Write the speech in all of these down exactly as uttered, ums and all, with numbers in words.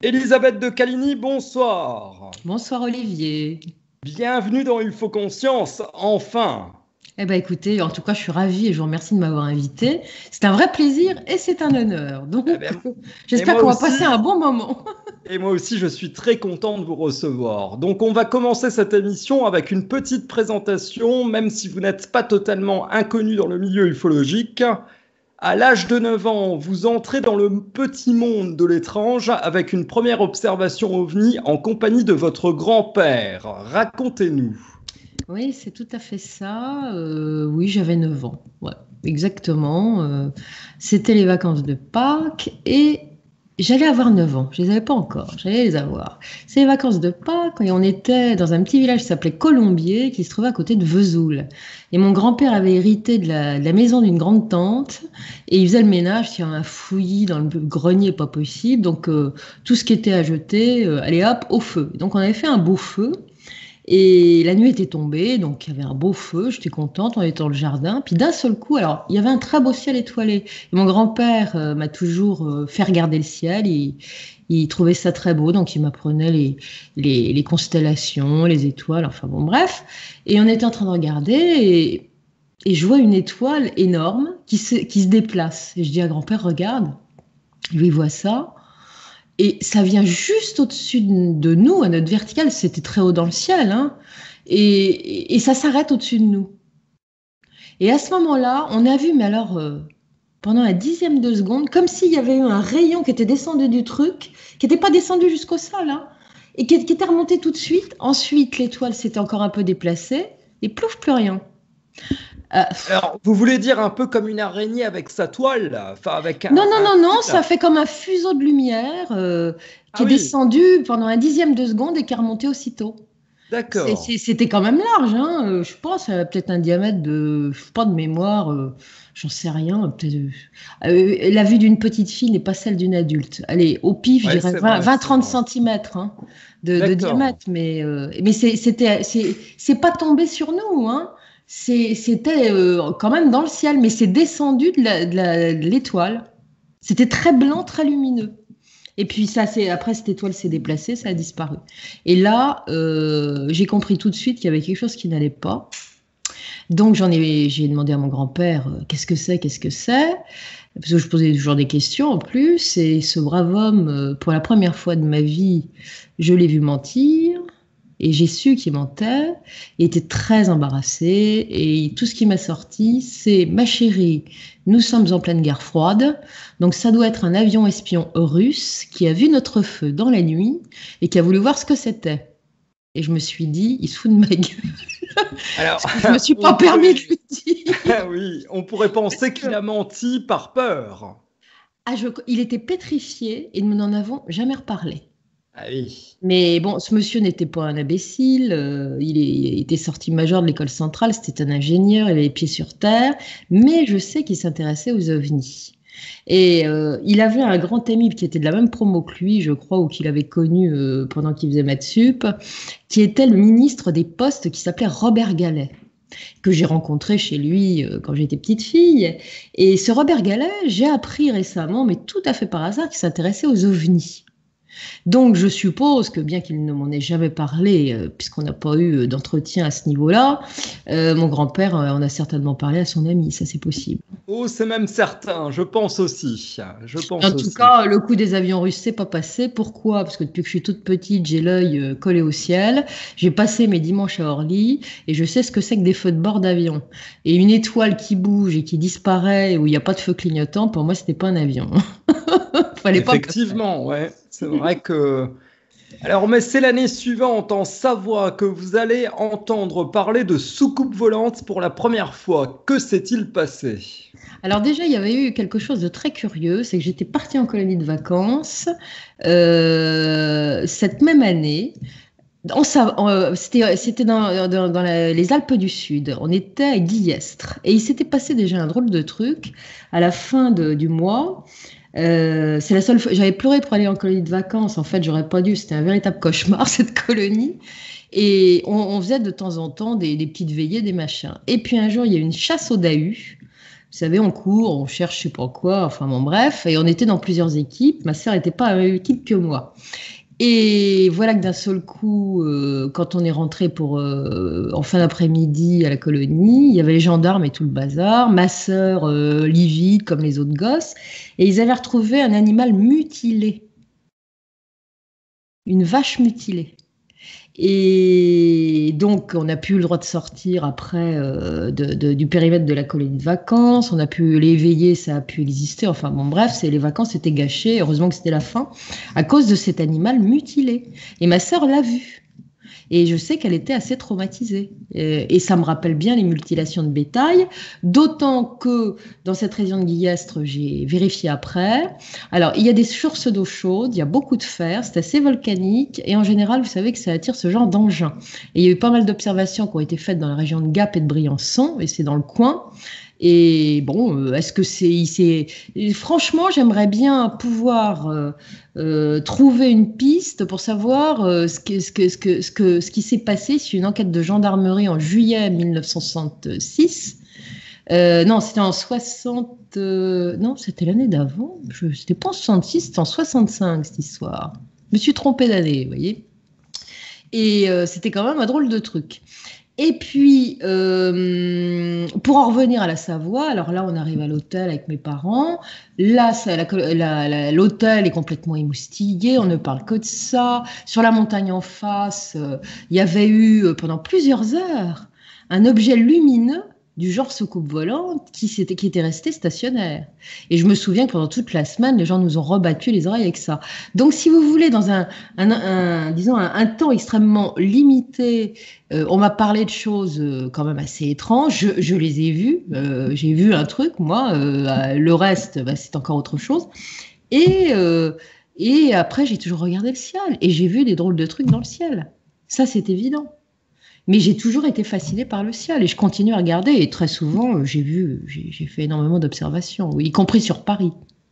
Elisabeth de Caligny, bonsoir. Bonsoir Olivier. Bienvenue dans Il faut conscience, enfin. Eh bien écoutez, en tout cas je suis ravie et je vous remercie de m'avoir invité. C'est un vrai plaisir et c'est un honneur. Donc Eh bien, j'espère qu'on va passer un bon moment. Et moi aussi, je suis très content de vous recevoir. Donc, on va commencer cette émission avec une petite présentation, même si vous n'êtes pas totalement inconnu dans le milieu ufologique. À l'âge de neuf ans, vous entrez dans le petit monde de l'étrange avec une première observation ovni en compagnie de votre grand-père. Racontez-nous. Oui, c'est tout à fait ça. Euh, oui, j'avais neuf ans. Ouais, exactement. Euh, c'était les vacances de Pâques et j'allais avoir neuf ans. Je ne les avais pas encore. J'allais les avoir. C'est les vacances de Pâques et on était dans un petit village qui s'appelait Colombier qui se trouvait à côté de Vesoul. Et mon grand-père avait hérité de la, de la maison d'une grande tante et il faisait le ménage sur un fouillis dans le grenier pas possible. Donc euh, tout ce qui était à jeter, euh, allez hop, au feu. Donc on avait fait un beau feu. Et la nuit était tombée, donc il y avait un beau feu, j'étais contente, on était dans le jardin. Puis d'un seul coup, alors il y avait un très beau ciel étoilé. Et mon grand-père euh, m'a toujours euh, fait regarder le ciel, il, il trouvait ça très beau, donc il m'apprenait les, les, les constellations, les étoiles, enfin bon bref. Et on était en train de regarder et, et je vois une étoile énorme qui se, qui se déplace. Et je dis à grand-père, regarde, lui il voit ça. Et ça vient juste au-dessus de nous, à notre verticale, c'était très haut dans le ciel, hein, et, et, et ça s'arrête au-dessus de nous. Et à ce moment-là, on a vu, mais alors, euh, pendant un dixième de seconde, comme s'il y avait eu un rayon qui était descendu du truc, qui n'était pas descendu jusqu'au sol, hein, et qui, qui était remonté tout de suite. Ensuite, l'étoile s'était encore un peu déplacée, et plouf, plus rien. Euh, Alors, vous voulez dire un peu comme une araignée avec sa toile, là, enfin avec un. Non, non, un non, non, fil, ça fait comme un fuseau de lumière euh, qui Ah est oui, descendu pendant un dixième de seconde et qui est remonté aussitôt. C'est- d'accord. c'est- C'était quand même large, hein. euh, Je pense, ça avait peut-être un diamètre de, je sais pas de mémoire, euh, j'en sais rien. Peut-être, euh, euh, la vue d'une petite fille n'est pas celle d'une adulte. Allez, au pif, je Ouais, dirais c'est vingt vrai, à c'est trente vrai. centimètres hein, de, de D'accord. diamètre, mais, euh, mais c'est- c'était, c'est c'est pas tombé sur nous, hein. C'est- C'était euh, quand même dans le ciel, mais c'est descendu de la- de la- de l'étoile. C'était très blanc, très lumineux. Et puis ça, c'est après cette étoile s'est déplacée, ça a disparu. Et là, euh, j'ai compris tout de suite qu'il y avait quelque chose qui n'allait pas. Donc j'en ai, j'ai demandé à mon grand-père euh, qu'est-ce que c'est, qu'est-ce que c'est, parce que je posais toujours des questions en plus. Et ce brave homme, euh, pour la première fois de ma vie, je l'ai vu mentir. Et j'ai su qu'il mentait, il était très embarrassé, et tout ce qui m'a sorti, c'est ma chérie, nous sommes en pleine guerre froide, donc ça doit être un avion espion russe qui a vu notre feu dans la nuit et qui a voulu voir ce que c'était. Et je me suis dit, il se fout de ma gueule, Alors, parce que je me suis on pas permis de pourrait, lui dire. oui, on pourrait penser Parce qu'il que, a menti par peur. ah, je- il était pétrifié et nous n'en avons jamais reparlé. Ah oui. Mais bon, ce monsieur n'était pas un imbécile, euh, il, est- il était sorti major de l'école centrale, c'était un ingénieur, il avait les pieds sur terre, mais je sais qu'il s'intéressait aux ovnis. Et euh, il avait un grand ami qui était de la même promo que lui, je crois, ou qu'il avait connu euh, pendant qu'il faisait maths sup, qui était le ministre des Postes qui s'appelait Robert Gallet, que j'ai rencontré chez lui euh, quand j'étais petite fille. Et ce Robert Gallet, j'ai appris récemment, mais tout à fait par hasard, qu'il s'intéressait aux ovnis. Donc, je suppose que bien qu'il ne m'en ait jamais parlé, euh, puisqu'on n'a pas eu euh, d'entretien à ce niveau-là, euh, mon grand-père euh, en a certainement parlé à son ami, ça c'est possible. Oh, c'est même certain, je pense aussi. Je En pense tout aussi. cas, le coup des avions russes, c'est pas passé. Pourquoi? Parce que depuis que je suis toute petite, j'ai l'œil euh, collé au ciel. J'ai passé mes dimanches à Orly et je sais ce que c'est que des feux de bord d'avion. Et une étoile qui bouge et qui disparaît où il n'y a pas de feu clignotant, pour moi, c'était pas un avion. Fallait pas me... Effectivement, ouais. C'est vrai que. Alors, mais c'est l'année suivante en Savoie que vous allez entendre parler de soucoupe volante pour la première fois. Que s'est-il passé? Alors déjà, il y avait eu quelque chose de très curieux, c'est que j'étais partie en colonie de vacances euh, cette même année. En Sav- en- C'était c'était dans, dans- dans la- les Alpes du Sud. On était à Guillestre. Et il s'était passé déjà un drôle de truc à la fin de- du mois. Euh, c'est la seule fois. J'avais pleuré pour aller en colonie de vacances. En fait, j'aurais pas dû. C'était un véritable cauchemar, cette colonie. Et on, on faisait de temps en temps des, des petites veillées, des machins. Et puis un jour, il y a eu une chasse au Dahu Vous savez, on court, on cherche je sais pas quoi, enfin bon bref, et on était dans plusieurs équipes. Ma sœur n'était pas à la même équipe que moi. Et voilà que d'un seul coup, euh, quand on est rentré pour euh, en fin d'après-midi à la colonie, il y avait les gendarmes et tout le bazar, ma sœur euh, livide comme les autres gosses, et ils avaient retrouvé un animal mutilé, une vache mutilée. Et donc, on n'a plus eu le droit de sortir après euh, de, de, du périmètre de la colonie de vacances. On a pu l'éveiller, ça a pu exister. Enfin bon, bref, c'est, les vacances étaient gâchées. Heureusement que c'était la fin à cause de cet animal mutilé. Et ma sœur l'a vu. Et je sais qu'elle était assez traumatisée. Et, et ça me rappelle bien les mutilations de bétail, d'autant que dans cette région de Guillestre, j'ai vérifié après. Alors, il y a des sources d'eau chaude, il y a beaucoup de fer, c'est assez volcanique, et en général, vous savez que ça attire ce genre d'engins. Et il y a eu pas mal d'observations qui ont été faites dans la région de Gap et de Briançon, et c'est dans le coin. Et bon, est-ce que c'est, c'est... Franchement, j'aimerais bien pouvoir euh, euh, trouver une piste pour savoir euh, ce, que, ce, que, ce, que, ce, que, ce qui s'est passé sur une enquête de gendarmerie en juillet mille neuf cent soixante-six. Euh, non, c'était en soixante... Euh, non, c'était l'année d'avant. Je, c'était pas en soixante-six, c'était en soixante-cinq, cette histoire. Je me suis trompée d'année, vous voyez. Et euh, c'était quand même un drôle de truc. Et puis, euh, pour en revenir à la Savoie, alors là, on arrive à l'hôtel avec mes parents. Là, ça, la, la, la, l'hôtel est complètement émoustillé, on ne parle que de ça. Sur la montagne en face, euh, il y avait eu, euh, pendant plusieurs heures, un objet lumineux du genre soucoupe volante qui, s'était, qui était resté stationnaire. Et je me souviens que pendant toute la semaine, les gens nous ont rebattu les oreilles avec ça. Donc, si vous voulez, dans un, un, un disons, un, un temps extrêmement limité, euh, on m'a parlé de choses euh, quand même assez étranges. Je, je les ai vues. Euh, j'ai vu un truc, moi. Euh, le reste, bah, c'est encore autre chose. Et, euh, et après, j'ai toujours regardé le ciel. Et j'ai vu des drôles de trucs dans le ciel. Ça, c'est évident. Mais j'ai toujours été fascinée par le ciel et je continue à regarder. Et très souvent, j'ai vu, j'ai, j'ai fait énormément d'observations, oui, y compris sur Paris.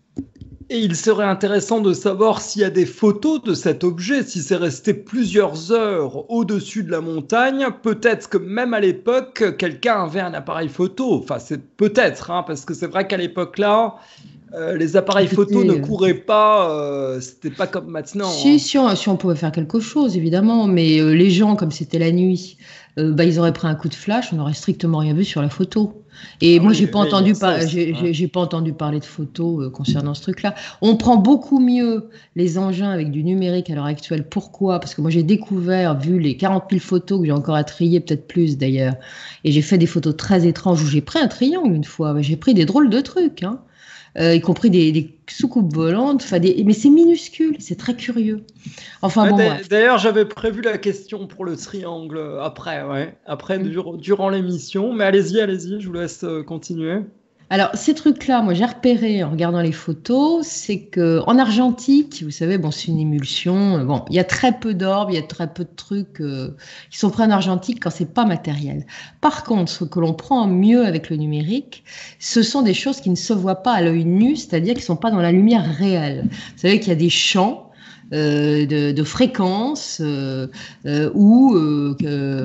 Et il serait intéressant de savoir s'il y a des photos de cet objet, si c'est resté plusieurs heures au-dessus de la montagne. Peut-être que même à l'époque, quelqu'un avait un appareil photo. Enfin, c'est peut-être, hein, parce que c'est vrai qu'à l'époque-là, euh, les appareils photo ne couraient pas. Euh, c'était pas comme maintenant. Si, hein. si, on, si on pouvait faire quelque chose, évidemment. Mais euh, les gens, comme c'était la nuit, euh, bah, ils auraient pris un coup de flash. On n'aurait strictement rien vu sur la photo. Et ah moi, oui, j'ai pas entendu par... j'ai, j'ai, j'ai pas entendu parler de photos euh, concernant ce truc-là. On prend beaucoup mieux les engins avec du numérique à l'heure actuelle. Pourquoi ? Parce que moi, j'ai découvert, vu les quarante mille photos que j'ai encore à trier, peut-être plus d'ailleurs, et j'ai fait des photos très étranges où j'ai pris un triangle une fois. J'ai pris des drôles de trucs, hein. Euh, y compris des, des soucoupes volantes, des, mais c'est minuscule, c'est très curieux. Enfin, ouais, bon, d'a- d'ailleurs, j'avais prévu la question pour le triangle après, ouais, après mmh. dur, durant l'émission, mais allez-y, allez-y, je vous laisse continuer. Alors, ces trucs-là, moi, j'ai repéré en regardant les photos, c'est qu'en argentique, vous savez, bon, c'est une émulsion. Bon, il y a très peu d'orbes, il y a très peu de trucs euh, qui sont pris en argentique quand c'est pas matériel. Par contre, ce que l'on prend mieux avec le numérique, ce sont des choses qui ne se voient pas à l'œil nu, c'est-à-dire qui sont pas dans la lumière réelle. Vous savez qu'il y a des champs Euh, de, de fréquence euh, euh, où euh,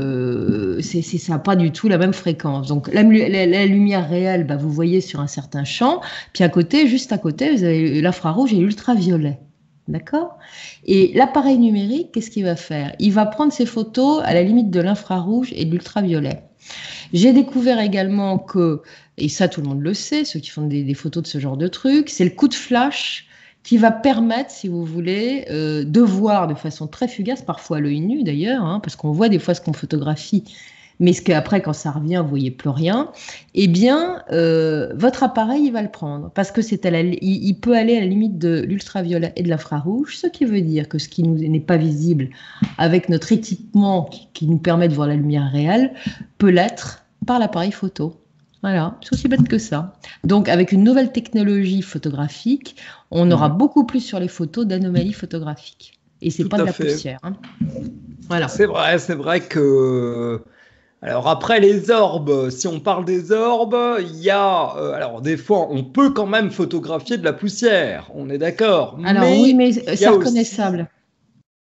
euh, c'est, c'est, ça n'a pas du tout la même fréquence. Donc la, la, la lumière réelle, bah, vous voyez sur un certain champ, puis à côté, juste à côté, vous avez l'infrarouge et l'ultraviolet. D'accord ? Et l'appareil numérique, qu'est-ce qu'il va faire ? Il va prendre ces photos à la limite de l'infrarouge et de l'ultraviolet. J'ai découvert également que, et ça tout le monde le sait, ceux qui font des, des photos de ce genre de trucs, c'est le coup de flash qui va permettre, si vous voulez, euh, de voir de façon très fugace, parfois à l'œil nu d'ailleurs, hein, parce qu'on voit des fois ce qu'on photographie, mais ce qu'après, quand ça revient, vous voyez plus rien, eh bien, euh, votre appareil, il va le prendre, parce que c'est à la, il, il peut aller à la limite de l'ultraviolet et de l'infrarouge, ce qui veut dire que ce qui nous n'est pas visible avec notre équipement qui, qui nous permet de voir la lumière réelle, peut l'être par l'appareil photo. Voilà, c'est aussi bête que ça. Donc, avec une nouvelle technologie photographique, on aura mmh. beaucoup plus sur les photos d'anomalies photographiques. Et c'est Tout pas de la fait. poussière. Hein. Voilà. C'est vrai, c'est vrai que... Alors après les orbes, si on parle des orbes, il y a... Euh, alors des fois, on peut quand même photographier de la poussière, on est d'accord. Alors mais oui, mais c'est reconnaissable.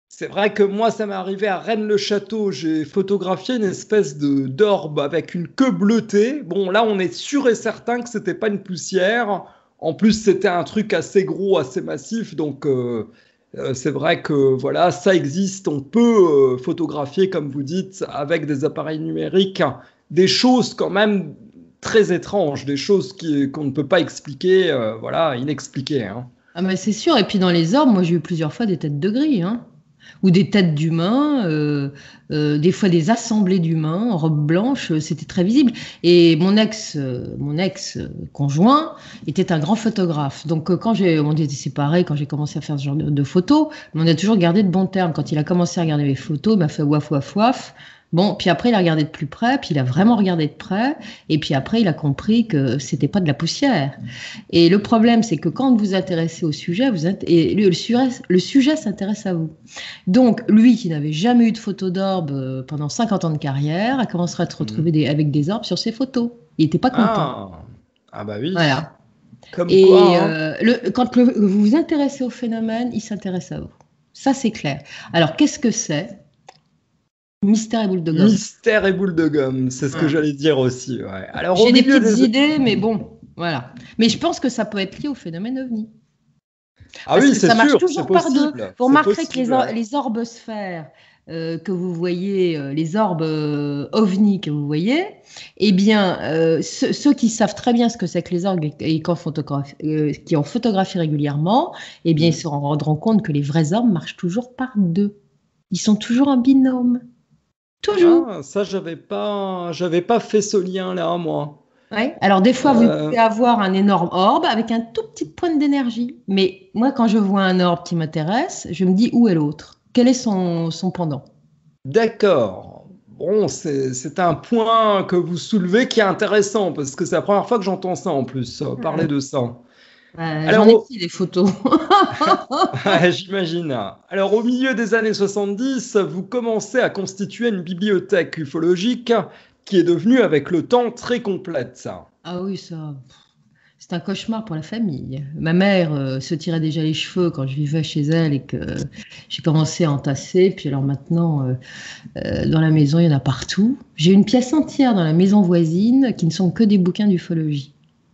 C'est vrai que moi, ça m'est arrivé à Rennes-le-Château. J'ai photographié une espèce de d'orbe avec une queue bleutée. Bon, là, on est sûr et certain que c'était pas une poussière. En plus, c'était un truc assez gros, assez massif. Donc, euh, euh, c'est vrai que voilà, ça existe. On peut euh, photographier, comme vous dites, avec des appareils numériques, des choses quand même très étranges, des choses qui, qu'on ne peut pas expliquer, euh, voilà, inexpliquées, hein. Ah mais c'est sûr, et puis dans les orbes, moi j'ai eu plusieurs fois des têtes de gris, hein. Ou des têtes d'humains, euh, euh, des fois des assemblées d'humains en robe blanche, euh, c'était très visible. Et mon ex, euh, mon ex euh, conjoint était un grand photographe. Donc euh, quand j'ai, on était séparés, quand j'ai commencé à faire ce genre de, de photos, mais on a toujours gardé de bons termes. Quand il a commencé à regarder mes photos, il m'a fait waf waf waf. Bon, puis après il a regardé de plus près, puis il a vraiment regardé de près, et puis après il a compris que c'était pas de la poussière. Et le problème, c'est que quand vous vous intéressez au sujet, vous int- et le, le sujet, le sujet s'intéresse à vous. Donc, lui qui n'avait jamais eu de photo d'orbe euh, pendant cinquante ans de carrière, a commencé à se retrouver Mhm. des- avec des orbes sur ses photos. Il n'était pas content. Ah, ah bah oui. Voilà. Comme quoi, Et hein. euh, le, quand le- vous vous intéressez au phénomène, il s'intéresse à vous. Ça, c'est clair. Alors, qu'est-ce que c'est? Mystère et boule de gomme. Mystère et boule de gomme, c'est ce que Hein. j'allais dire aussi. Ouais. Alors au J'ai des milieu petites des... idées, mais bon, voilà. Mais je pense que ça peut être lié au phénomène ovni. Ah Parce oui, que c'est ça marche sûr, c'est toujours par deux. possible, Vous c'est remarquerez que les, possible. or- Ouais. les orbes sphères euh, que vous voyez, euh, les orbes euh, ovnis que vous voyez, eh bien, euh, ceux, ceux qui savent très bien ce que c'est que les orbes et, et qui en photographient, euh, qui en photographient régulièrement, eh bien, ils Mm. se rendront compte que les vrais orbes marchent toujours par deux. Ils sont toujours en binôme. Toujours. Ah, ça, j'avais pas, j'avais pas fait ce lien-là, moi. Ouais. Alors, des fois, vous Euh, pouvez avoir un énorme orbe avec un tout petit point d'énergie. Mais moi, quand je vois un orbe qui m'intéresse, je me dis où est l'autre? Quel est son, son pendant? d'accord. Bon, c'est, c'est un point que vous soulevez qui est intéressant, parce que c'est la première fois que j'entends ça en plus, euh, parler Ouais. de ça. Euh, j'en Alors, ai au- pris des photos. Ouais, j'imagine. Alors, au milieu des années soixante-dix, vous commencez à constituer une bibliothèque ufologique qui est devenue avec le temps très complète. Ah oui, ça, c'est un cauchemar pour la famille. Ma mère euh, se tirait déjà les cheveux quand je vivais chez elle et que j'ai commencé à entasser. Puis alors maintenant, euh, euh, dans la maison, il y en a partout. J'ai une pièce entière dans la maison voisine qui ne sont que des bouquins d'ufologie.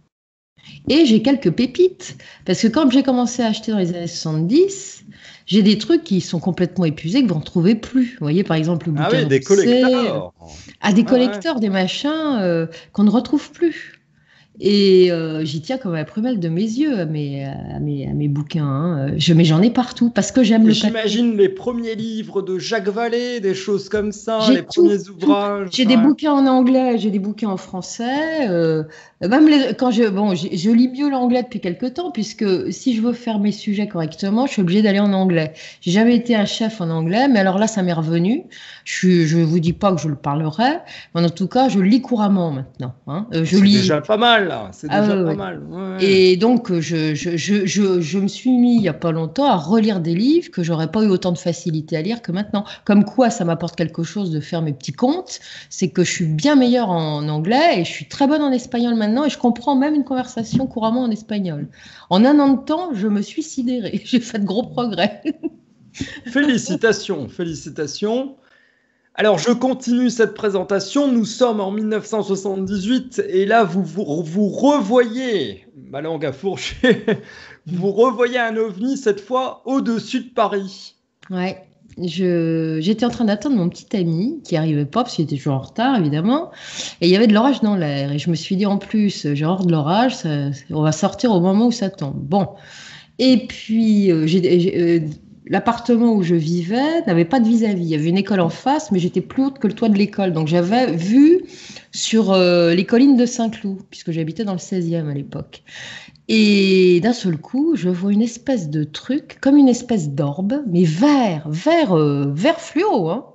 Et j'ai quelques pépites. Parce que quand j'ai commencé à acheter dans les années soixante-dix, j'ai des trucs qui sont complètement épuisés que vous ne retrouvez plus. Vous voyez, par exemple, le Ah bouquin oui, de des Rousset, collecteurs. à des Ah ouais. collecteurs, des machins euh, qu'on ne retrouve plus. Et euh, j'y tiens comme à la prunelle de mes yeux à mes, à mes, à mes bouquins, hein. Je, mais j'en ai partout parce que j'aime Et le papier. j'imagine les premiers livres de Jacques Vallée, des choses comme ça, les J'ai tout, premiers tout. ouvrages. J'ai des Ouais. bouquins en anglais, j'ai des bouquins en français. euh, même les- quand je, bon, je, je lis mieux l'anglais depuis quelque temps, puisque si je veux faire mes sujets correctement, je suis obligée d'aller en anglais. J'ai jamais été un chef en anglais, mais alors là, ça m'est revenu. Je suis, je vous dis pas que je le parlerai, mais en tout cas, je lis couramment maintenant, hein. Euh, je C'est lis. déjà pas mal, là. C'est Ah déjà ouais, pas ouais. mal. Ouais, ouais. Et donc, euh, je, je, je, je, je me suis mis il n'y a pas longtemps à relire des livres que j'aurais pas eu autant de facilité à lire que maintenant. Comme quoi, ça m'apporte quelque chose de faire mes petits comptes. C'est que je suis bien meilleure en anglais et je suis très bonne en espagnol maintenant et je comprends même une conversation couramment en espagnol. En un an de temps, je me suis sidérée. J'ai fait de gros progrès. Félicitations, félicitations. Alors, je continue cette présentation. Nous sommes en mille neuf cent soixante-dix-huit et là, vous, vous, vous revoyez, ma langue a fourché, vous revoyez un ovni cette fois au-dessus de Paris. Ouais. Je, j'étais en train d'attendre mon petit ami qui arrivait pas parce qu'il était toujours en retard évidemment et il y avait de l'orage dans l'air et je me suis dit en plus j'ai horreur de l'orage, ça- on va sortir au moment où ça tombe. Bon, et puis euh, j'ai, j'ai, euh, l'appartement où je vivais n'avait pas de vis-à-vis. Il y avait une école en face, mais j'étais plus haute que le toit de l'école, donc j'avais vue sur euh, les collines de Saint-Cloud puisque j'habitais dans le seizième à l'époque. Et d'un seul coup, je vois une espèce de truc, comme une espèce d'orbe, mais vert, vert, euh, vert fluo, hein.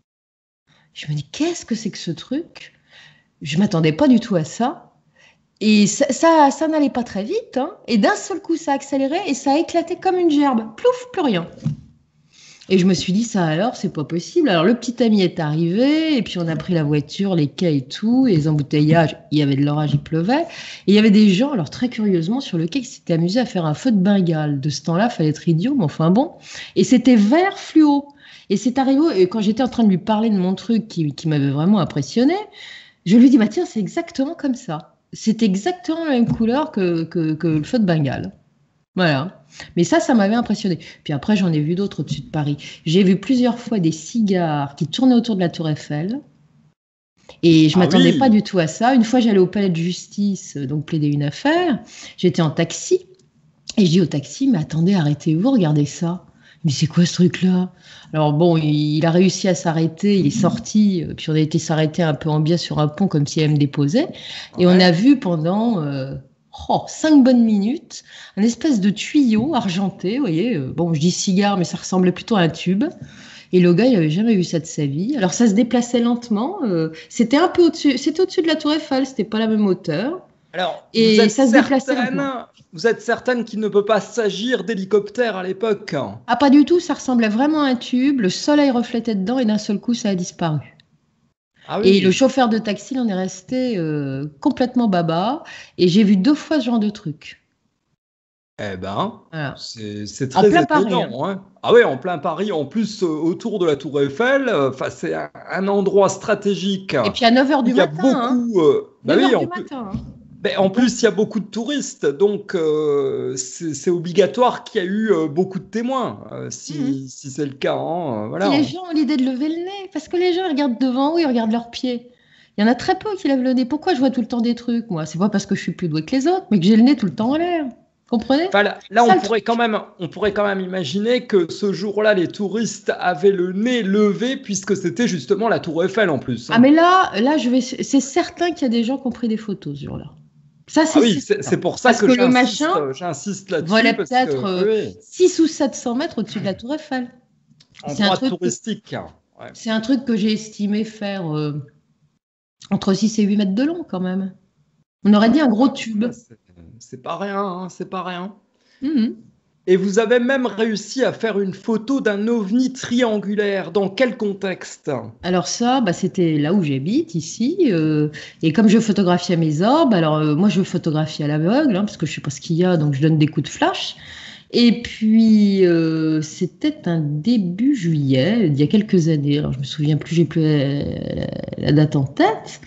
Je me dis, qu'est-ce que c'est que ce truc? Je m'attendais pas du tout à ça. Et ça, ça, ça n'allait pas très vite, hein. Et d'un seul coup, ça a accéléré et ça a éclaté comme une gerbe. Plouf, plus rien. Et je me suis dit, ça alors, c'est pas possible. Alors le petit ami est arrivé, et puis on a pris la voiture, les quais et tout, et les embouteillages, il y avait de l'orage, il pleuvait. Et il y avait des gens, alors très curieusement, sur le quai qui s'étaient amusés à faire un feu de Bengale. De ce temps-là, il fallait être idiot, mais enfin bon. Et c'était vert fluo. Et c'est arrivé, et quand j'étais en train de lui parler de mon truc qui, qui m'avait vraiment impressionné, je lui dis, bah tiens, c'est exactement comme ça. C'est exactement la même couleur que, que, que le feu de Bengale. Voilà. Mais ça, ça m'avait impressionné. Puis après, j'en ai vu d'autres au-dessus de Paris. J'ai vu plusieurs fois des cigares qui tournaient autour de la Tour Eiffel. Et je ne Ah m'attendais oui. pas du tout à ça. Une fois, j'allais au palais de justice, donc plaider une affaire. J'étais en taxi. Et je dis au taxi, mais attendez, arrêtez-vous, regardez ça. Mais c'est quoi ce truc-là? Alors bon, il, il a réussi à s'arrêter, il est sorti, puis on a été s'arrêter un peu en biais sur un pont comme si elle me déposait. Et Ouais. on a vu pendant euh, oh, cinq bonnes minutes un espèce de tuyau argenté, vous voyez. euh, Bon, je dis cigare, mais ça ressemblait plutôt à un tube. Et le gars, il n'avait jamais vu ça de sa vie. Alors ça se déplaçait lentement. euh, c'était un peu au-dessus, c'était au-dessus de la Tour Eiffel, c'était pas la même hauteur. Alors, vous Et êtes ça se déplaçait certaine, lentement. vous êtes certaine qu'il ne peut pas s'agir d'hélicoptère à l'époque? Ah, pas du tout, ça ressemblait vraiment à un tube. Le soleil reflétait dedans et d'un seul coup, ça a disparu. Ah Et le oui. chauffeur de taxi, il en est resté euh, complètement baba. Et j'ai vu deux fois ce genre de truc. Eh ben, Voilà. c'est c'est En très plein Paris, hein. étonnant, hein. Ah oui, en plein Paris, en plus, euh, autour de la Tour Eiffel, euh, enfin, c'est un, un endroit stratégique Et puis à neuf heures où du il y a matin, hein. beaucoup. Euh, bah neuf oui, heures en du plus, matin, hein. ben, en Donc, plus, il y a beaucoup de touristes, donc euh, c'est c'est obligatoire qu'il y a eu euh, beaucoup de témoins, euh, hum. si, si c'est le cas, hein, euh, Puis les voilà. gens ont l'idée de lever le nez. Parce que les gens, ils regardent devant eux, ils regardent leurs pieds. Il y en a très peu qui lèvent le nez. Pourquoi je vois tout le temps des trucs, moi? C'est pas parce que je suis plus douée que les autres, mais que j'ai le nez tout le temps en l'air. Comprenez? Enfin, là, là, C'est on ça le pourrait quand truc. même, on pourrait quand même imaginer que ce jour-là, les touristes avaient le nez levé puisque c'était justement la Tour Eiffel en plus, Ah, hein. mais là, là, je vais. C'est certain qu'il y a des gens qui ont pris des photos ce jour-là. Ça, Ah c'est oui, c'est certain. c'est pour ça Parce que que le j'insiste, machin euh, j'insiste là-dessus volait parce peut-être que euh, oui, six ou sept cents mètres au-dessus de la Tour Eiffel. C'est un endroit truc que, touristique, hein. Ouais. c'est un truc que j'ai estimé faire euh, entre six et huit mètres de long, quand même. On aurait dit un gros tube. Ouais, c'est c'est pas rien, hein, c'est pas rien. Mhm. Et vous avez même réussi à faire une photo d'un ovni triangulaire. Dans quel contexte? Alors ça, bah, c'était là où j'habite, ici. euh, et comme je photographiais mes orbes, alors euh, moi je photographie à l'aveugle, hein, parce que je sais pas ce qu'il y a, donc je donne des coups de flash. Et puis euh, c'était un début juillet, il y a quelques années. Alors je me souviens plus, j'ai plus la, la date en tête.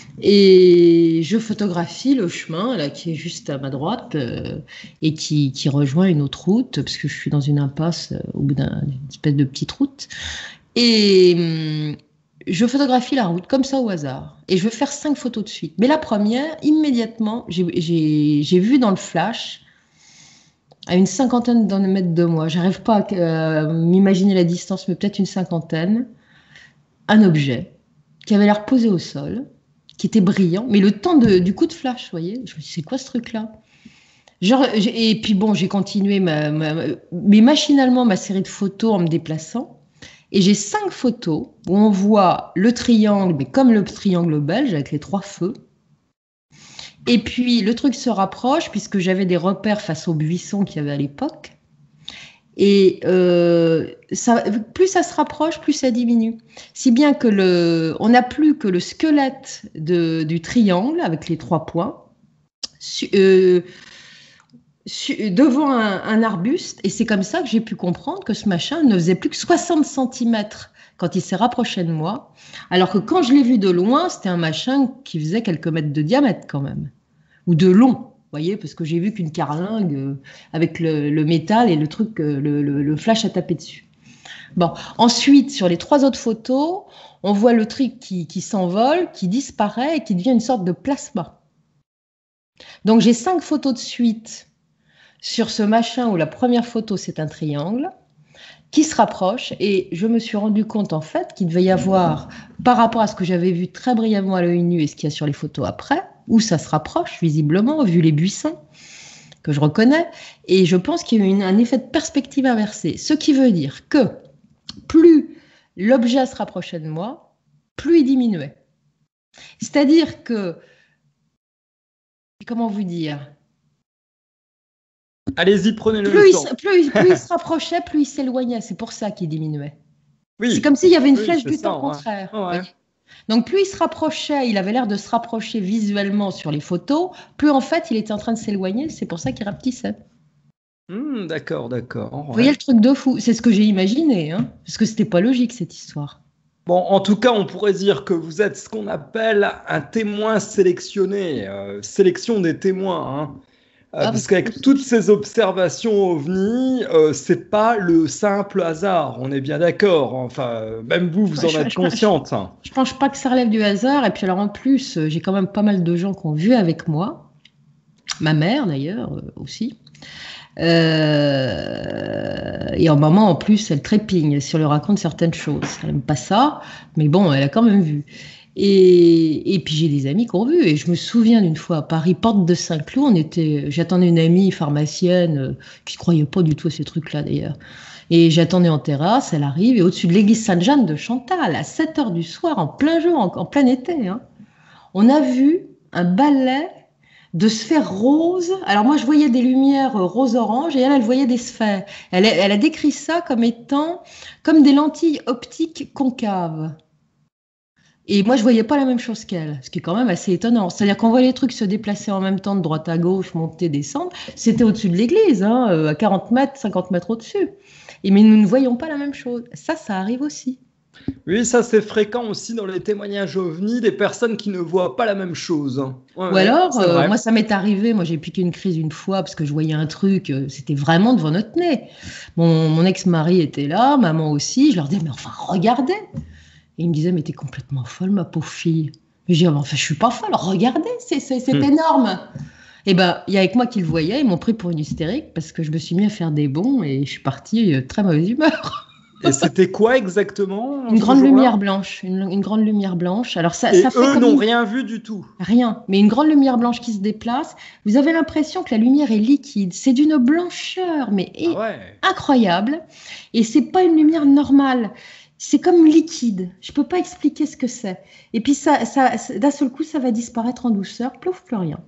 Et je photographie le chemin là qui est juste à ma droite euh, et qui, qui rejoint une autre route, parce que je suis dans une impasse euh, au bout d'un- d'une espèce de petite route. Et hum, je photographie la route comme ça au hasard. Et je vais faire cinq photos de suite. Mais la première, immédiatement, j'ai j'ai- j'ai vu dans le flash, à une cinquantaine de mètres de moi, j'arrive pas à euh, m'imaginer la distance, mais peut-être une cinquantaine, un objet qui avait l'air posé au sol, qui était brillant, mais le temps de- du coup de flash, vous voyez, je me suis dit, c'est quoi ce truc-là? Genre, j'ai- et puis bon, j'ai continué, ma, ma- mais machinalement, ma série de photos en me déplaçant. Et j'ai cinq photos où on voit le triangle, mais comme le triangle belge, avec les trois feux. Et puis le truc se rapproche, puisque j'avais des repères face aux buissons qu'il y avait à l'époque. Et euh, ça, plus ça se rapproche, plus ça diminue. Si bien que le, on n'a plus que le squelette de, du triangle avec les trois points su- euh, su- devant un, un arbuste. Et c'est comme ça que j'ai pu comprendre que ce machin ne faisait plus que soixante centimètres quand il s'est rapproché de moi. Alors que quand je l'ai vu de loin, c'était un machin qui faisait quelques mètres de diamètre quand même. Ou de long, vous voyez, parce que j'ai vu qu'une carlingue euh, avec le, le métal et le truc, euh, le, le- le flash a tapé dessus. Bon, ensuite, sur les trois autres photos, on voit le truc qui, qui s'envole, qui disparaît et qui devient une sorte de plasma. Donc j'ai cinq photos de suite sur ce machin où la première photo c'est un triangle qui se rapproche, et je me suis rendu compte en fait qu'il devait y avoir, par rapport à ce que j'avais vu très brièvement à l'œil nu et ce qu'il y a sur les photos après, où ça se rapproche visiblement vu les buissons que je reconnais, et je pense qu'il y a eu une- un effet de perspective inversée, ce qui veut dire que plus l'objet se rapprochait de moi, plus il diminuait. C'est-à-dire que, comment vous dire, Allez-y, prenez le plus temps. Il, plus, plus il se rapprochait, plus il s'éloignait. C'est pour ça qu'il diminuait. Oui. C'est comme s'il y avait une Oui, flèche c'est du ça, temps ouais. contraire. Ouais. Donc plus il se rapprochait, il avait l'air de se rapprocher visuellement sur les photos, plus en fait il était en train de s'éloigner. C'est pour ça qu'il rapetissait. Mmh, d'accord, d'accord. Vous Ouais. voyez le truc de fou. C'est ce que j'ai imaginé, hein, parce que c'était pas logique cette histoire. Bon, en tout cas, on pourrait dire que vous êtes ce qu'on appelle un témoin sélectionné, euh, sélection des témoins, hein. Euh, Ah, parce qu'avec toutes ces observations ovnis, euh, c'est pas le simple hasard, on est bien d'accord. Enfin, même vous, vous en je, êtes je, consciente. Je, je pense pas que ça relève du hasard. Et puis alors en plus, j'ai quand même pas mal de gens qui ont vu avec moi, ma mère d'ailleurs euh, aussi. Euh, et en maman, en plus, elle trépigne si on lui raconte certaines choses. Elle n'aime pas ça, mais bon, elle a quand même vu. Et, et puis j'ai des amis qui ont vu. Et je me souviens d'une fois à Paris, porte de Saint-Cloud, on était, j'attendais une amie pharmacienne euh, qui ne croyait pas du tout à ces trucs-là d'ailleurs. Et j'attendais en terrasse, elle arrive, et au-dessus de l'église Sainte-Jeanne de Chantal, à sept heures du soir, en plein jour, en, en plein été, hein, on a vu un balai de sphères roses. Alors moi, je voyais des lumières rose-orange et elle, elle voyait des sphères. Elle, elle a décrit ça comme étant comme des lentilles optiques concaves. Et moi, je voyais pas la même chose qu'elle, ce qui est quand même assez étonnant. C'est-à-dire qu'on voit les trucs se déplacer en même temps de droite à gauche, monter, descendre. C'était au-dessus de l'église, hein, à quarante mètres, cinquante mètres au-dessus. Et mais nous ne voyons pas la même chose. Ça, ça arrive aussi. Oui, ça c'est fréquent aussi dans les témoignages ovnis, des personnes qui ne voient pas la même chose. Ouais, Ou alors, ouais, euh, moi ça m'est arrivé, moi j'ai piqué une crise une fois parce que je voyais un truc, euh, c'était vraiment devant notre nez. Mon, mon ex-mari était là, maman aussi, je leur disais, mais enfin regardez. Et ils me disaient, mais t'es complètement folle ma pauvre fille. Je dis, enfin je suis pas folle, regardez, c'est, c'est, c'est hum. énorme. Et ben, il y a avec moi qui le voyaient, ils m'ont pris pour une hystérique parce que je me suis mis à faire des bonds et je suis partie euh, très mauvaise humeur. Et c'était quoi exactement? Une grande lumière blanche, une, une grande lumière blanche. Alors ça, et ça fait eux comme n'ont une... rien vu du tout. Rien, mais une grande lumière blanche qui se déplace. Vous avez l'impression que la lumière est liquide. C'est d'une blancheur, mais ah ouais. incroyable. Et c'est pas une lumière normale. C'est comme liquide. Je peux pas expliquer ce que c'est. Et puis ça, ça, d'un seul coup, ça va disparaître en douceur. Plouf, plus rien.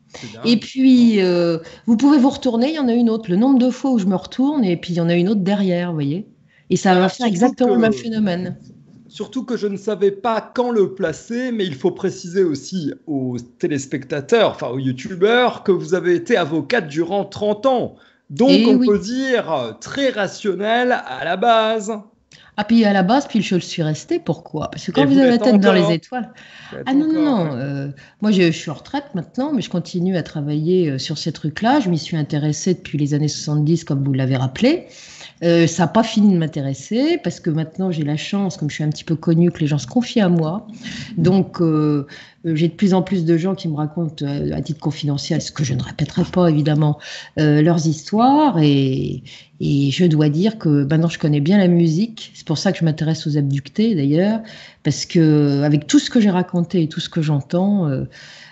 Et puis, euh, vous pouvez vous retourner. Il y en a une autre. Le nombre de fois où je me retourne, et puis il y en a une autre derrière, vous voyez. Et ça va faire exactement que, le même phénomène. Surtout que je ne savais pas quand le placer, mais il faut préciser aussi aux téléspectateurs, enfin aux youtubeurs, que vous avez été avocate durant trente ans. Donc et on oui. peut dire très rationnel à la base. Ah, puis à la base, puis je le suis restée. Pourquoi? Parce que quand vous, vous avez la tête encore. dans les étoiles... Ah non, non, non. Euh, moi, je, je suis en retraite maintenant, mais je continue à travailler euh, sur ces trucs-là. Je m'y suis intéressée depuis les années soixante-dix, comme vous l'avez rappelé. Euh, ça n'a pas fini de m'intéresser parce que maintenant j'ai la chance, comme je suis un petit peu connue, que les gens se confient à moi. Donc euh, j'ai de plus en plus de gens qui me racontent euh, à titre confidentiel, ce que je ne répéterai pas évidemment, euh, leurs histoires. Et, et je dois dire que maintenant je connais bien la musique. C'est pour ça que je m'intéresse aux abductés d'ailleurs, parce que avec tout ce que j'ai raconté et tout ce que j'entends, euh,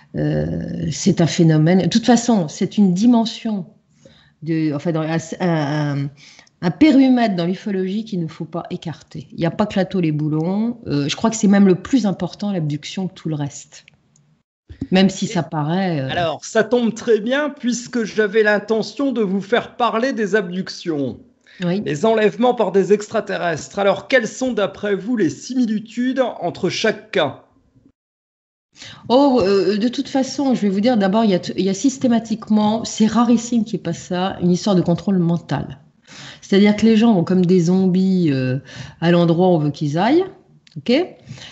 euh, c'est un phénomène. De toute façon, c'est une dimension, de, enfin, dans, un, un, un périmètre dans l'ufologie qu'il ne faut pas écarter. Il n'y a pas que la tôle et boulons. Euh, je crois que c'est même le plus important, l'abduction, que tout le reste. Même si ça paraît... Euh... Alors, ça tombe très bien, puisque j'avais l'intention de vous faire parler des abductions. Oui. Les enlèvements par des extraterrestres. Alors, quelles sont, d'après vous, les similitudes entre chaque cas? Oh, euh, de toute façon, je vais vous dire, d'abord, il y a, il y a systématiquement, c'est rarissime qu'il n'y ait pas ça, une histoire de contrôle mental. C'est-à-dire que les gens vont comme des zombies euh, à l'endroit où on veut qu'ils aillent. Ok.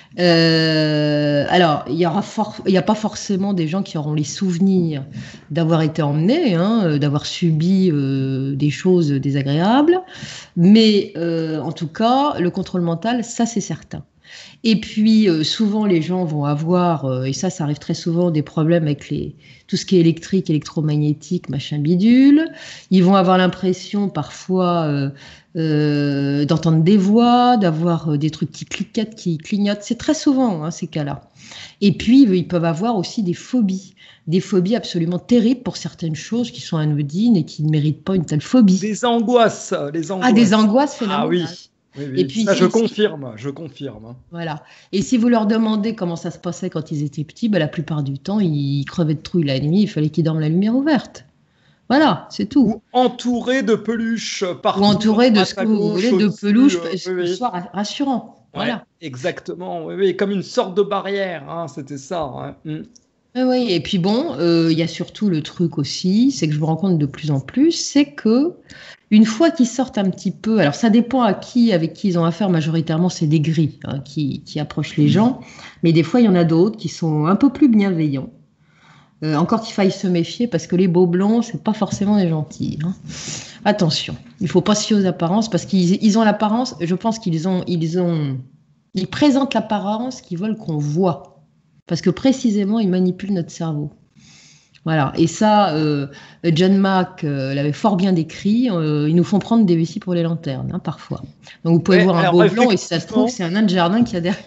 Euh, alors, il n'y aura for- il y a pas forcément des gens qui auront les souvenirs d'avoir été emmenés, hein, d'avoir subi euh, des choses désagréables. Mais euh, en tout cas, le contrôle mental, ça c'est certain. Et puis, euh, souvent, les gens vont avoir, euh, et ça, ça arrive très souvent, des problèmes avec les, tout ce qui est électrique, électromagnétique, machin bidule. Ils vont avoir l'impression, parfois, euh, euh, d'entendre des voix, d'avoir euh, des trucs qui cliquettent, qui clignotent. C'est très souvent, hein, ces cas-là. Et puis, ils peuvent avoir aussi des phobies. Des phobies absolument terribles pour certaines choses qui sont anodines et qui ne méritent pas une telle phobie. Des angoisses, les angoisses. Ah, des angoisses phénoménales. Ah oui. Oui, oui. Et puis, ça, si, je si, confirme, je confirme. Voilà. Et si vous leur demandez comment ça se passait quand ils étaient petits, ben, la plupart du temps, ils crevaient de trouille la nuit, il fallait qu'ils dorment la lumière ouverte. Voilà, c'est tout. Ou entouré de peluches partout. Ou entouré de ce que vous voulez, de peluches, euh, ce oui, qui oui. soit rassurant. Ouais, Voilà. exactement, oui, oui, comme une sorte de barrière, hein, c'était ça. Hein. Mm. Oui, oui. Et puis bon, il euh, y a surtout le truc aussi, c'est que je me rends compte de plus en plus, c'est que une fois qu'ils sortent un petit peu, alors ça dépend à qui, avec qui ils ont affaire, majoritairement c'est des gris hein, qui, qui approchent les gens, mais des fois il y en a d'autres qui sont un peu plus bienveillants. Euh, encore qu'il faille se méfier parce que les beaux blonds, c'est pas forcément des gentils. Hein. Attention, il faut pas se fier aux apparences parce qu'ils ils ont l'apparence, je pense qu'ils ont, ils ont, ils présentent l'apparence qu'ils veulent qu'on voit. Parce que précisément, ils manipulent notre cerveau. Voilà. Et ça, euh, John Mack euh, l'avait fort bien décrit. Euh, ils nous font prendre des vessies pour les lanternes, hein, parfois. Donc, vous pouvez Ouais, voir un alors, beau blond et si ça se trouve, c'est un nain de jardin qui a derrière.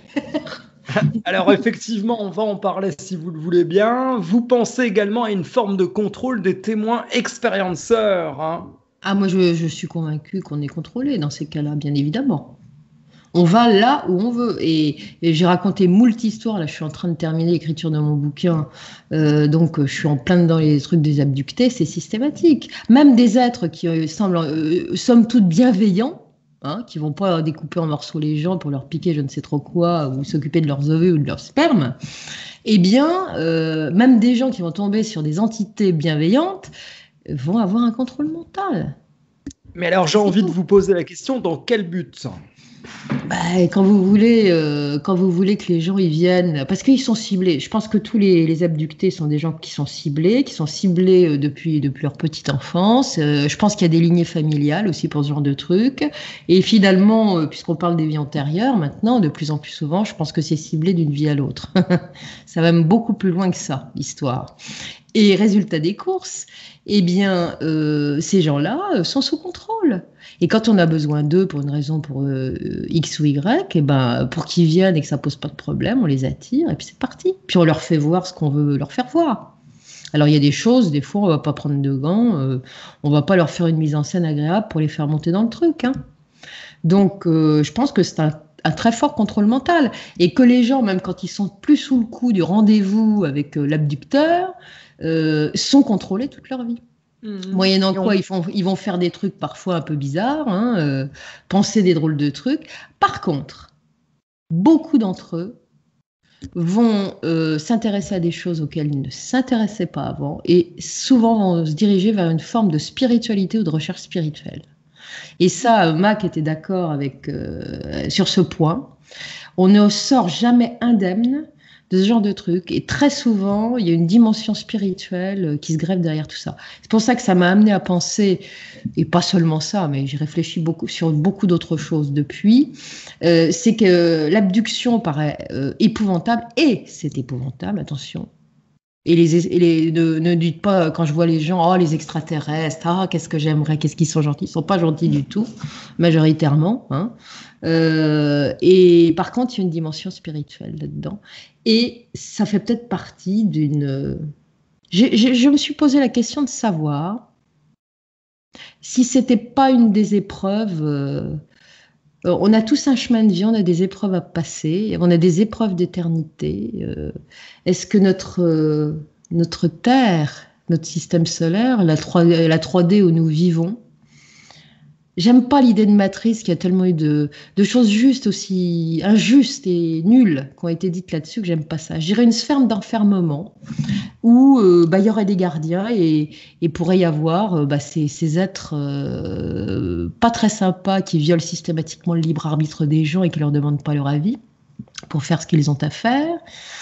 Alors, effectivement, on va en parler si vous le voulez bien. Vous pensez également à une forme de contrôle des témoins expérienceurs. Hein. Ah, moi, je, je suis convaincue qu'on est contrôlé dans ces cas-là, bien évidemment. On va là où on veut. Et, et j'ai raconté moult histoires. Là, je suis en train de terminer l'écriture de mon bouquin. Euh, donc, je suis en plein dans les trucs des abductés. C'est systématique. Même des êtres qui euh, semblent, euh, somme toute, bienveillants, hein, qui vont pas découper en morceaux les gens pour leur piquer je ne sais trop quoi, ou s'occuper de leurs ovules ou de leur sperme. Eh bien, euh, même des gens qui vont tomber sur des entités bienveillantes vont avoir un contrôle mental. Mais alors, j'ai envie de vous poser la question, dans quel but ? Bah, quand vous voulez, euh, quand vous voulez que les gens y viennent, parce qu'ils sont ciblés. Je pense que tous les, les abductés sont des gens qui sont ciblés, qui sont ciblés euh, depuis depuis leur petite enfance. Euh, je pense qu'il y a des lignées familiales aussi pour ce genre de trucs. Et finalement, euh, puisqu'on parle des vies antérieures, maintenant, de plus en plus souvent, je pense que c'est ciblé d'une vie à l'autre. Ça va même beaucoup plus loin que ça, l'histoire. Et résultat des courses, eh bien, euh, ces gens-là euh, sont sous contrôle. Et quand on a besoin d'eux pour une raison pour euh, X ou Y, et ben, pour qu'ils viennent et que ça pose pas de problème, on les attire et puis c'est parti. Puis on leur fait voir ce qu'on veut leur faire voir. Alors il y a des choses, des fois on va pas prendre de gants, euh, on va pas leur faire une mise en scène agréable pour les faire monter dans le truc. Hein. Donc euh, je pense que c'est un, un très fort contrôle mental. Et que les gens, même quand ils sont plus sous le coup du rendez-vous avec euh, l'abducteur, euh, sont contrôlés toute leur vie. Mmh. Moyennant quoi, ils, font, ils vont faire des trucs parfois un peu bizarres, hein, euh, penser des drôles de trucs. Par contre, beaucoup d'entre eux vont euh, s'intéresser à des choses auxquelles ils ne s'intéressaient pas avant et souvent vont se diriger vers une forme de spiritualité ou de recherche spirituelle. Et ça, Mac était d'accord avec, euh, sur ce point. On ne sort jamais indemne de ce genre de trucs. Et très souvent, il y a une dimension spirituelle qui se greffe derrière tout ça. C'est pour ça que ça m'a amené à penser, et pas seulement ça, mais j'ai réfléchi beaucoup sur beaucoup d'autres choses depuis, euh, c'est que l'abduction paraît euh, épouvantable, et c'est épouvantable, attention. Et, les, et les, ne, ne dites pas, quand je vois les gens, oh, les extraterrestres, ah, qu'est-ce que j'aimerais, qu'est-ce qu'ils sont gentils. Ils ne sont pas gentils du tout, majoritairement. Hein. Euh, et par contre, il y a une dimension spirituelle là-dedans. Et ça fait peut-être partie d'une... J'ai, j'ai, je me suis posé la question de savoir si ce n'était pas une des épreuves... Euh, on a tous un chemin de vie, on a des épreuves à passer, on a des épreuves d'éternité. Euh, est-ce que notre, euh, notre Terre, notre système solaire, la trois D, la trois D où nous vivons, j'aime pas l'idée de matrice qui a tellement eu de, de choses justes aussi injustes et nulles qui ont été dites là-dessus que j'aime pas ça. Je dirais une sphère d'enfermement où euh, bah, y aurait des gardiens et, et pourrait y avoir euh, bah, ces, ces êtres euh, pas très sympas qui violent systématiquement le libre arbitre des gens et qui leur demandent pas leur avis pour faire ce qu'ils ont à faire.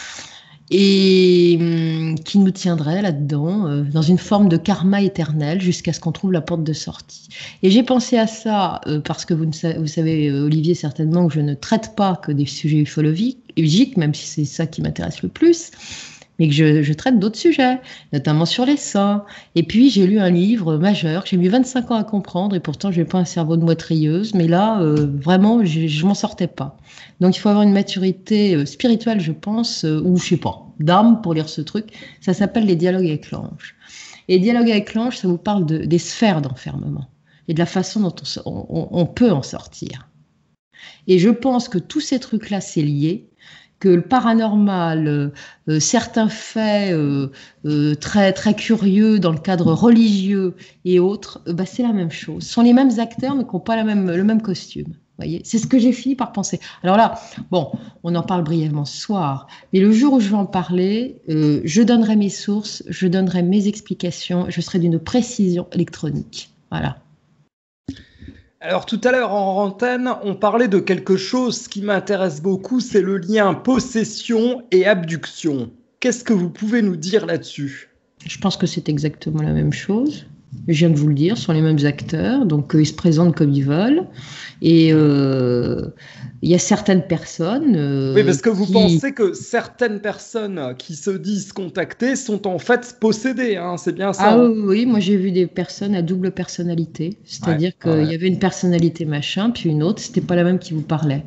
Et hum, qui nous tiendrait là-dedans, euh, dans une forme de karma éternel, jusqu'à ce qu'on trouve la porte de sortie. Et j'ai pensé à ça, euh, parce que vous, ne savez, vous savez, Olivier, certainement, que je ne traite pas que des sujets ufologiques, même si c'est ça qui m'intéresse le plus, mais que je, je traite d'autres sujets, notamment sur les saints. Et puis, j'ai lu un livre majeur, j'ai mis vingt-cinq ans à comprendre, et pourtant, je n'ai pas un cerveau de moitrilleuse, mais là, euh, vraiment, je ne m'en sortais pas. Donc, il faut avoir une maturité euh, spirituelle, je pense, euh, ou je sais pas, d'âme pour lire ce truc. Ça s'appelle les dialogues avec l'ange. Et les dialogues avec l'ange, ça vous parle de, des sphères d'enfermement et de la façon dont on, on, on peut en sortir. Et je pense que tous ces trucs-là, c'est lié. que le paranormal, euh, euh, certains faits euh, euh, très, très curieux dans le cadre religieux et autres, euh, bah, c'est la même chose. Ce sont les mêmes acteurs, mais qui n'ont pas la même, le même costume. Voyez, c'est ce que j'ai fini par penser. Alors là, bon, on en parle brièvement ce soir, mais le jour où je vais en parler, euh, je donnerai mes sources, je donnerai mes explications, je serai d'une précision électronique. Voilà. Alors tout à l'heure en antenne, on parlait de quelque chose qui m'intéresse beaucoup, c'est le lien possession et abduction. Qu'est-ce que vous pouvez nous dire là-dessus ? Je pense que c'est exactement la même chose. Je viens de vous le dire, ce sont les mêmes acteurs, donc euh, ils se présentent comme ils veulent. Et il euh, y a certaines personnes. Euh, oui, parce que vous qui... pensez que certaines personnes qui se disent contactées sont en fait possédées, hein, c'est bien ça. Ah hein. oui, moi j'ai vu des personnes à double personnalité, c'est-à-dire ouais, qu'il ouais. y avait une personnalité machin, puis une autre, c'était pas la même qui vous parlait.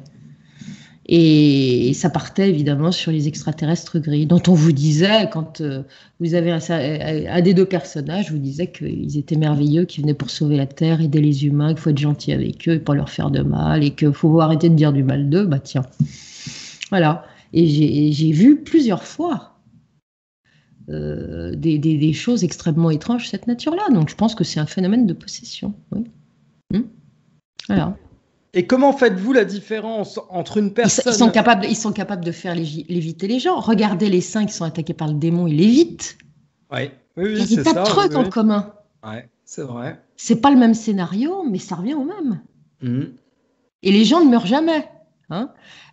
Et ça partait évidemment sur les extraterrestres gris, dont on vous disait, quand euh, vous avez un, un des deux personnages, vous disait qu'ils étaient merveilleux, qu'ils venaient pour sauver la Terre, aider les humains, qu'il faut être gentil avec eux et pas leur faire de mal, et qu'il faut arrêter de dire du mal d'eux, bah tiens. Voilà. Et j'ai, j'ai vu plusieurs fois euh, des, des, des choses extrêmement étranges de cette nature-là. Donc je pense que c'est un phénomène de possession. Oui. Hum. Voilà. Et comment faites-vous la différence entre une personne... Ils sont capables, ils sont capables de faire léviter les gens. Regardez les saints qui sont attaqués par le démon, ils lévitent. Ouais. Oui, oui, il y a des tas de trucs oui, en oui. commun. Ouais, c'est vrai. C'est pas le même scénario, mais ça revient au même. Mmh. Et les gens ne meurent jamais. Hein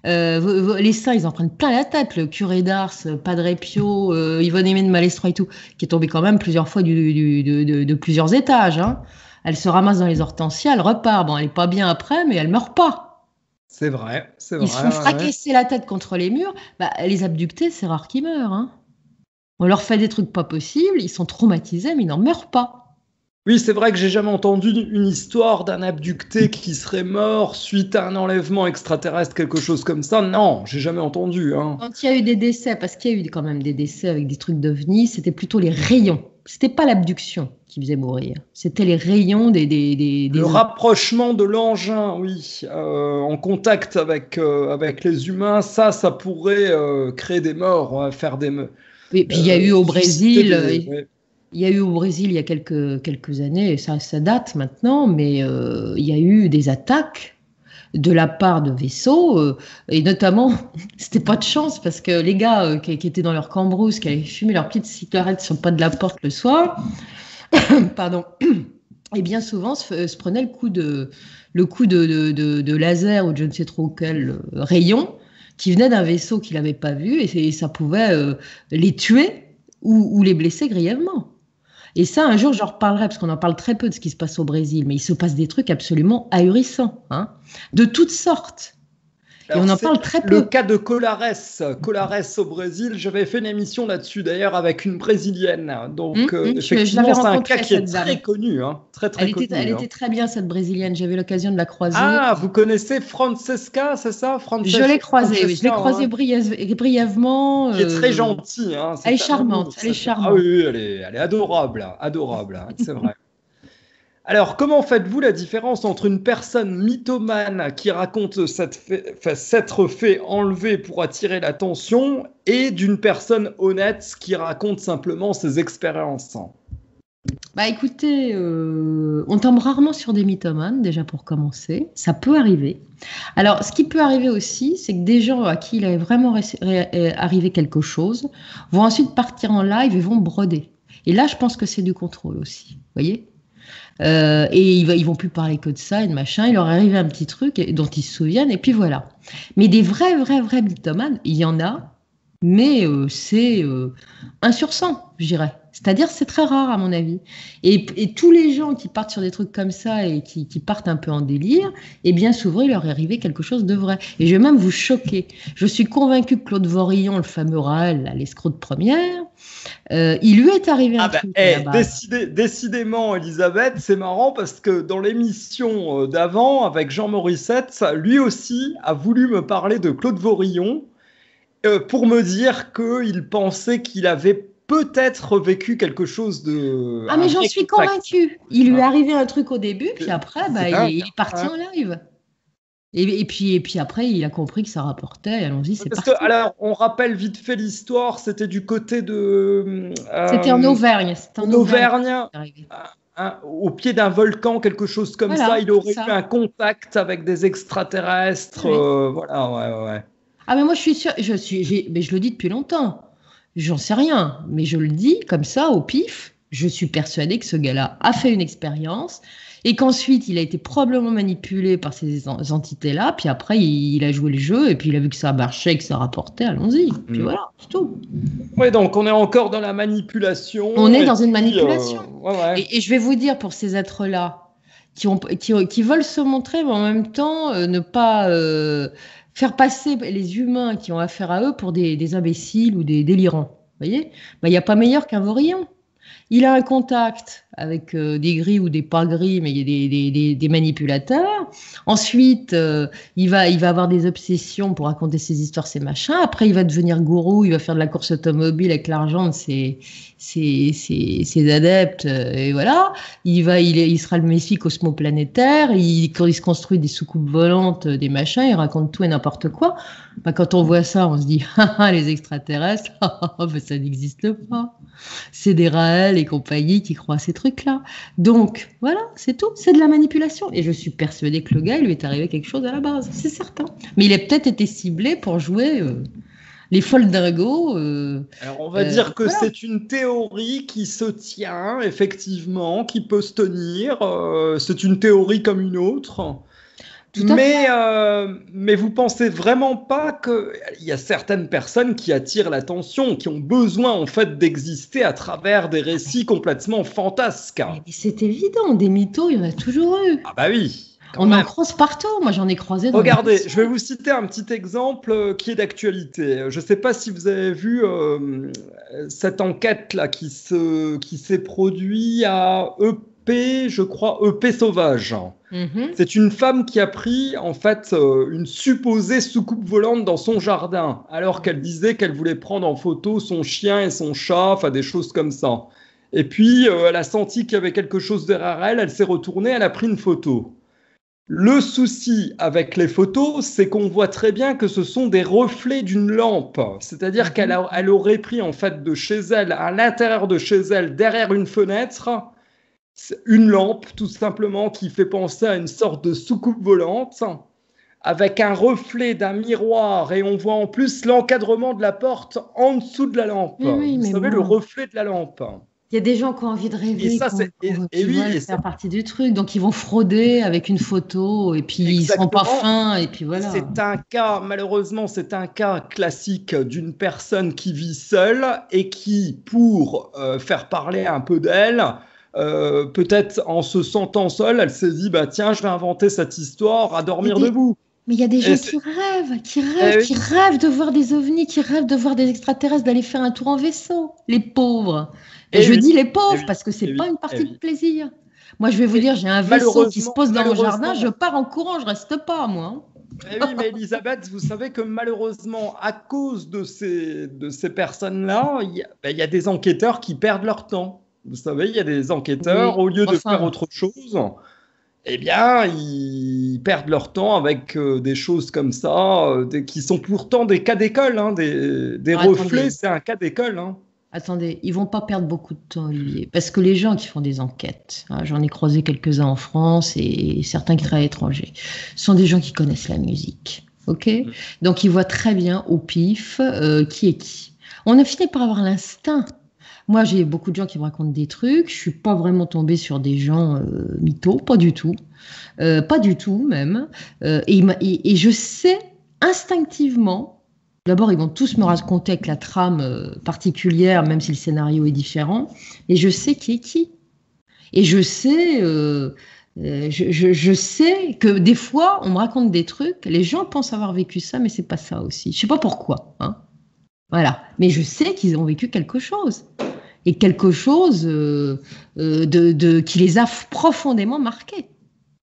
euh, les saints, ils en prennent plein la tête. Le curé d'Ars, Padre Pio, euh, Yvonne Aimée de Malestroit et tout, qui est tombé quand même plusieurs fois du, du, de, de, de plusieurs étages. Hein. Elle se ramasse dans les hortensias, elle repart. Bon, elle n'est pas bien après, mais elle meurt pas. C'est vrai, c'est vrai. Ils se font fracasser ouais. la tête contre les murs. Bah, les abductés, c'est rare qu'ils meurent. Hein. On leur fait des trucs pas possibles, ils sont traumatisés, mais ils n'en meurent pas. Oui, c'est vrai que j'ai jamais entendu une histoire d'un abducté qui serait mort suite à un enlèvement extraterrestre, quelque chose comme ça. Non, j'ai jamais entendu. Hein. Quand il y a eu des décès, parce qu'il y a eu quand même des décès avec des trucs d'ovnis, c'était plutôt les rayons. C'était pas l'abduction qui faisait mourir, c'était les rayons des... des, des, des le rapprochement de l'engin, oui, euh, en contact avec, euh, avec les humains, ça, ça pourrait euh, créer des morts, faire des... Et puis il euh, y a eu au Brésil... Des, ouais. Il y a eu au Brésil il y a quelques, quelques années, ça, ça date maintenant, mais euh, il y a eu des attaques de la part de vaisseaux, euh, et notamment, c'était pas de chance, parce que les gars euh, qui, qui étaient dans leur cambrousse, qui avaient fumé leur petite cigarette sur le pas de la porte le soir, pardon, et bien souvent se, se prenaient le coup de, le coup de, de, de, de laser ou de je ne sais trop quel euh, rayon, qui venait d'un vaisseau qu'ils n'avaient pas vu, et, et ça pouvait euh, les tuer ou, ou les blesser grièvement. Et ça, un jour, j'en reparlerai, parce qu'on en parle très peu de ce qui se passe au Brésil, mais il se passe des trucs absolument ahurissants, hein, de toutes sortes. Alors, et on en parle très peu. Le cas de Colares, Colares au Brésil, j'avais fait une émission là-dessus, d'ailleurs, avec une Brésilienne. Donc, mmh, euh, mmh, effectivement, c'est un cas qui est très connu, hein, très, très elle connu. Était, elle hein. était très bien, cette Brésilienne. J'avais l'occasion de la croiser. Ah, vous connaissez Francesca, c'est ça Francesca, Je l'ai croisée, Francesca, oui. Je l'ai croisée hein. brièvement. Qui est très gentille. Hein, elle est charmante, amour, elle est charmante. Ah oui, elle est, elle est adorable, adorable, hein, c'est vrai. Alors, comment faites-vous la différence entre une personne mythomane qui raconte s'être fait, s'être fait enlever pour attirer l'attention et d'une personne honnête qui raconte simplement ses expériences? Bah écoutez, euh, on tombe rarement sur des mythomanes, déjà pour commencer. Ça peut arriver. Alors, ce qui peut arriver aussi, c'est que des gens à qui il est vraiment arrivé quelque chose vont ensuite partir en live et vont broder. Et là, je pense que c'est du contrôle aussi. Vous voyez ? Euh, et ils, ils vont plus parler que de ça et de machin. Il leur est arrivé un petit truc dont ils se souviennent et puis voilà. Mais des vrais, vrais, vrais mythomanes, il y en a, mais euh, c'est euh, un sur cent, je dirais. C'est-à-dire, c'est très rare à mon avis. Et, et tous les gens qui partent sur des trucs comme ça et qui, qui partent un peu en délire, et bien souvent, il leur est arrivé quelque chose de vrai. Et je vais même vous choquer. Je suis convaincue que Claude Vorillon, le fameux Raël, l'escroc de première, euh, il lui est arrivé un ah truc. Ben, hey, décidé, décidément, Elisabeth, c'est marrant parce que dans l'émission d'avant, avec Jean Morissette, lui aussi a voulu me parler de Claude Vorillon euh, pour me dire qu'il pensait qu'il avait peut-être vécu quelque chose de... Ah mais j'en suis convaincue. Il lui est arrivé un truc au début, puis après, bah, il, il est parti ouais. en live. Et, et, puis, et puis après, il a compris que ça rapportait. Allons-y, c'est Parce parti. que, alors, on rappelle vite fait l'histoire. C'était du côté de. C'était en Euh, Auvergne. C'était en en Auvergne. Auvergne, un, au pied d'un volcan, quelque chose comme Voilà, ça. Il aurait ça. eu un contact avec des extraterrestres. Oui. Euh, voilà, ouais, ouais. Ah, mais moi, je suis sûre. Je, suis, j'ai, mais je le dis depuis longtemps. J'en sais rien. Mais je le dis comme ça, au pif. Je suis persuadée que ce gars-là a fait une expérience et qu'ensuite, il a été probablement manipulé par ces entités-là. Puis après, il, il a joué le jeu et puis il a vu que ça marchait, que ça rapportait. Allons-y. Puis mm. voilà, c'est tout. Oui, donc on est encore dans la manipulation. On est dans une manipulation. Euh, ouais, ouais. Et, et je vais vous dire, pour ces êtres-là, qui, ont, qui, qui veulent se montrer, mais en même temps, euh, ne pas euh, faire passer les humains qui ont affaire à eux pour des, des imbéciles ou des délirants. Vous voyez ? Ben, il n'y a pas meilleur qu'un vaurien. Il a un contact avec euh, des gris ou des pas gris, mais il y a des, des, des, des manipulateurs. Ensuite, euh, il, va, il va avoir des obsessions pour raconter ses histoires, ses machins. Après, il va devenir gourou, il va faire de la course automobile avec l'argent de ses, ses, ses, ses adeptes. Euh, et voilà. Il, va, il, il sera le messie cosmoplanétaire. Il, quand il se construit des soucoupes volantes, des machins, il raconte tout et n'importe quoi. Ben, quand on voit ça, on se dit, ah, les extraterrestres, ben, ça n'existe pas. C'est des Raël et compagnie qui croient à ces trucs-là. Donc, voilà, c'est tout. C'est de la manipulation. Et je suis persuadée que le gars, il lui est arrivé quelque chose à la base. C'est certain. Mais il a peut-être été ciblé pour jouer euh, les folles dingos. Euh, Alors, on va euh, dire que voilà. C'est une théorie qui se tient, effectivement, qui peut se tenir. Euh, c'est une théorie comme une autre. Mais, euh, mais vous pensez vraiment pas qu'il y a certaines personnes qui attirent l'attention, qui ont besoin en fait d'exister à travers des récits complètement fantasques. Mais c'est évident, des mythos, il y en a toujours eu. Ah bah oui. On même. en croise partout, moi j'en ai croisé dans Regardez, je vais vous citer un petit exemple qui est d'actualité. Je ne sais pas si vous avez vu euh, cette enquête-là qui, se, qui s'est produite à E P, je crois, E P Sauvage. Mm-hmm. C'est une femme qui a pris en fait euh, une supposée soucoupe volante dans son jardin, alors qu'elle disait qu'elle voulait prendre en photo son chien et son chat, enfin des choses comme ça. Et puis euh, elle a senti qu'il y avait quelque chose derrière elle, elle s'est retournée, elle a pris une photo. Le souci avec les photos, c'est qu'on voit très bien que ce sont des reflets d'une lampe. C'est-à-dire mm-hmm. qu'elle a, elle aurait pris en fait de chez elle, à l'intérieur de chez elle, derrière une fenêtre, une lampe tout simplement qui fait penser à une sorte de soucoupe volante avec un reflet d'un miroir et on voit en plus l'encadrement de la porte en dessous de la lampe. Mais oui, Vous mais savez, bon. Le reflet de la lampe. Il y a des gens qui ont envie de rêver, et ça, qui, c'est, et, qui et oui, veulent et faire ça... partie du truc. Donc, ils vont frauder avec une photo et puis Exactement. Ils ne seront pas fins et puis voilà. C'est un cas, malheureusement, c'est un cas classique d'une personne qui vit seule et qui, pour euh, faire parler un peu d'elle, euh, peut-être en se sentant seule, elle s'est dit, bah, tiens, je vais inventer cette histoire à dormir des... debout. Mais il y a des gens qui rêvent, qui rêvent, eh qui oui. rêvent de voir des ovnis, qui rêvent de voir des extraterrestres, d'aller faire un tour en vaisseau. Les pauvres. Et, et je oui. dis les pauvres et parce que c'est pas oui. une partie de plaisir. Moi, je vais vous dire, j'ai un vaisseau qui se pose dans mon jardin, je pars en courant, je reste pas, moi. Eh oui, mais Elisabeth, vous savez que malheureusement, à cause de ces, de ces personnes-là, il y, ben, y a des enquêteurs qui perdent leur temps. Vous savez, il y a des enquêteurs, au lieu de enfin. faire autre chose, eh bien, ils perdent leur temps avec euh, des choses comme ça, euh, des, qui sont pourtant des cas d'école. Hein, des des ah, reflets, attendez. C'est un cas d'école. Hein. Attendez, ils vont pas perdre beaucoup de temps, Olivier, parce que les gens qui font des enquêtes, hein, j'en ai croisé quelques-uns en France et certains qui travaillent à l'étranger, sont des gens qui connaissent la musique, ok ? Mmh. Donc, ils voient très bien au pif euh, qui est qui. On a fini par avoir l'instinct. Moi, j'ai beaucoup de gens qui me racontent des trucs. Je suis pas vraiment tombée sur des gens euh, mythos, pas du tout, euh, pas du tout même. Euh, et, et, et je sais instinctivement. D'abord, ils vont tous me raconter avec la trame euh, particulière, même si le scénario est différent. Et je sais qui est qui. Et je sais, euh, euh, je, je, je sais que des fois, on me raconte des trucs. Les gens pensent avoir vécu ça, mais c'est pas ça aussi. Je sais pas pourquoi. Hein. Voilà. Mais je sais qu'ils ont vécu quelque chose. Et quelque chose euh, euh, de, de, qui les a profondément marqués.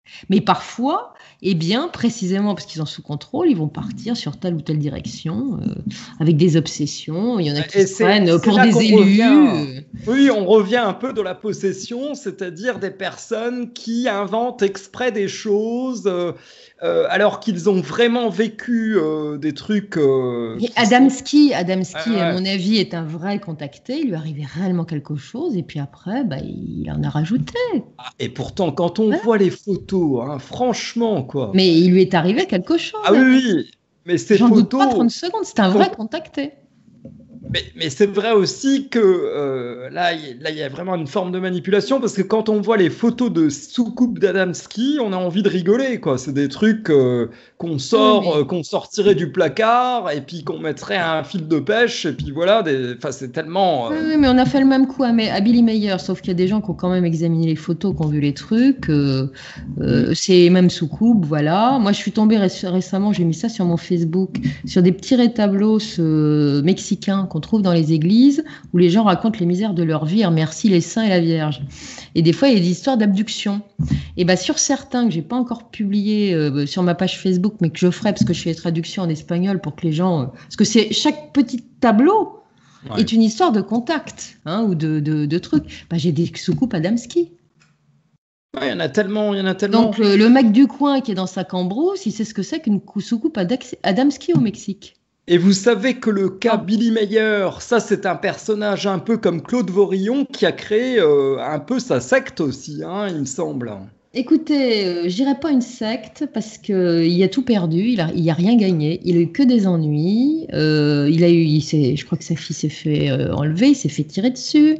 Mais parfois, eh bien, précisément parce qu'ils sont sous contrôle, ils vont partir sur telle ou telle direction, euh, avec des obsessions. Il y en a qui Et se c'est prennent c'est pour là des qu'on élus. revient. euh. Oui, on revient un peu dans la possession, c'est-à-dire des personnes qui inventent exprès des choses euh, euh, alors qu'ils ont vraiment vécu euh, des trucs euh, Et qui sont. Adamski, Ouais, Adamski, à ouais. mon avis, est un vrai contacté. Il lui arrivait réellement quelque chose, et puis après, bah, il en a rajouté. Et pourtant, quand on Voilà. voit les photos, hein, franchement, quoi. Mais il lui est arrivé quelque chose, Ah oui, Adamski. oui, mais ces J'en doute pas photos trente secondes, c'est un sont. vrai contacté. Mais, mais c'est vrai aussi que euh, là, il là, il y a vraiment une forme de manipulation parce que quand on voit les photos de soucoupe d'Adamski, on a envie de rigoler, quoi. C'est des trucs euh, qu'on Oui, sort, euh, mais qu'on sortirait du placard et puis qu'on mettrait à un fil de pêche et puis voilà. Des... Enfin, c'est tellement. Oui, euh, oui, mais on a fait le même coup à, Ma- à Billy Mayer, sauf qu'il y a des gens qui ont quand même examiné les photos, qui ont vu les trucs. euh, euh, c'est même sous coupe, voilà. Moi, je suis tombée ré- récemment, j'ai mis ça sur mon Facebook, sur des petits rétablos euh, mexicains qu'on trouve dans les églises, où les gens racontent les misères de leur vie, remercient les saints et la Vierge. Et des fois, il y a des histoires d'abduction. Et bien, sur certains que j'ai pas encore publiés euh, sur ma page Facebook, mais que je ferai parce que je fais les traductions en espagnol pour que les gens. euh, parce que c'est chaque petit tableau ouais. est une histoire de contact hein, ou de, de, de trucs. Bah, j'ai des soucoupes Adamski. Ouais, il y en a tellement, il y en a tellement. Donc le, le mec du coin qui est dans sa cambrousse, il sait ce que c'est qu'une cou- soucoupe Adax- Adamski au Mexique. Et vous savez que le cas Non. Billy Mayer, ça c'est un personnage un peu comme Claude Vorillon qui a créé euh, un peu sa secte aussi, hein, il me semble. Écoutez, euh, je dirais pas une secte parce que il a tout perdu, il a, il a rien gagné, il a eu que des ennuis. euh, il a eu, il s'est- je crois que sa fille s'est fait euh, enlever, il s'est fait tirer dessus.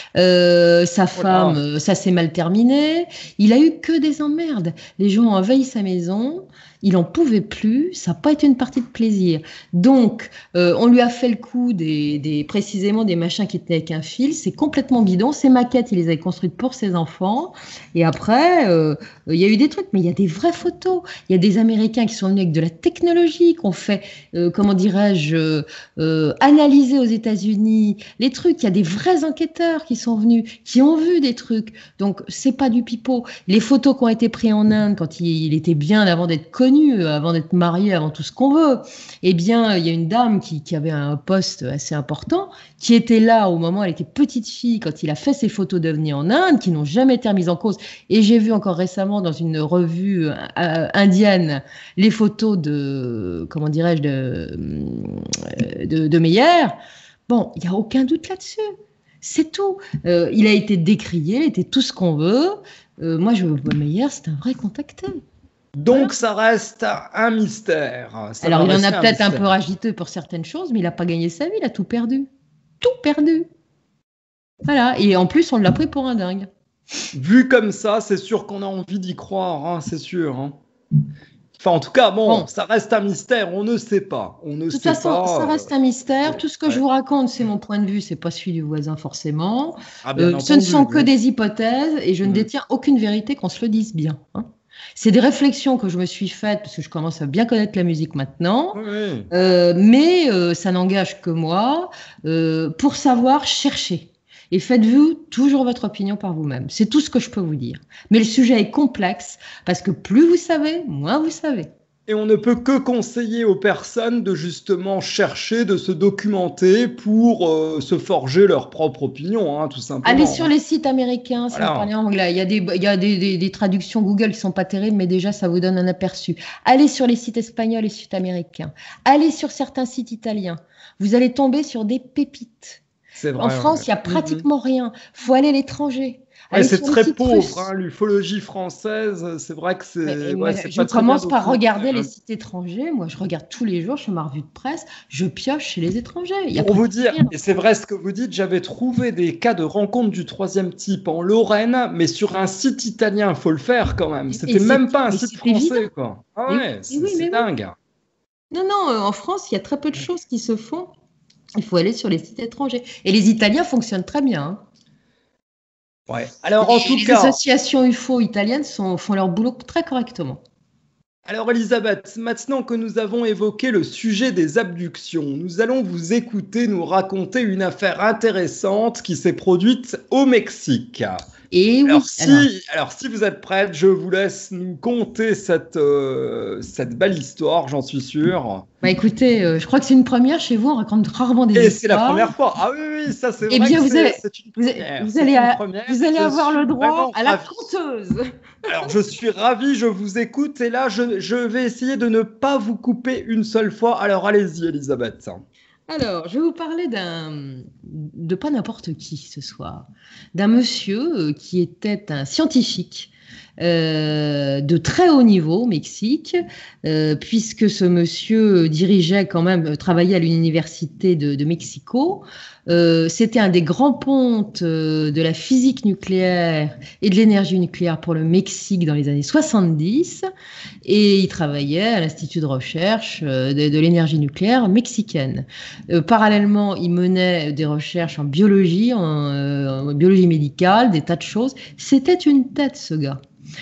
Euh, sa femme, Voilà. euh, ça s'est mal terminé. Il a eu que des emmerdes. Les gens ont envahi sa maison. Il en pouvait plus. Ça n'a pas été une partie de plaisir. Donc, euh, on lui a fait le coup des, des précisément des machins qui étaient avec un fil. C'est complètement bidon. Ces maquettes, il les avait construites pour ses enfants. Et après, euh, il y a eu des trucs, mais il y a des vraies photos. Il y a des Américains qui sont venus avec de la technologie, qu'on fait, euh, comment dirais-je, euh, euh, analyser aux États-Unis les trucs. Il y a des vrais enquêteurs qui sont venus, qui ont vu des trucs. Donc, c'est pas du pipeau. Les photos qui ont été prises en Inde quand il, il était bien avant d'être connu, avant d'être marié, avant tout ce qu'on veut, eh bien, il y a une dame qui, qui avait un poste assez important, qui était là au moment où elle était petite fille, quand il a fait ses photos d'ovnis en Inde, qui n'ont jamais été remises en cause. Et j'ai vu encore récemment dans une revue euh, indienne les photos de, comment dirais-je, de, de, de Meyer. Bon, il n'y a aucun doute là-dessus. C'est tout. Euh, il a été décrié, il était tout ce qu'on veut. Euh, moi, je vois Meyer, c'est un vrai contacté. Donc Voilà. ça reste un mystère. Ça Alors, va il en a rester un peut-être un peu mystère. ragité pour certaines choses, mais il n'a pas gagné sa vie, il a tout perdu. Tout perdu. Voilà. Et en plus, on l'a pris pour un dingue. Vu comme ça, c'est sûr qu'on a envie d'y croire, hein, c'est sûr. Hein. Enfin, en tout cas, bon, Bon, ça reste un mystère. On ne sait pas. On ne de toute sait façon, ça pas. reste un euh, mystère. Tout ce que je ouais. vous raconte, c'est mon point de vue, c'est pas celui du voisin forcément. Ah, bien Euh, ce ne entendu. sont que Oui. des hypothèses et je ne Mhm. détiens aucune vérité, qu'on se le dise bien. Hein. C'est des réflexions que je me suis faites parce que je commence à bien connaître la musique maintenant. Oui, oui. Euh, mais euh, ça n'engage que moi. Euh, pour savoir, cherchez. Et faites-vous toujours votre opinion par vous-même. C'est tout ce que je peux vous dire. Mais le sujet est complexe parce que plus vous savez, moins vous savez. Et on ne peut que conseiller aux personnes de justement chercher, de se documenter pour euh, se forger leur propre opinion, hein, tout simplement. Allez sur les sites américains si vous Voilà. parlez anglais. Il y a, des, il y a des, des, des traductions Google qui sont pas terribles, mais déjà ça vous donne un aperçu. Allez sur les sites espagnols et sud-américains. Allez sur certains sites italiens. Vous allez tomber sur des pépites. C'est vrai. En France, il Ouais. n'y a pratiquement rien. Il faut aller à l'étranger. Ouais, Allez c'est sur les très sites pauvre, russes. hein, l'ufologie française. C'est vrai que Mais, c'est moi, ouais, c'est je pas très bien commence par documenté, regarder hein. les sites étrangers. Moi, je regarde tous les jours, je fais ma revue de presse, je pioche chez les étrangers. Il y a Pour vous pratiquement dire, rien. et c'est vrai ce que vous dites, j'avais trouvé des cas de rencontres du troisième type en Lorraine, mais sur un site italien, il faut le faire quand même. Et C'était c'est- même pas un mais site c'est français, évident. quoi. Ah Et oui, ouais, et c'est oui, c'est mais oui. dingue. Non, non, euh, en France, il y a très peu de choses qui se font. Il faut aller sur les sites étrangers. Et les Italiens fonctionnent très bien. Hein. Ouais. Alors en tout Les cas, associations U F O italiennes sont- font leur boulot très correctement. alors Elisabeth, maintenant que nous avons évoqué le sujet des abductions, nous allons vous écouter nous raconter une affaire intéressante qui s'est produite au Mexique. Et alors, oui, si, alors, alors, si vous êtes prête, je vous laisse nous conter cette, euh, cette belle histoire, j'en suis sûr. bah écoutez, euh, je crois que c'est une première chez vous, on raconte rarement des Et c'est la histoires. première fois. Ah oui, oui, ça c'est Eh vrai que bien, vous c'est allez, c'est une vous, allez, première. vous C'est allez, une à- première vous et allez je avoir suis le droit vraiment à la ravi. conteuse. Alors, je suis ravi, je vous écoute et là, je, je vais essayer de ne pas vous couper une seule fois. Alors, allez-y, Elisabeth. Alors, je vais vous parler d'un, de pas n'importe qui ce soir, d'un monsieur euh, qui était un scientifique euh, de très haut niveau au Mexique, euh, puisque ce monsieur dirigeait quand même, euh, travaillait à l'université de, de Mexico. Euh, c'était un des grands pontes euh, de la physique nucléaire et de l'énergie nucléaire pour le Mexique dans les années soixante-dix, et il travaillait à l'Institut de recherche euh, de, de l'énergie nucléaire mexicaine. Euh, parallèlement, il menait des recherches en biologie, en, euh, en biologie médicale, des tas de choses. C'était une tête, ce gars.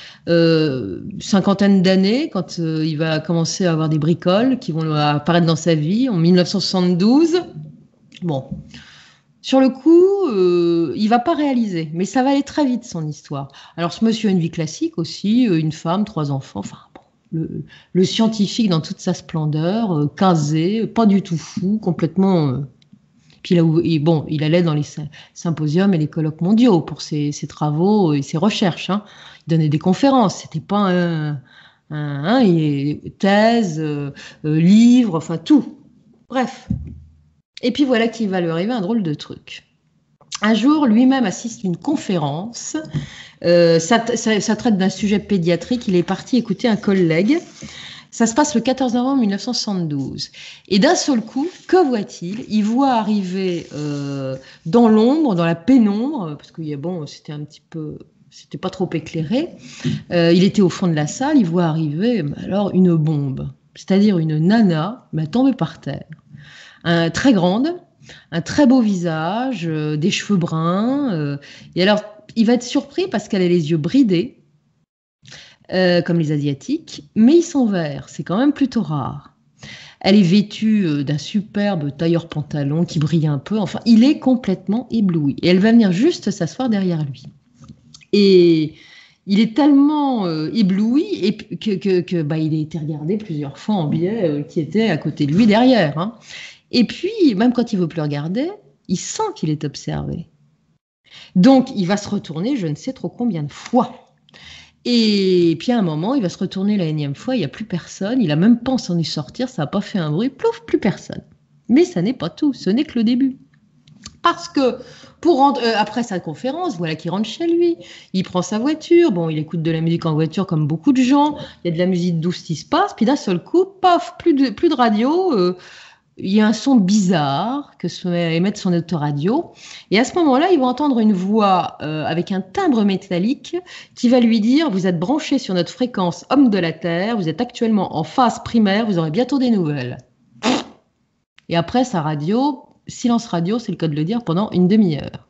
Euh, cinquantaine d'années, quand euh, il va commencer à avoir des bricoles qui vont apparaître dans sa vie, en mille neuf cent soixante-douze. Bon, sur le coup, euh, il va pas réaliser, mais ça va aller très vite, son histoire. Alors, ce monsieur a une vie classique aussi, euh, une femme, trois enfants, enfin, bon, le, le scientifique dans toute sa splendeur, euh, casé, pas du tout fou, complètement... Euh, puis là où, et bon, il allait dans les symposiums et les colloques mondiaux pour ses, ses travaux et ses recherches. Hein. Il donnait des conférences, c'était pas un, un, un et thèse, euh, euh, livre, enfin tout. Bref. Et puis voilà qu'il va lui arriver un drôle de truc. Un jour, lui-même assiste à une conférence. Euh, ça, ça, ça traite d'un sujet pédiatrique. Il est parti écouter un collègue. Ça se passe le quatorze novembre mille neuf cent soixante-douze. Et d'un seul coup, que voit-il? Il voit arriver euh, dans l'ombre, dans la pénombre, parce que bon, c'était un petit peu, c'était pas trop éclairé. Euh, il était au fond de la salle. Il voit arriver, alors une bombe, c'est-à-dire une nana, mais tombée par terre, un, très grande, un très beau visage, euh, des cheveux bruns. Euh, et alors, il va être surpris parce qu'elle a les yeux bridés. Euh, comme les Asiatiques, mais ils sont verts, c'est quand même plutôt rare. Elle est vêtue euh, d'un superbe tailleur pantalon qui brille un peu, enfin, il est complètement ébloui. Et elle va venir juste s'asseoir derrière lui. Et il est tellement euh, ébloui et que, que, que bah, il a été regardé plusieurs fois en biais euh, qui était à côté de lui derrière. Hein. Et puis, même quand il ne veut plus regarder, il sent qu'il est observé. Donc, il va se retourner je ne sais trop combien de fois. Et puis à un moment, il va se retourner la énième fois, il n'y a plus personne, il n'a même pas entendu sortir, ça n'a pas fait un bruit, plouf, plus personne. Mais ça n'est pas tout, ce n'est que le début. Parce que pour rentrer, euh, après sa conférence, voilà qu'il rentre chez lui, il prend sa voiture, bon, il écoute de la musique en voiture comme beaucoup de gens, il y a de la musique douce qui se passe, puis d'un seul coup, paf, plus de, plus de radio, euh, il y a un son bizarre que se met à émettre son autoradio. Et à ce moment-là, ils vont entendre une voix euh, avec un timbre métallique qui va lui dire « Vous êtes branché sur notre fréquence homme de la Terre, vous êtes actuellement en phase primaire, vous aurez bientôt des nouvelles. » Et après, sa radio, silence radio, c'est le cas de le dire, pendant une demi-heure.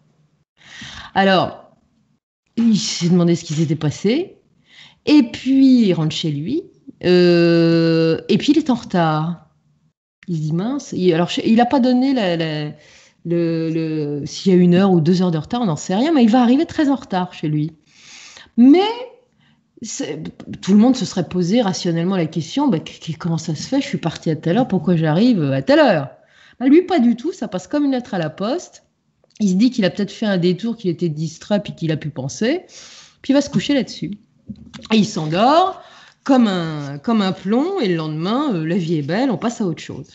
Alors, il s'est demandé ce qui s'était passé. Et puis, il rentre chez lui. Euh, et puis, il est en retard. Il se dit mince. Il, alors, il n'a pas donné la, la, le, le, s'il y a une heure ou deux heures de retard, on n'en sait rien, mais il va arriver très en retard chez lui. Mais tout le monde se serait posé rationnellement la question bah, comment ça se fait? Je suis parti à telle heure, pourquoi j'arrive à telle heure? Bah, lui, pas du tout. Ça passe comme une lettre à la poste. Il se dit qu'il a peut-être fait un détour, qu'il était distrait, puis qu'il a pu penser. Puis il va se coucher là-dessus. Et il s'endort. Comme un, comme un plomb, et le lendemain, euh, la vie est belle, on passe à autre chose.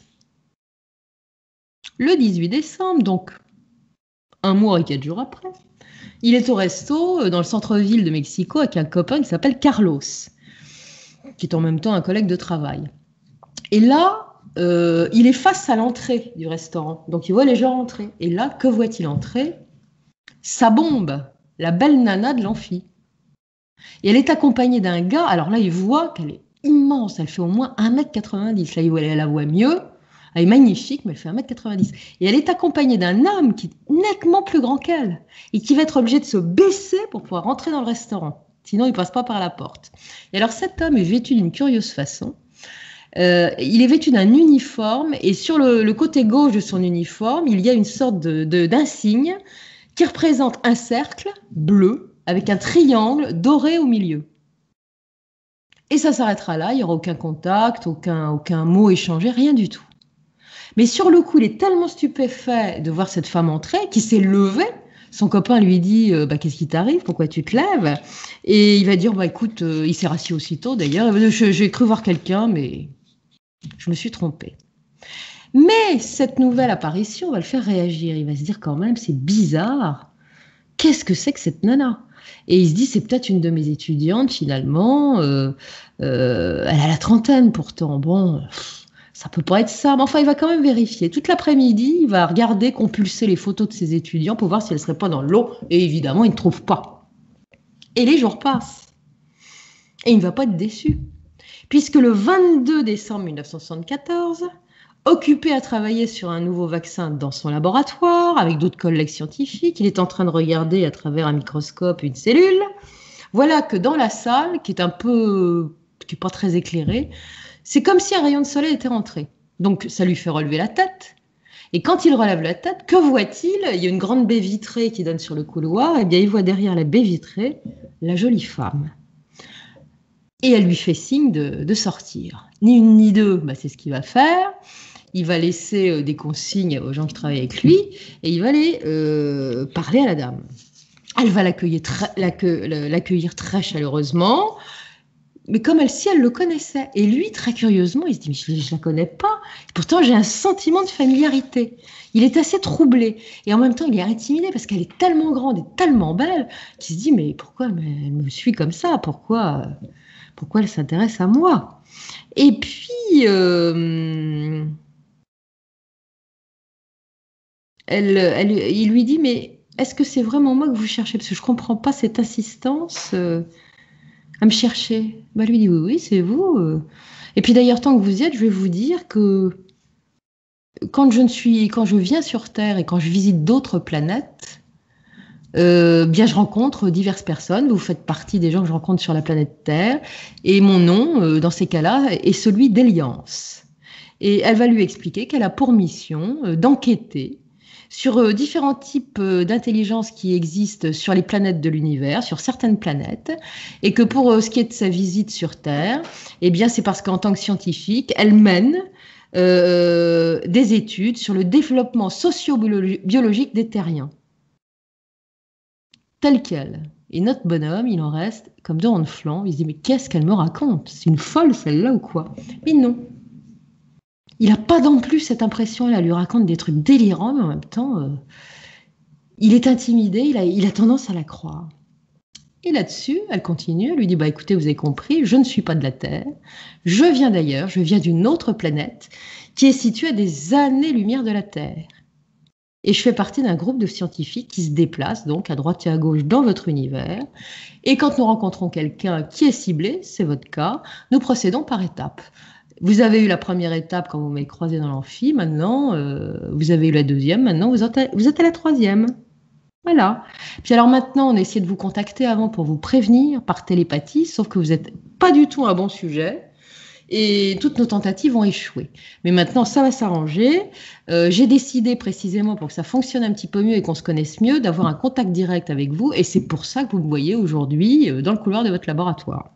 Le dix-huit décembre, donc un mois et quatre jours après, il est au resto euh, dans le centre-ville de Mexico avec un copain qui s'appelle Carlos, qui est en même temps un collègue de travail. Et là, euh, il est face à l'entrée du restaurant, donc il voit les gens rentrer. Et là, que voit-il entrer? Sa bombe, la belle nana de l'amphi. Et elle est accompagnée d'un gars, alors là, il voit qu'elle est immense, elle fait au moins un mètre quatre-vingt-dix. Là, il voit, elle la voit mieux, elle est magnifique, mais elle fait un mètre quatre-vingt-dix. Et elle est accompagnée d'un homme qui est nettement plus grand qu'elle, et qui va être obligé de se baisser pour pouvoir rentrer dans le restaurant. Sinon, il ne passe pas par la porte. Et alors, cet homme est vêtu d'une curieuse façon. Euh, il est vêtu d'un uniforme, et sur le, le côté gauche de son uniforme, il y a une sorte de, de, d'insigne qui représente un cercle bleu, avec un triangle doré au milieu. Et ça s'arrêtera là, il n'y aura aucun contact, aucun, aucun mot échangé, rien du tout. Mais sur le coup, il est tellement stupéfait de voir cette femme entrer qu'il s'est levé. Son copain lui dit euh, bah, « Qu'est-ce qui t'arrive? Pourquoi tu te lèves ?» Et il va dire bah, « Écoute, euh, il s'est rassis aussitôt d'ailleurs. J'ai cru voir quelqu'un, mais je me suis trompé. » Mais cette nouvelle apparition va le faire réagir. Il va se dire quand même « C'est bizarre. Qu'est-ce que c'est que cette nana ?» Et il se dit, c'est peut-être une de mes étudiantes, finalement. Euh, euh, elle a la trentaine, pourtant. Bon, ça peut pas être ça. Mais enfin, il va quand même vérifier. Toute l'après-midi, il va regarder, compulser les photos de ses étudiants pour voir si elles ne seraient pas dans l'eau. Et évidemment, il ne trouve pas. Et les jours passent. Et il ne va pas être déçu. Puisque le vingt-deux décembre mille neuf cent soixante-quatorze, occupé à travailler sur un nouveau vaccin dans son laboratoire, avec d'autres collègues scientifiques, il est en train de regarder à travers un microscope une cellule. Voilà que dans la salle, qui est un peu, qui n'est pas très éclairée, c'est comme si un rayon de soleil était rentré. Donc ça lui fait relever la tête. Et quand il relève la tête, que voit-il? Il y a une grande baie vitrée qui donne sur le couloir. Et bien il voit derrière la baie vitrée la jolie femme. Et elle lui fait signe de, de sortir. Ni une ni deux, bah, c'est ce qu'il va faire. Il va laisser euh, des consignes aux gens qui travaillent avec lui et il va aller euh, parler à la dame. Elle va l'accueillir très, l'accueillir très chaleureusement, mais comme elle, si elle le connaissait. Et lui, très curieusement, il se dit, mais je ne la connais pas. Pourtant, j'ai un sentiment de familiarité. Il est assez troublé. Et en même temps, il est intimidé parce qu'elle est tellement grande et tellement belle qu'il se dit, mais pourquoi elle me suit comme ça? Pourquoi, pourquoi elle s'intéresse à moi? Et puis... Euh, Elle, elle, il lui dit, mais est-ce que c'est vraiment moi que vous cherchez? Parce que je ne comprends pas cette insistance euh, à me chercher. Bah, lui dit, oui, oui, c'est vous. Euh. Et puis d'ailleurs, tant que vous y êtes, je vais vous dire que quand je, ne suis, quand je viens sur Terre et quand je visite d'autres planètes, euh, bien je rencontre diverses personnes. Vous faites partie des gens que je rencontre sur la planète Terre. Et mon nom, euh, dans ces cas-là, est celui d'Eliance. Et elle va lui expliquer qu'elle a pour mission euh, d'enquêter sur euh, différents types euh, d'intelligence qui existent sur les planètes de l'univers, sur certaines planètes, et que pour euh, ce qui est de sa visite sur Terre, eh bien, c'est parce qu'en tant que scientifique, elle mène euh, des études sur le développement socio-biologique des terriens. Tel quel. Et notre bonhomme, il en reste comme deux ronds de flanc. Il se dit, mais qu'est-ce qu'elle me raconte? C'est une folle celle-là ou quoi? Mais non. Il n'a pas non plus cette impression-là, elle lui raconte des trucs délirants, mais en même temps, euh, il est intimidé, il a, il a tendance à la croire. Et là-dessus, elle continue, elle lui dit, bah, écoutez, vous avez compris, je ne suis pas de la Terre, je viens d'ailleurs, je viens d'une autre planète qui est située à des années-lumière de la Terre. Et je fais partie d'un groupe de scientifiques qui se déplacent donc à droite et à gauche dans votre univers. Et quand nous rencontrons quelqu'un qui est ciblé, c'est votre cas, nous procédons par étapes. Vous avez eu la première étape quand vous m'avez croisé dans l'amphi, maintenant euh, vous avez eu la deuxième, maintenant vous êtes, à, vous êtes à la troisième. Voilà. Puis alors maintenant, on a essayé de vous contacter avant pour vous prévenir par télépathie, sauf que vous n'êtes pas du tout un bon sujet et toutes nos tentatives ont échoué. Mais maintenant, ça va s'arranger. Euh, j'ai décidé précisément pour que ça fonctionne un petit peu mieux et qu'on se connaisse mieux, d'avoir un contact direct avec vous et c'est pour ça que vous me voyez aujourd'hui dans le couloir de votre laboratoire.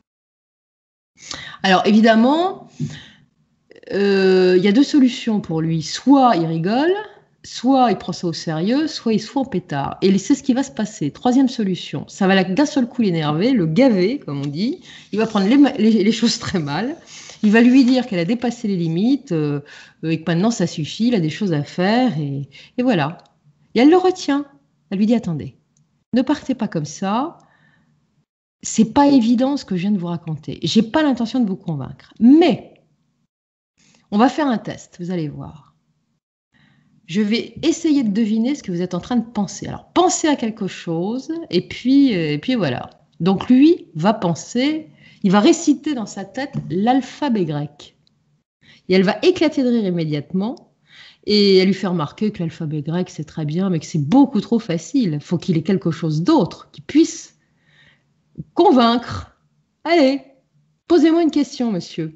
Alors évidemment, euh, il y a deux solutions pour lui. Soit il rigole, soit il prend ça au sérieux, soit il se fout en pétard. Et c'est ce qui va se passer. Troisième solution, ça va d'un seul coup l'énerver, le gaver, comme on dit. Il va prendre les, les, les choses très mal. Il va lui dire qu'elle a dépassé les limites euh, et que maintenant ça suffit, il a des choses à faire. Et, et voilà. Et elle le retient. Elle lui dit, attendez, ne partez pas comme ça. C'est pas évident ce que je viens de vous raconter. J'ai pas l'intention de vous convaincre. Mais, on va faire un test, vous allez voir. Je vais essayer de deviner ce que vous êtes en train de penser. Alors, pensez à quelque chose, et puis, et puis voilà. Donc, lui va penser, il va réciter dans sa tête l'alphabet grec. Et elle va éclater de rire immédiatement, et elle lui fait remarquer que l'alphabet grec, c'est très bien, mais que c'est beaucoup trop facile. Il faut qu'il ait quelque chose d'autre qui puisse convaincre. Allez, posez-moi une question, monsieur.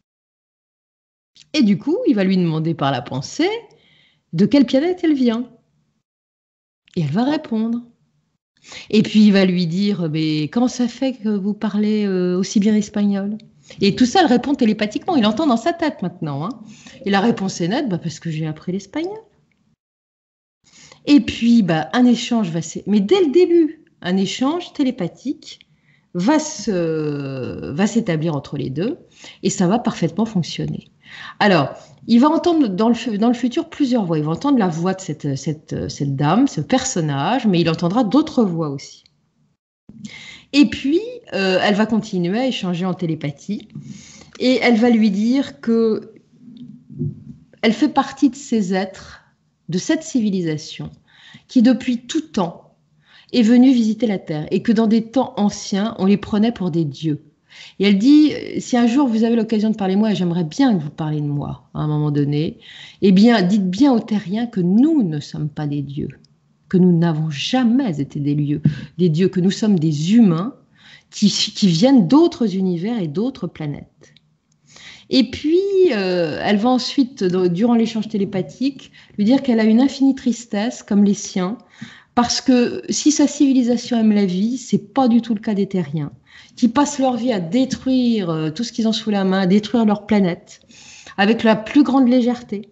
Et du coup, il va lui demander par la pensée de quelle planète elle vient. Et elle va répondre. Et puis il va lui dire, mais comment ça fait que vous parlez euh, aussi bien espagnol? Et tout ça, elle répond télépathiquement, il entend dans sa tête maintenant. Hein. Et la réponse est nette, bah, parce que j'ai appris l'espagnol. Et puis, bah, un échange va s'é- mais dès le début, un échange télépathique va se, va s'établir entre les deux, et ça va parfaitement fonctionner. Alors, il va entendre dans le, dans le futur plusieurs voix. Il va entendre la voix de cette, cette, cette dame, ce personnage, mais il entendra d'autres voix aussi. Et puis, euh, elle va continuer à échanger en télépathie, et elle va lui dire que elle fait partie de ces êtres, de cette civilisation, qui depuis tout temps est venue visiter la Terre, et que dans des temps anciens, on les prenait pour des dieux. Et elle dit, si un jour vous avez l'occasion de parler de moi, et j'aimerais bien que vous parliez de moi à un moment donné, eh bien, dites bien aux terriens que nous ne sommes pas des dieux, que nous n'avons jamais été des dieux, des dieux, que nous sommes des humains qui, qui viennent d'autres univers et d'autres planètes. Et puis, euh, elle va ensuite, durant l'échange télépathique, lui dire qu'elle a une infinie tristesse, comme les siens, parce que si sa civilisation aime la vie, c'est pas du tout le cas des terriens, qui passent leur vie à détruire tout ce qu'ils ont sous la main, à détruire leur planète, avec la plus grande légèreté,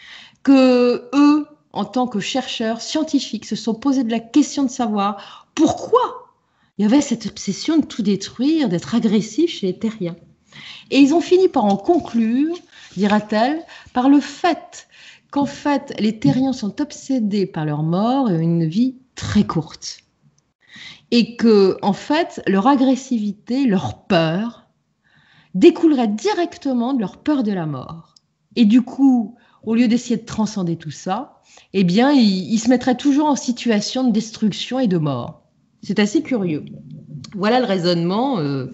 que eux, en tant que chercheurs scientifiques, se sont posés de la question de savoir pourquoi il y avait cette obsession de tout détruire, d'être agressif chez les terriens. Et ils ont fini par en conclure, dira-t-elle, par le fait qu'en fait, les terriens sont obsédés par leur mort et ont une vie très courte. Et que, en fait, leur agressivité, leur peur, découlerait directement de leur peur de la mort. Et du coup, au lieu d'essayer de transcender tout ça, eh bien, ils, ils se mettraient toujours en situation de destruction et de mort. C'est assez curieux. Voilà le raisonnement euh,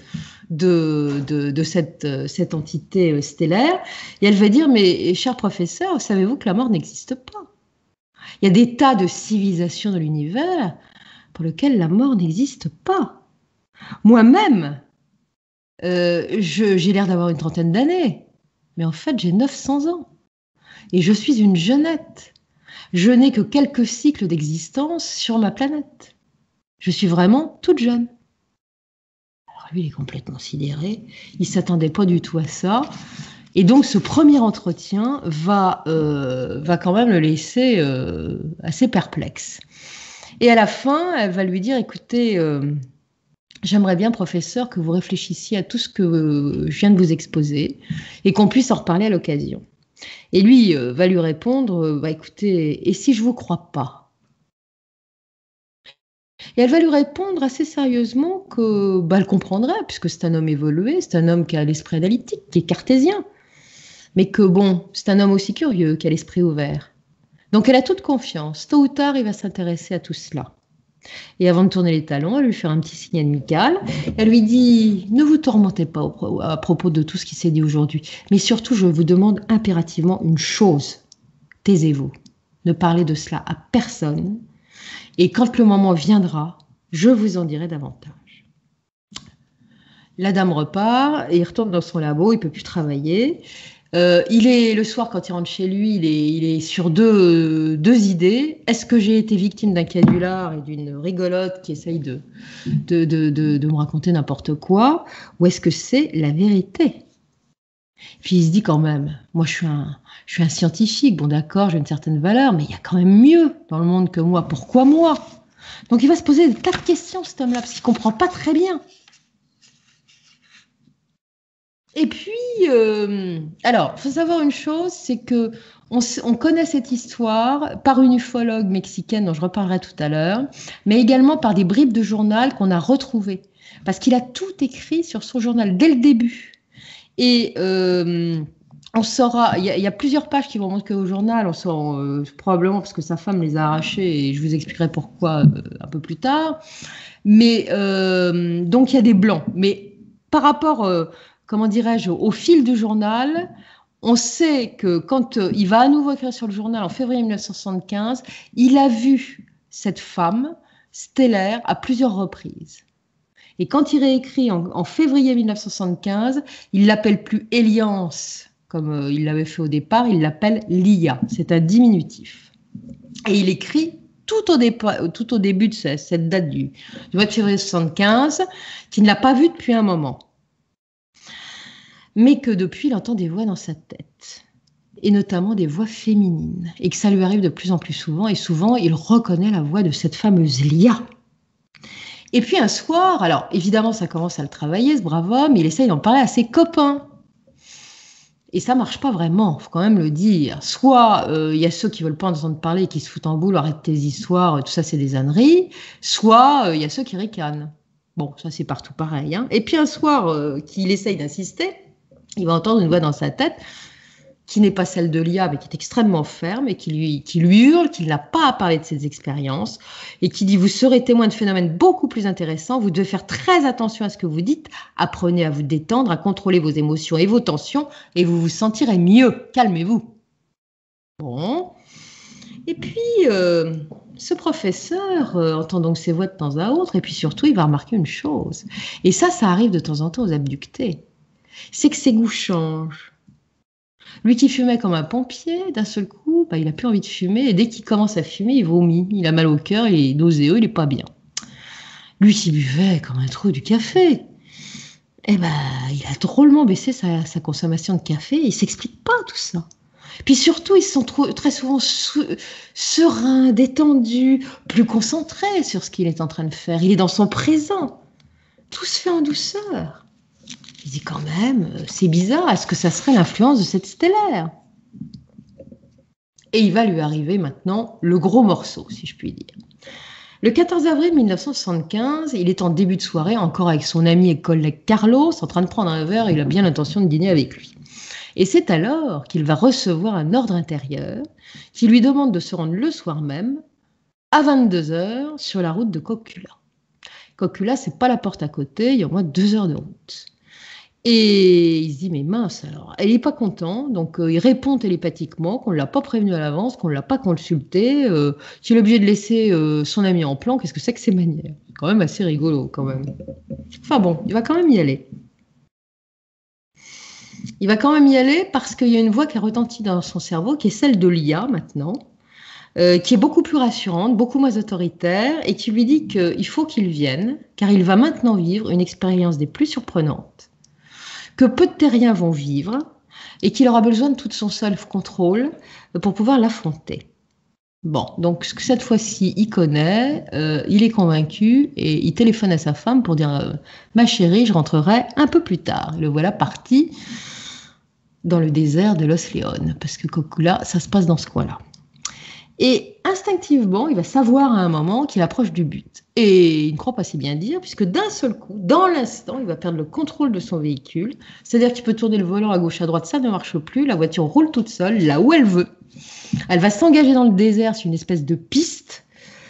de, de, de cette, cette entité stellaire. Et elle va dire, mais cher professeur, savez-vous que la mort n'existe pas? Il y a des tas de civilisations de l'univers pour lesquelles la mort n'existe pas. Moi-même, euh, je, j'ai l'air d'avoir une trentaine d'années, mais en fait, j'ai neuf cents ans. Et je suis une jeunette. Je n'ai que quelques cycles d'existence sur ma planète. Je suis vraiment toute jeune. Alors lui, il est complètement sidéré. Il ne s'attendait pas du tout à ça. Et donc, ce premier entretien va, euh, va quand même le laisser euh, assez perplexe. Et à la fin, elle va lui dire, écoutez, euh, j'aimerais bien, professeur, que vous réfléchissiez à tout ce que je viens de vous exposer et qu'on puisse en reparler à l'occasion. Et lui euh, va lui répondre, euh, bah, écoutez, et si je ne vous crois pas? Et elle va lui répondre assez sérieusement que, bah, elle comprendrait, puisque c'est un homme évolué, c'est un homme qui a l'esprit analytique, qui est cartésien, mais que bon, c'est un homme aussi curieux, qui a l'esprit ouvert. Donc elle a toute confiance, tôt ou tard il va s'intéresser à tout cela. Et avant de tourner les talons, elle lui fait un petit signe amical, elle lui dit, ne vous tourmentez pas au, à propos de tout ce qui s'est dit aujourd'hui, mais surtout je vous demande impérativement une chose, taisez-vous, ne parlez de cela à personne, et quand le moment viendra, je vous en dirai davantage. La dame repart, et il retourne dans son labo, il ne peut plus travailler. Euh, il est, le soir, quand il rentre chez lui, il est, il est sur deux, deux idées. Est-ce que j'ai été victime d'un canular et d'une rigolote qui essaye de, de, de, de, de me raconter n'importe quoi, ou est-ce que c'est la vérité? Puis il se dit quand même, moi je suis un, je suis un scientifique, bon d'accord, j'ai une certaine valeur, mais il y a quand même mieux dans le monde que moi. Pourquoi moi? Donc il va se poser des tas de questions, cet homme-là, parce qu'il ne comprend pas très bien. Et puis, euh, alors, il faut savoir une chose, c'est que on, on connaît cette histoire par une ufologue mexicaine dont je reparlerai tout à l'heure, mais également par des bribes de journal qu'on a retrouvées, parce qu'il a tout écrit sur son journal dès le début. Et euh, on saura, il y, y a plusieurs pages qui vont montrer au journal, on saura euh, probablement parce que sa femme les a arrachées, et je vous expliquerai pourquoi euh, un peu plus tard. Mais euh, donc il y a des blancs, mais par rapport euh, comment dirais-je, au fil du journal, on sait que quand euh, il va à nouveau écrire sur le journal en février mille neuf cent soixante-quinze, il a vu cette femme stellaire à plusieurs reprises. Et quand il réécrit en, en février mille neuf cent soixante-quinze, il l'appelle plus Eliance, comme euh, il l'avait fait au départ, il l'appelle Lia, c'est un diminutif. Et il écrit tout au, dépa- tout au début de ce- cette date du, du mois de février soixante-quinze, qu'il ne l'a pas vu depuis un moment. Mais que depuis, il entend des voix dans sa tête, et notamment des voix féminines, et que ça lui arrive de plus en plus souvent, et souvent, il reconnaît la voix de cette fameuse Lia. Et puis un soir, alors évidemment, ça commence à le travailler, ce brave homme, il essaye d'en parler à ses copains. Et ça marche pas vraiment, faut quand même le dire. Soit il euh, y a ceux qui veulent pas entendre parler et qui se foutent en boule, arrête tes histoires, tout ça c'est des âneries. Soit il euh, y a ceux qui ricanent. Bon, ça c'est partout pareil. Hein. Et puis un soir euh, qu'il essaye d'insister, il va entendre une voix dans sa tête qui n'est pas celle de Lia, mais qui est extrêmement ferme et qui lui, qui lui hurle qu'il n'a pas à parler de ses expériences et qui dit « Vous serez témoin de phénomènes beaucoup plus intéressants, vous devez faire très attention à ce que vous dites, apprenez à vous détendre, à contrôler vos émotions et vos tensions et vous vous sentirez mieux, calmez-vous. » Bon. Et puis, euh, ce professeur euh, entend donc ces voix de temps à autre et puis surtout, il va remarquer une chose. Et ça, ça arrive de temps en temps aux abductés. C'est que ses goûts changent. Lui qui fumait comme un pompier, d'un seul coup, bah, il n'a plus envie de fumer. Et dès qu'il commence à fumer, il vomit. Il a mal au cœur, il est nauséeux, il n'est pas bien. Lui qui buvait comme un trou du café, eh ben, il a drôlement baissé sa, sa consommation de café. Et il ne s'explique pas tout ça. Puis surtout, ils sont trop, très souvent sereins, détendus, plus concentrés sur ce qu'il est en train de faire. Il est dans son présent. Tout se fait en douceur. Il dit quand même, c'est bizarre, est-ce que ça serait l'influence de cette stellaire? Et il va lui arriver maintenant le gros morceau, si je puis dire. Le quatorze avril mille neuf cent soixante-quinze, il est en début de soirée, encore avec son ami et collègue Carlos, en train de prendre un verre, et il a bien l'intention de dîner avec lui. Et c'est alors qu'il va recevoir un ordre intérieur qui lui demande de se rendre le soir même, à vingt-deux heures, sur la route de Cocula. Cocula, c'est pas la porte à côté, il y a au moins deux heures de route. Et il se dit, mais mince alors, elle n'est pas contente, donc euh, il répond télépathiquement qu'on ne l'a pas prévenu à l'avance, qu'on ne l'a pas consulté, euh, qu'il est obligé de laisser euh, son ami en plan, qu'est-ce que c'est que ces manières? C'est quand même assez rigolo, quand même. Enfin bon, il va quand même y aller. Il va quand même y aller parce qu'il y a une voix qui a retenti dans son cerveau, qui est celle de Lia maintenant, euh, qui est beaucoup plus rassurante, beaucoup moins autoritaire, et qui lui dit qu'il faut qu'il vienne, car il va maintenant vivre une expérience des plus surprenantes, que peu de terriens vont vivre et qu'il aura besoin de tout son self-control pour pouvoir l'affronter. Bon, donc cette fois-ci, il connaît, euh, il est convaincu et il téléphone à sa femme pour dire euh, « Ma chérie, je rentrerai un peu plus tard. » Le voilà parti dans le désert de Los Leones, parce que Cocula, ça se passe dans ce coin-là. Et instinctivement, il va savoir à un moment qu'il approche du but. Et il ne croit pas si bien dire, puisque d'un seul coup, dans l'instant, il va perdre le contrôle de son véhicule. C'est-à-dire qu'il peut tourner le volant à gauche, à droite, ça ne marche plus. La voiture roule toute seule, là où elle veut. Elle va s'engager dans le désert sur une espèce de piste.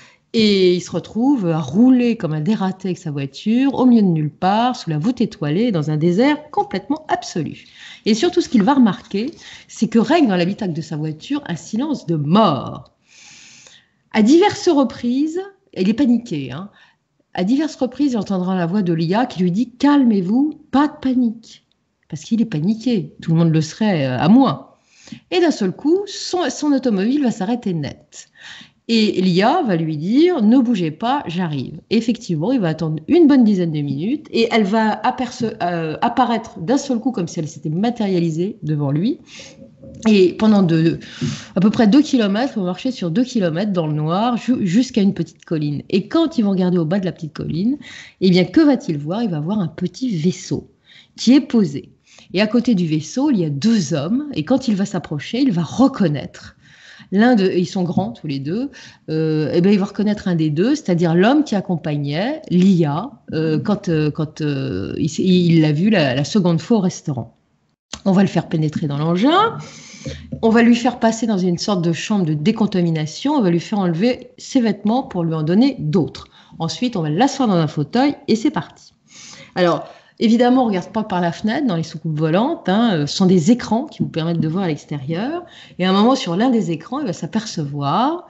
Et il se retrouve à rouler comme un dératé avec sa voiture, au milieu de nulle part, sous la voûte étoilée, dans un désert complètement absolu. Et surtout, ce qu'il va remarquer, c'est que règne dans l'habitacle de sa voiture un silence de mort. À diverses reprises, il est paniqué, hein. À diverses reprises, il entendra la voix de Lia qui lui dit « Calmez-vous, pas de panique ». Parce qu'il est paniqué, tout le monde le serait à moins. Et d'un seul coup, son, son automobile va s'arrêter net. Et Lia va lui dire « Ne bougez pas, j'arrive ». Effectivement, il va attendre une bonne dizaine de minutes et elle va aperce- euh, apparaître d'un seul coup comme si elle s'était matérialisée devant lui. Et pendant de, à peu près deux kilomètres, ils vont marcher sur deux kilomètres dans le noir ju- jusqu'à une petite colline. Et quand ils vont regarder au bas de la petite colline, eh bien, que va-t-il voir? Il va voir un petit vaisseau qui est posé. Et à côté du vaisseau, il y a deux hommes. Et quand il va s'approcher, il va reconnaître l'un d'eux, ils sont grands tous les deux, euh, et bien il va reconnaître un des deux, c'est-à-dire l'homme qui accompagnait Lia euh, quand, euh, quand euh, il, il l'a vu la, la seconde fois au restaurant. On va le faire pénétrer dans l'engin, on va lui faire passer dans une sorte de chambre de décontamination, on va lui faire enlever ses vêtements pour lui en donner d'autres. Ensuite, on va l'asseoir dans un fauteuil et c'est parti. Alors, évidemment, on ne regarde pas par la fenêtre dans les soucoupes volantes, hein, ce sont des écrans qui vous permettent de voir à l'extérieur. Et à un moment, sur l'un des écrans, il va s'apercevoir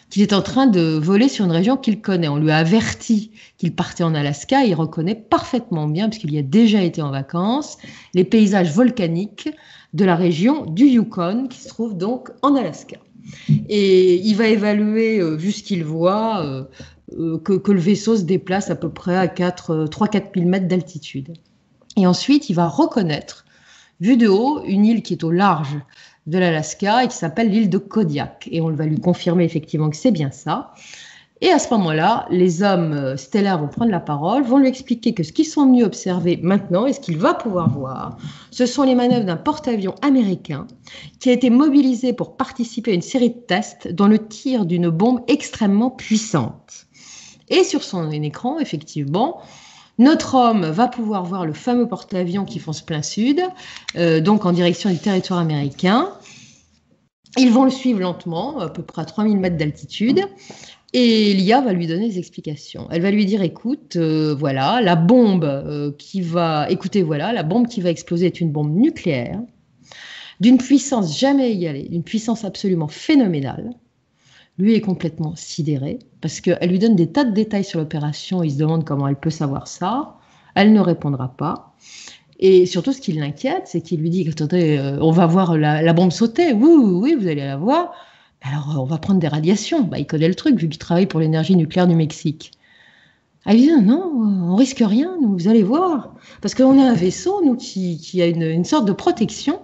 qu'il est en train de voler sur une région qu'il connaît. On lui a averti qu'il partait en Alaska, et il reconnaît parfaitement bien, parce qu'il y a déjà été en vacances, les paysages volcaniques de la région du Yukon, qui se trouve donc en Alaska. Et il va évaluer, euh, vu ce qu'il voit, euh, euh, que, que le vaisseau se déplace à peu près à trois à quatre mille mètres d'altitude. Et ensuite, il va reconnaître, vu de haut, une île qui est au large de l'Alaska et qui s'appelle l'île de Kodiak. Et on va lui confirmer effectivement que c'est bien ça. Et à ce moment-là, les hommes stellaires vont prendre la parole, vont lui expliquer que ce qu'ils sont venus observer maintenant et ce qu'il va pouvoir voir, ce sont les manœuvres d'un porte-avions américain qui a été mobilisé pour participer à une série de tests dans le tir d'une bombe extrêmement puissante. Et sur son écran, effectivement, notre homme va pouvoir voir le fameux porte-avions qui fonce plein sud, euh, donc en direction du territoire américain. Ils vont le suivre lentement, à peu près à trois mille mètres d'altitude. Et l'I A va lui donner des explications. Elle va lui dire, écoute, euh, voilà, la bombe euh, qui va, écoutez, voilà, la bombe qui va exploser est une bombe nucléaire d'une puissance jamais égalée, d'une puissance absolument phénoménale. Lui est complètement sidéré parce qu'elle lui donne des tas de détails sur l'opération. Il se demande comment elle peut savoir ça. Elle ne répondra pas. Et surtout, ce qui l'inquiète, c'est qu'il lui dit, attendez, euh, on va voir la, la bombe sauter. Oui, oui, oui, vous allez la voir. Alors, on va prendre des radiations. Bah, il connaît le truc, vu qu'il travaille pour l'énergie nucléaire du Mexique. Elle dit, non, non, on risque rien, nous, vous allez voir. Parce qu'on a un vaisseau, nous, qui, qui a une, une sorte de protection.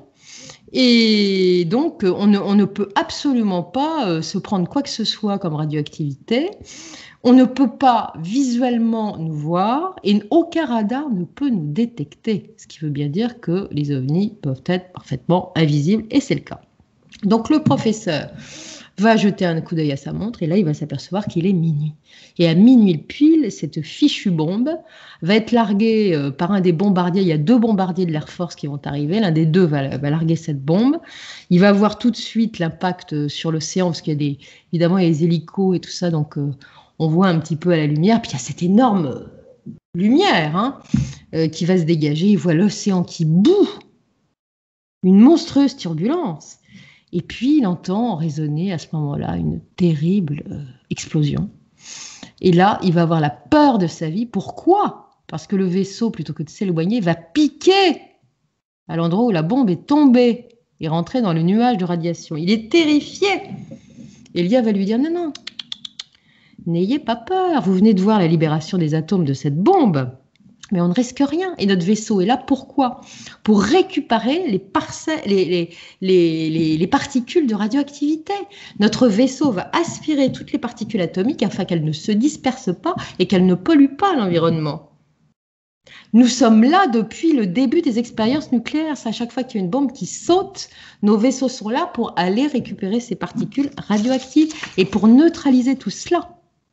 Et donc, on ne, on ne peut absolument pas euh, se prendre quoi que ce soit comme radioactivité. On ne peut pas visuellement nous voir et aucun radar ne peut nous détecter. Ce qui veut bien dire que les ovnis peuvent être parfaitement invisibles, et c'est le cas. Donc le professeur va jeter un coup d'œil à sa montre et là il va s'apercevoir qu'il est minuit. Et à minuit pile, cette fichue bombe va être larguée euh, par un des bombardiers. Il y a deux bombardiers de l'Air Force qui vont arriver. L'un des deux va, va larguer cette bombe. Il va voir tout de suite l'impact sur l'océan parce qu'il y a des, évidemment il y a les hélicos et tout ça, donc euh, on voit un petit peu à la lumière. Puis il y a cette énorme lumière hein, euh, qui va se dégager. Il voit l'océan qui bout, une monstrueuse turbulence. Et puis, il entend résonner à ce moment-là une terrible euh, explosion. Et là, il va avoir la peur de sa vie. Pourquoi ? Parce que le vaisseau, plutôt que de s'éloigner, va piquer à l'endroit où la bombe est tombée et rentrer dans le nuage de radiation. Il est terrifié. Et l'I A va lui dire, non, non, n'ayez pas peur. Vous venez de voir la libération des atomes de cette bombe. Mais on ne risque rien. Et notre vaisseau est là, pourquoi ? Pour récupérer les, parcelles, les, les, les, les, les particules de radioactivité. Notre vaisseau va aspirer toutes les particules atomiques afin qu'elles ne se dispersent pas et qu'elles ne polluent pas l'environnement. Nous sommes là depuis le début des expériences nucléaires. C'est à chaque fois qu'il y a une bombe qui saute, nos vaisseaux sont là pour aller récupérer ces particules radioactives et pour neutraliser tout cela.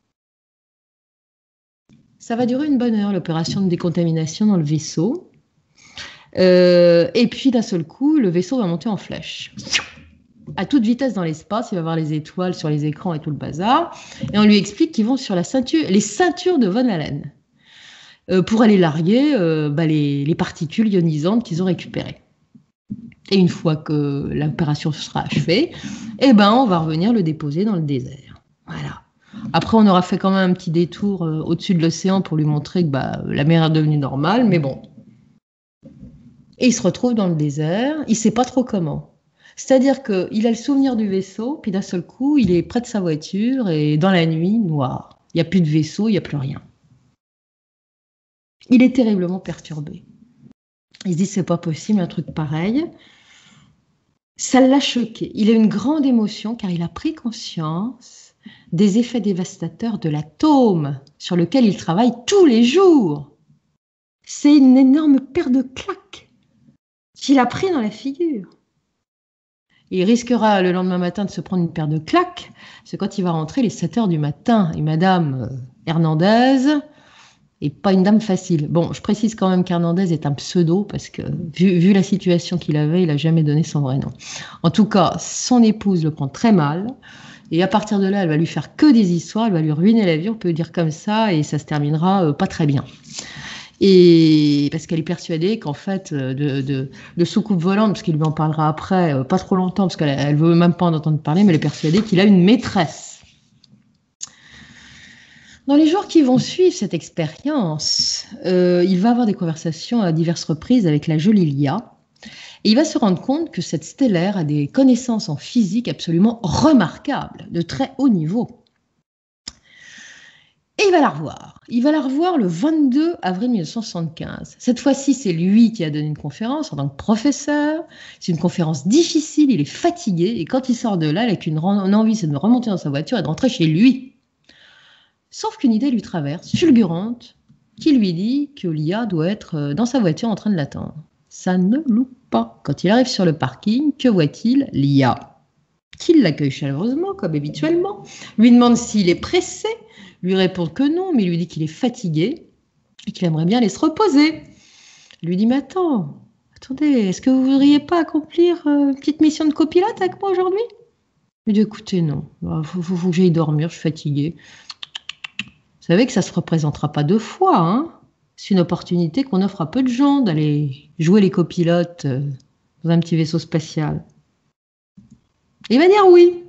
Ça va durer une bonne heure, l'opération de décontamination dans le vaisseau. Euh, et puis, d'un seul coup, le vaisseau va monter en flèche. À toute vitesse dans l'espace, il va voir les étoiles sur les écrans et tout le bazar. Et on lui explique qu'ils vont sur la ceinture, les ceintures de Von Allen euh, pour aller larguer euh, bah, les, les particules ionisantes qu'ils ont récupérées. Et une fois que l'opération sera achevée, eh ben, on va revenir le déposer dans le désert. Voilà. Après, on aura fait quand même un petit détour euh, au-dessus de l'océan pour lui montrer que bah, la mer est devenue normale, mais bon. Et il se retrouve dans le désert, il ne sait pas trop comment. C'est-à-dire qu'il a le souvenir du vaisseau, puis d'un seul coup, il est près de sa voiture, et dans la nuit, noir. Il n'y a plus de vaisseau, il n'y a plus rien. Il est terriblement perturbé. Il se dit, c'est pas possible, un truc pareil. Ça l'a choqué. Il a une grande émotion, car il a pris conscience des effets dévastateurs de l'atome sur lequel il travaille tous les jours. C'est une énorme paire de claques qu'il a pris dans la figure. Et il risquera le lendemain matin de se prendre une paire de claques, c'est quand il va rentrer les sept heures du matin. Et Madame Hernandez n'est pas une dame facile. Bon, je précise quand même qu'Hernandez est un pseudo, parce que vu, vu la situation qu'il avait, il n'a jamais donné son vrai nom. En tout cas, son épouse le prend très mal. Et à partir de là, elle va lui faire que des histoires, elle va lui ruiner la vie, on peut dire comme ça, et ça se terminera euh, pas très bien. Et parce qu'elle est persuadée qu'en fait, de, de, de soucoupe volante, parce qu'il lui en parlera après, euh, pas trop longtemps, parce qu'elle elle veut même pas en entendre parler, mais elle est persuadée qu'il a une maîtresse. Dans les jours qui vont suivre cette expérience, euh, il va avoir des conversations à diverses reprises avec la jolie Lia. Et il va se rendre compte que cette stellaire a des connaissances en physique absolument remarquables, de très haut niveau. Et il va la revoir. Il va la revoir le vingt-deux avril mille neuf cent soixante-quinze. Cette fois-ci, c'est lui qui a donné une conférence en tant que professeur. C'est une conférence difficile, il est fatigué. Et quand il sort de là, il n'a qu'une envie, c'est de remonter dans sa voiture et de rentrer chez lui. Sauf qu'une idée lui traverse, fulgurante, qui lui dit que Lia doit être dans sa voiture en train de l'attendre. Ça ne loupe pas. Quand il arrive sur le parking, que voit-il? Lia, qui l'accueille chaleureusement, comme habituellement, lui demande s'il est pressé, lui répond que non, mais lui dit qu'il est fatigué et qu'il aimerait bien aller se reposer. Il lui dit, mais attends, attendez, est-ce que vous ne voudriez pas accomplir une petite mission de copilote avec moi aujourd'hui? Il dit, écoutez, non, il faut, faut, faut que j'aille dormir, je suis fatigué. Vous savez que ça ne se représentera pas deux fois, hein? C'est une opportunité qu'on offre à peu de gens d'aller jouer les copilotes dans un petit vaisseau spatial. Et il va dire oui.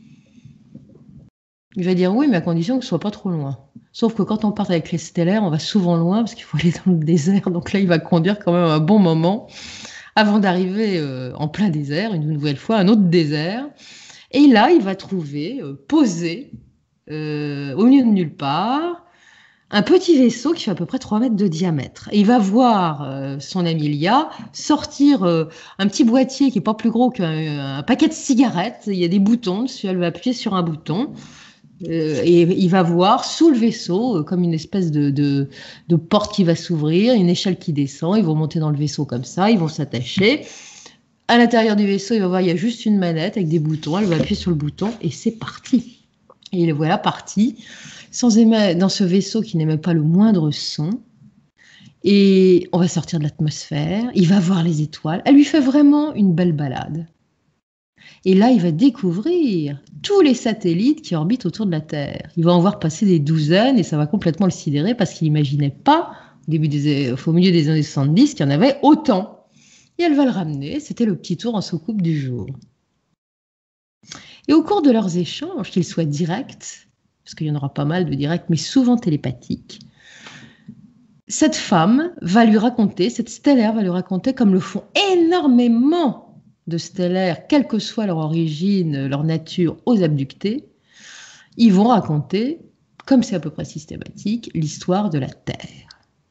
Il va dire oui, mais à condition que ce ne soit pas trop loin. Sauf que quand on part avec les stellaires, on va souvent loin parce qu'il faut aller dans le désert. Donc là, il va conduire quand même un bon moment avant d'arriver euh, en plein désert, une nouvelle fois, un autre désert. Et là, il va trouver, euh, posé, euh, au milieu de nulle part, un petit vaisseau qui fait à peu près trois mètres de diamètre. Et il va voir euh, son ami Lia sortir euh, un petit boîtier qui n'est pas plus gros qu'un un paquet de cigarettes. Il y a des boutons dessus, elle va appuyer sur un bouton. Euh, et il va voir sous le vaisseau, euh, comme une espèce de, de, de porte qui va s'ouvrir, une échelle qui descend. Ils vont monter dans le vaisseau comme ça, ils vont s'attacher. À l'intérieur du vaisseau, il va voir, il y a juste une manette avec des boutons. Elle va appuyer sur le bouton et c'est parti. Et le voilà parti, sans émettre, dans ce vaisseau qui n'émet pas le moindre son. Et on va sortir de l'atmosphère, il va voir les étoiles. Elle lui fait vraiment une belle balade. Et là, il va découvrir tous les satellites qui orbitent autour de la Terre. Il va en voir passer des douzaines et ça va complètement le sidérer parce qu'il n'imaginait pas, au, début des, au milieu des années soixante-dix, qu'il y en avait autant. Et elle va le ramener, c'était le petit tour en soucoupe du jour. Et au cours de leurs échanges, qu'ils soient directs, parce qu'il y en aura pas mal de directs, mais souvent télépathiques, cette femme va lui raconter, cette stellaire va lui raconter, comme le font énormément de stellaires, quelle que soit leur origine, leur nature, aux abductés, ils vont raconter, comme c'est à peu près systématique, l'histoire de la Terre.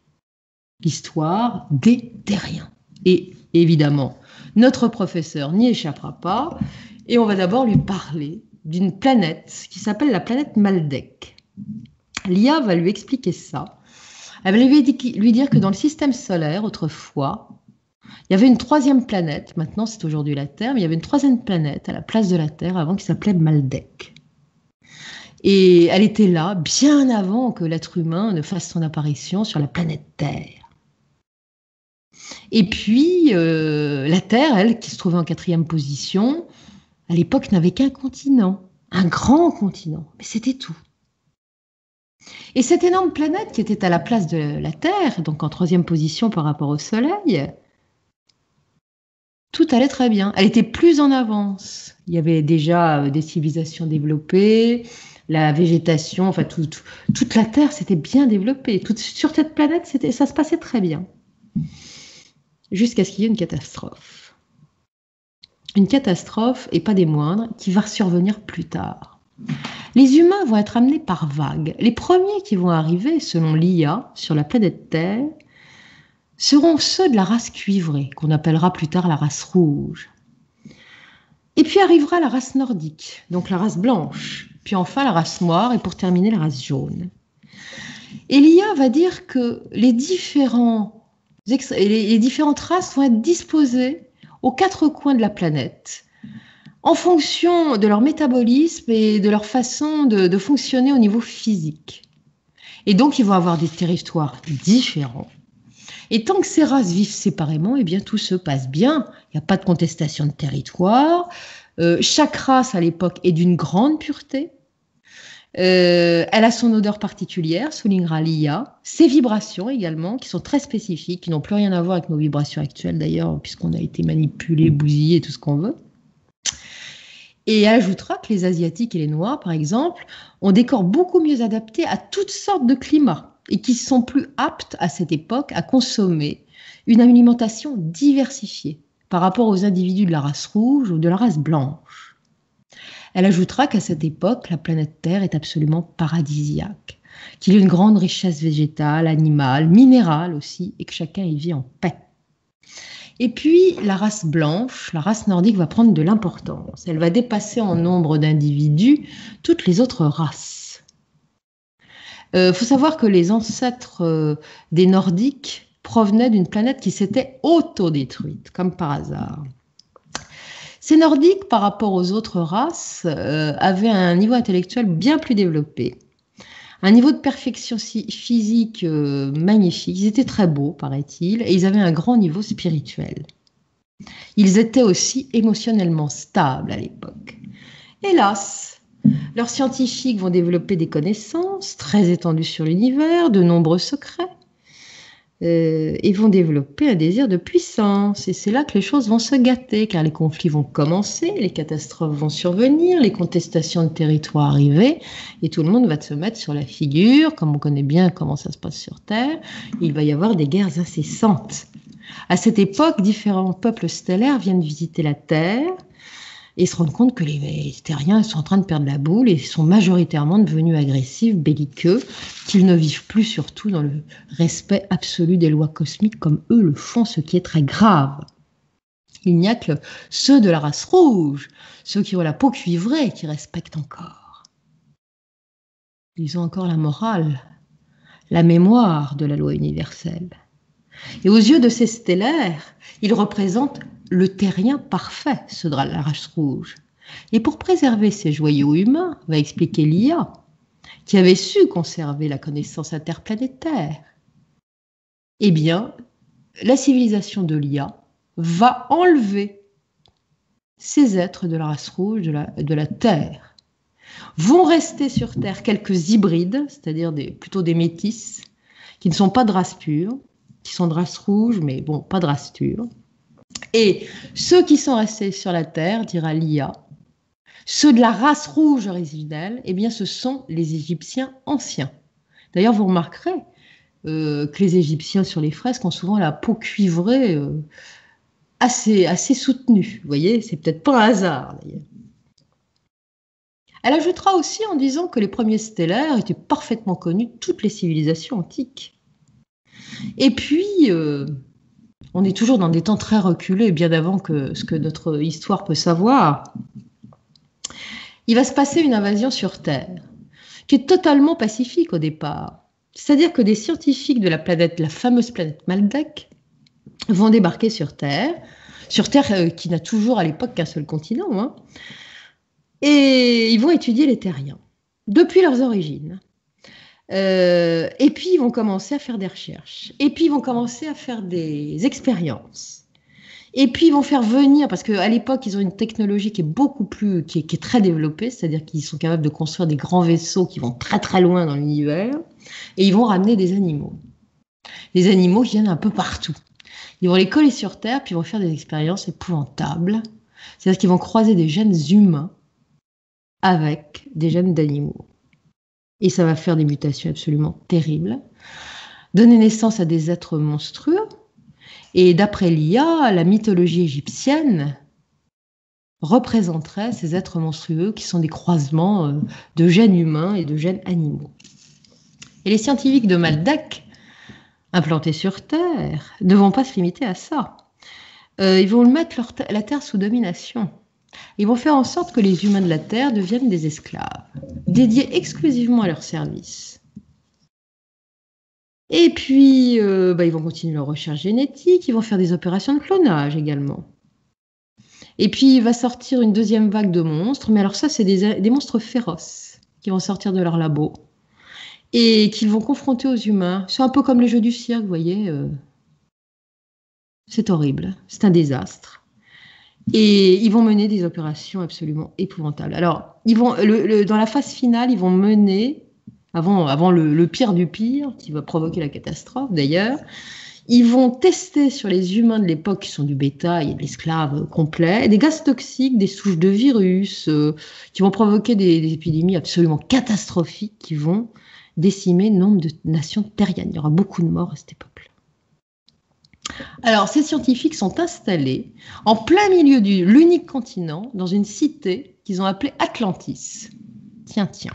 L'histoire des terriens. Et évidemment, notre professeur n'y échappera pas, et on va d'abord lui parler d'une planète qui s'appelle la planète Maldek. Lia va lui expliquer ça. Elle va lui dire que dans le système solaire, autrefois, il y avait une troisième planète, maintenant c'est aujourd'hui la Terre, mais il y avait une troisième planète à la place de la Terre avant qui s'appelait Maldek. Et elle était là bien avant que l'être humain ne fasse son apparition sur la planète Terre. Et puis, euh, la Terre, elle, qui se trouvait en quatrième position, à l'époque n'avait qu'un continent, un grand continent, mais c'était tout. Et cette énorme planète qui était à la place de la Terre, donc en troisième position par rapport au Soleil, tout allait très bien. Elle était plus en avance. Il y avait déjà des civilisations développées, la végétation, enfin tout, tout, toute la Terre s'était bien développée. Tout, sur cette planète, c'était, ça se passait très bien. Jusqu'à ce qu'il y ait une catastrophe. Une catastrophe, et pas des moindres, qui va survenir plus tard. Les humains vont être amenés par vagues. Les premiers qui vont arriver, selon Lia, sur la planète Terre, seront ceux de la race cuivrée, qu'on appellera plus tard la race rouge. Et puis arrivera la race nordique, donc la race blanche, puis enfin la race noire, et pour terminer la race jaune. Et Lia va dire que les, différents, les différentes races vont être disposées aux quatre coins de la planète, en fonction de leur métabolisme et de leur façon de, de fonctionner au niveau physique. Et donc, ils vont avoir des territoires différents. Et tant que ces races vivent séparément, eh bien, tout se passe bien. Il n'y a pas de contestation de territoire. Euh, chaque race, à l'époque, est d'une grande pureté. Euh, elle a son odeur particulière, soulignera Lia. Ses vibrations également, qui sont très spécifiques, qui n'ont plus rien à voir avec nos vibrations actuelles d'ailleurs, puisqu'on a été manipulé, bousillé, tout ce qu'on veut. Et elle ajoutera que les Asiatiques et les Noirs, par exemple, ont des corps beaucoup mieux adaptés à toutes sortes de climats et qui sont plus aptes à cette époque à consommer une alimentation diversifiée par rapport aux individus de la race rouge ou de la race blanche. Elle ajoutera qu'à cette époque, la planète Terre est absolument paradisiaque, qu'il y a une grande richesse végétale, animale, minérale aussi, et que chacun y vit en paix. Et puis, la race blanche, la race nordique va prendre de l'importance. Elle va dépasser en nombre d'individus toutes les autres races. Il euh, faut savoir que les ancêtres euh, des Nordiques provenaient d'une planète qui s'était autodétruite, comme par hasard. Ces Nordiques, par rapport aux autres races, euh, avaient un niveau intellectuel bien plus développé. Un niveau de perfection physique euh, magnifique. Ils étaient très beaux, paraît-il, et ils avaient un grand niveau spirituel. Ils étaient aussi émotionnellement stables à l'époque. Hélas, leurs scientifiques vont développer des connaissances très étendues sur l'univers, de nombreux secrets, euh, et vont développer un désir de puissance. Et c'est là que les choses vont se gâter, car les conflits vont commencer, les catastrophes vont survenir, les contestations de territoire arriver, et tout le monde va se mettre sur la figure, comme on connaît bien comment ça se passe sur Terre. Il va y avoir des guerres incessantes. À cette époque, différents peuples stellaires viennent visiter la Terre et se rendent compte que les terriens sont en train de perdre la boule et sont majoritairement devenus agressifs, belliqueux, qu'ils ne vivent plus surtout dans le respect absolu des lois cosmiques comme eux le font, ce qui est très grave. Il n'y a que ceux de la race rouge, ceux qui ont la peau cuivrée, qui respectent encore. Ils ont encore la morale, la mémoire de la loi universelle. Et aux yeux de ces stellaires, ils représentent le terrien parfait, ceux de la race rouge. Et pour préserver ces joyaux humains, va expliquer l'I A, qui avait su conserver la connaissance interplanétaire, eh bien, la civilisation de l'I A va enlever ces êtres de la race rouge de la, de la Terre. Vont rester sur Terre quelques hybrides, c'est-à-dire des, plutôt des métis, qui ne sont pas de race pure, qui sont de race rouge, mais bon, pas de race pure. Et ceux qui sont restés sur la Terre, dira l'I A, ceux de la race rouge originelle, eh bien, ce sont les Égyptiens anciens. D'ailleurs, vous remarquerez euh, que les Égyptiens sur les fresques ont souvent la peau cuivrée euh, assez, assez soutenue. Vous voyez, c'est peut-être pas un hasard, d'ailleurs. Elle ajoutera aussi en disant que les premiers stellaires étaient parfaitement connus de toutes les civilisations antiques. Et puis, euh, on est toujours dans des temps très reculés, bien avant que ce que notre histoire peut savoir. Il va se passer une invasion sur Terre, qui est totalement pacifique au départ. C'est-à-dire que des scientifiques de la planète, la fameuse planète Maldek, vont débarquer sur Terre, sur Terre euh, qui n'a toujours à l'époque qu'un seul continent, hein, et ils vont étudier les terriens, depuis leurs origines. Euh, et puis, ils vont commencer à faire des recherches. Et puis, ils vont commencer à faire des expériences. Et puis, ils vont faire venir, parce qu'à l'époque, ils ont une technologie qui est beaucoup plus, qui est, qui est très développée, c'est-à-dire qu'ils sont capables de construire des grands vaisseaux qui vont très très loin dans l'univers, et ils vont ramener des animaux. Des animaux qui viennent un peu partout. Ils vont les coller sur Terre, puis ils vont faire des expériences épouvantables. C'est-à-dire qu'ils vont croiser des gènes humains avec des gènes d'animaux. Et ça va faire des mutations absolument terribles, donner naissance à des êtres monstrueux. Et d'après l'I A, la mythologie égyptienne représenterait ces êtres monstrueux qui sont des croisements de gènes humains et de gènes animaux. Et les scientifiques de Maldek, implantés sur Terre, ne vont pas se limiter à ça. Euh, ils vont mettre leur t- la Terre sous domination. Ils vont faire en sorte que les humains de la Terre deviennent des esclaves, dédiés exclusivement à leur service. Et puis, euh, bah, ils vont continuer leur recherche génétique, ils vont faire des opérations de clonage également. Et puis, il va sortir une deuxième vague de monstres, mais alors ça, c'est des, des monstres féroces qui vont sortir de leur labo et qu'ils vont confronter aux humains. C'est un peu comme les jeux du cirque, vous voyez. Euh, c'est horrible, c'est un désastre. Et ils vont mener des opérations absolument épouvantables. Alors, ils vont, le, le, dans la phase finale, ils vont mener, avant, avant le, le pire du pire, qui va provoquer la catastrophe d'ailleurs, ils vont tester sur les humains de l'époque, qui sont du bétail et de l'esclave complet, des gaz toxiques, des souches de virus, euh, qui vont provoquer des, des épidémies absolument catastrophiques qui vont décimer nombre de nations terriennes. Il y aura beaucoup de morts à cette époque-là. Alors, ces scientifiques sont installés en plein milieu de l'unique continent, dans une cité qu'ils ont appelée Atlantis. Tiens, tiens.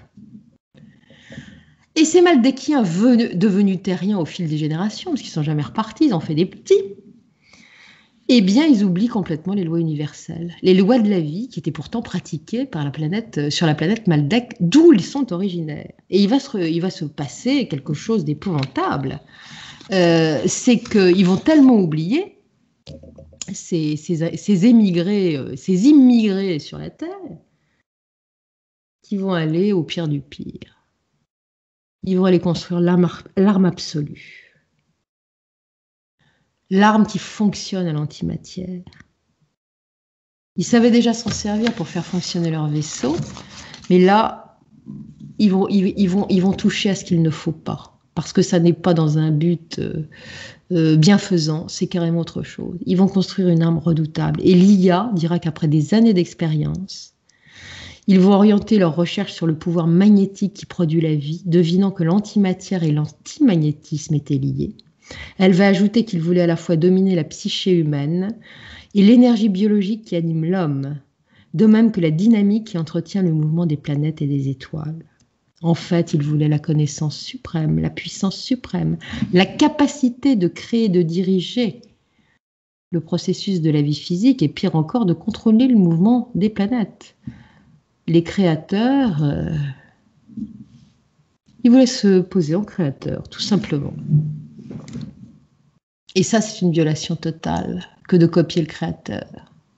Et ces Maldékiens devenus terriens au fil des générations, parce qu'ils ne sont jamais repartis, ils ont fait des petits, eh bien, ils oublient complètement les lois universelles, les lois de la vie qui étaient pourtant pratiquées par la planète, sur la planète Maldek, d'où ils sont originaires. Et il va se, il va se passer quelque chose d'épouvantable. Euh, c'est qu'ils vont tellement oublier ces, ces, ces émigrés, ces immigrés sur la Terre, qu'ils vont aller au pire du pire. Ils vont aller construire l'arme, l'arme absolue. L'arme qui fonctionne à l'antimatière. Ils savaient déjà s'en servir pour faire fonctionner leur vaisseau, mais là, ils vont, ils, ils vont, ils vont toucher à ce qu'il ne faut pas, parce que ça n'est pas dans un but euh, euh, bienfaisant, c'est carrément autre chose. Ils vont construire une arme redoutable. Et l'I A dira qu'après des années d'expérience, ils vont orienter leurs recherches sur le pouvoir magnétique qui produit la vie, devinant que l'antimatière et l'antimagnétisme étaient liés. Elle va ajouter qu'il voulait à la fois dominer la psyché humaine et l'énergie biologique qui anime l'homme, de même que la dynamique qui entretient le mouvement des planètes et des étoiles. En fait, il voulait la connaissance suprême, la puissance suprême, la capacité de créer et de diriger le processus de la vie physique et pire encore, de contrôler le mouvement des planètes. Les créateurs, euh, ils voulaient se poser en créateurs, tout simplement. Et ça, c'est une violation totale que de copier le créateur.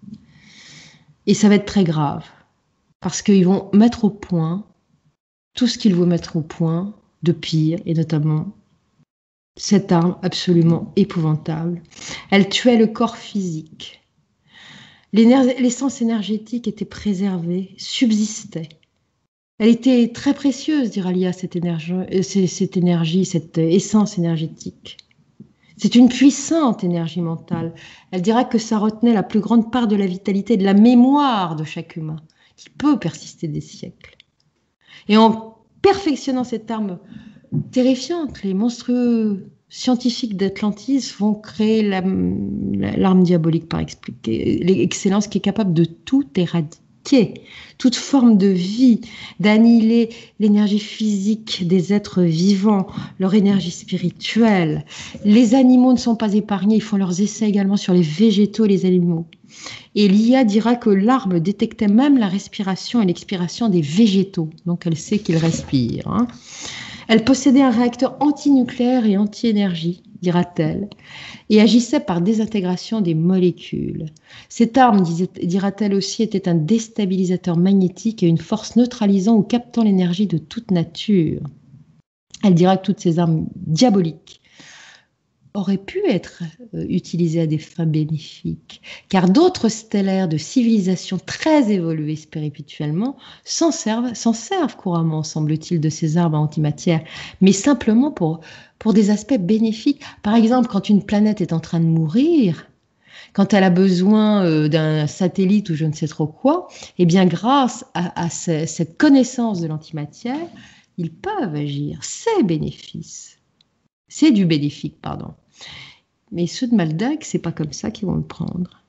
Et ça va être très grave, parce qu'ils vont mettre au point tout ce qu'ils vont mettre au point de pire, et notamment cette arme absolument épouvantable. Elle tuait le corps physique. L'essence énergétique était préservée, subsistait. Elle était très précieuse, dira l'I A, cette énergie, cette énergie, cette essence énergétique. C'est une puissante énergie mentale. Elle dira que ça retenait la plus grande part de la vitalité et de la mémoire de chaque humain, qui peut persister des siècles. Et en perfectionnant cette arme terrifiante, les monstrueux scientifiques d'Atlantis vont créer la, la, l'arme diabolique par excellence qui est capable de tout éradiquer, toute forme de vie, d'annihiler l'énergie physique des êtres vivants, leur énergie spirituelle. Les animaux ne sont pas épargnés, ils font leurs essais également sur les végétaux et les animaux. Et l'I A dira que l'arme détectait même la respiration et l'expiration des végétaux, donc elle sait qu'ils respirent. Hein. Elle possédait un réacteur antinucléaire et anti-énergie, dira-t-elle, et agissait par désintégration des molécules. Cette arme, dira-t-elle aussi, était un déstabilisateur magnétique et une force neutralisant ou captant l'énergie de toute nature. Elle dira que toutes ces armes diaboliques auraient pu être euh, utilisées à des fins bénéfiques, car d'autres stellaires de civilisations très évoluées spirituellement s'en servent, s'en servent couramment, semble-t-il, de ces armes à antimatière, mais simplement pour, pour des aspects bénéfiques. Par exemple, quand une planète est en train de mourir, quand elle a besoin euh, d'un satellite ou je ne sais trop quoi, eh bien grâce à, à ce, cette connaissance de l'antimatière, ils peuvent agir. C'est bénéfice. C'est du bénéfique, pardon. Mais ceux de Maldek, c'est pas comme ça qu'ils vont le prendre.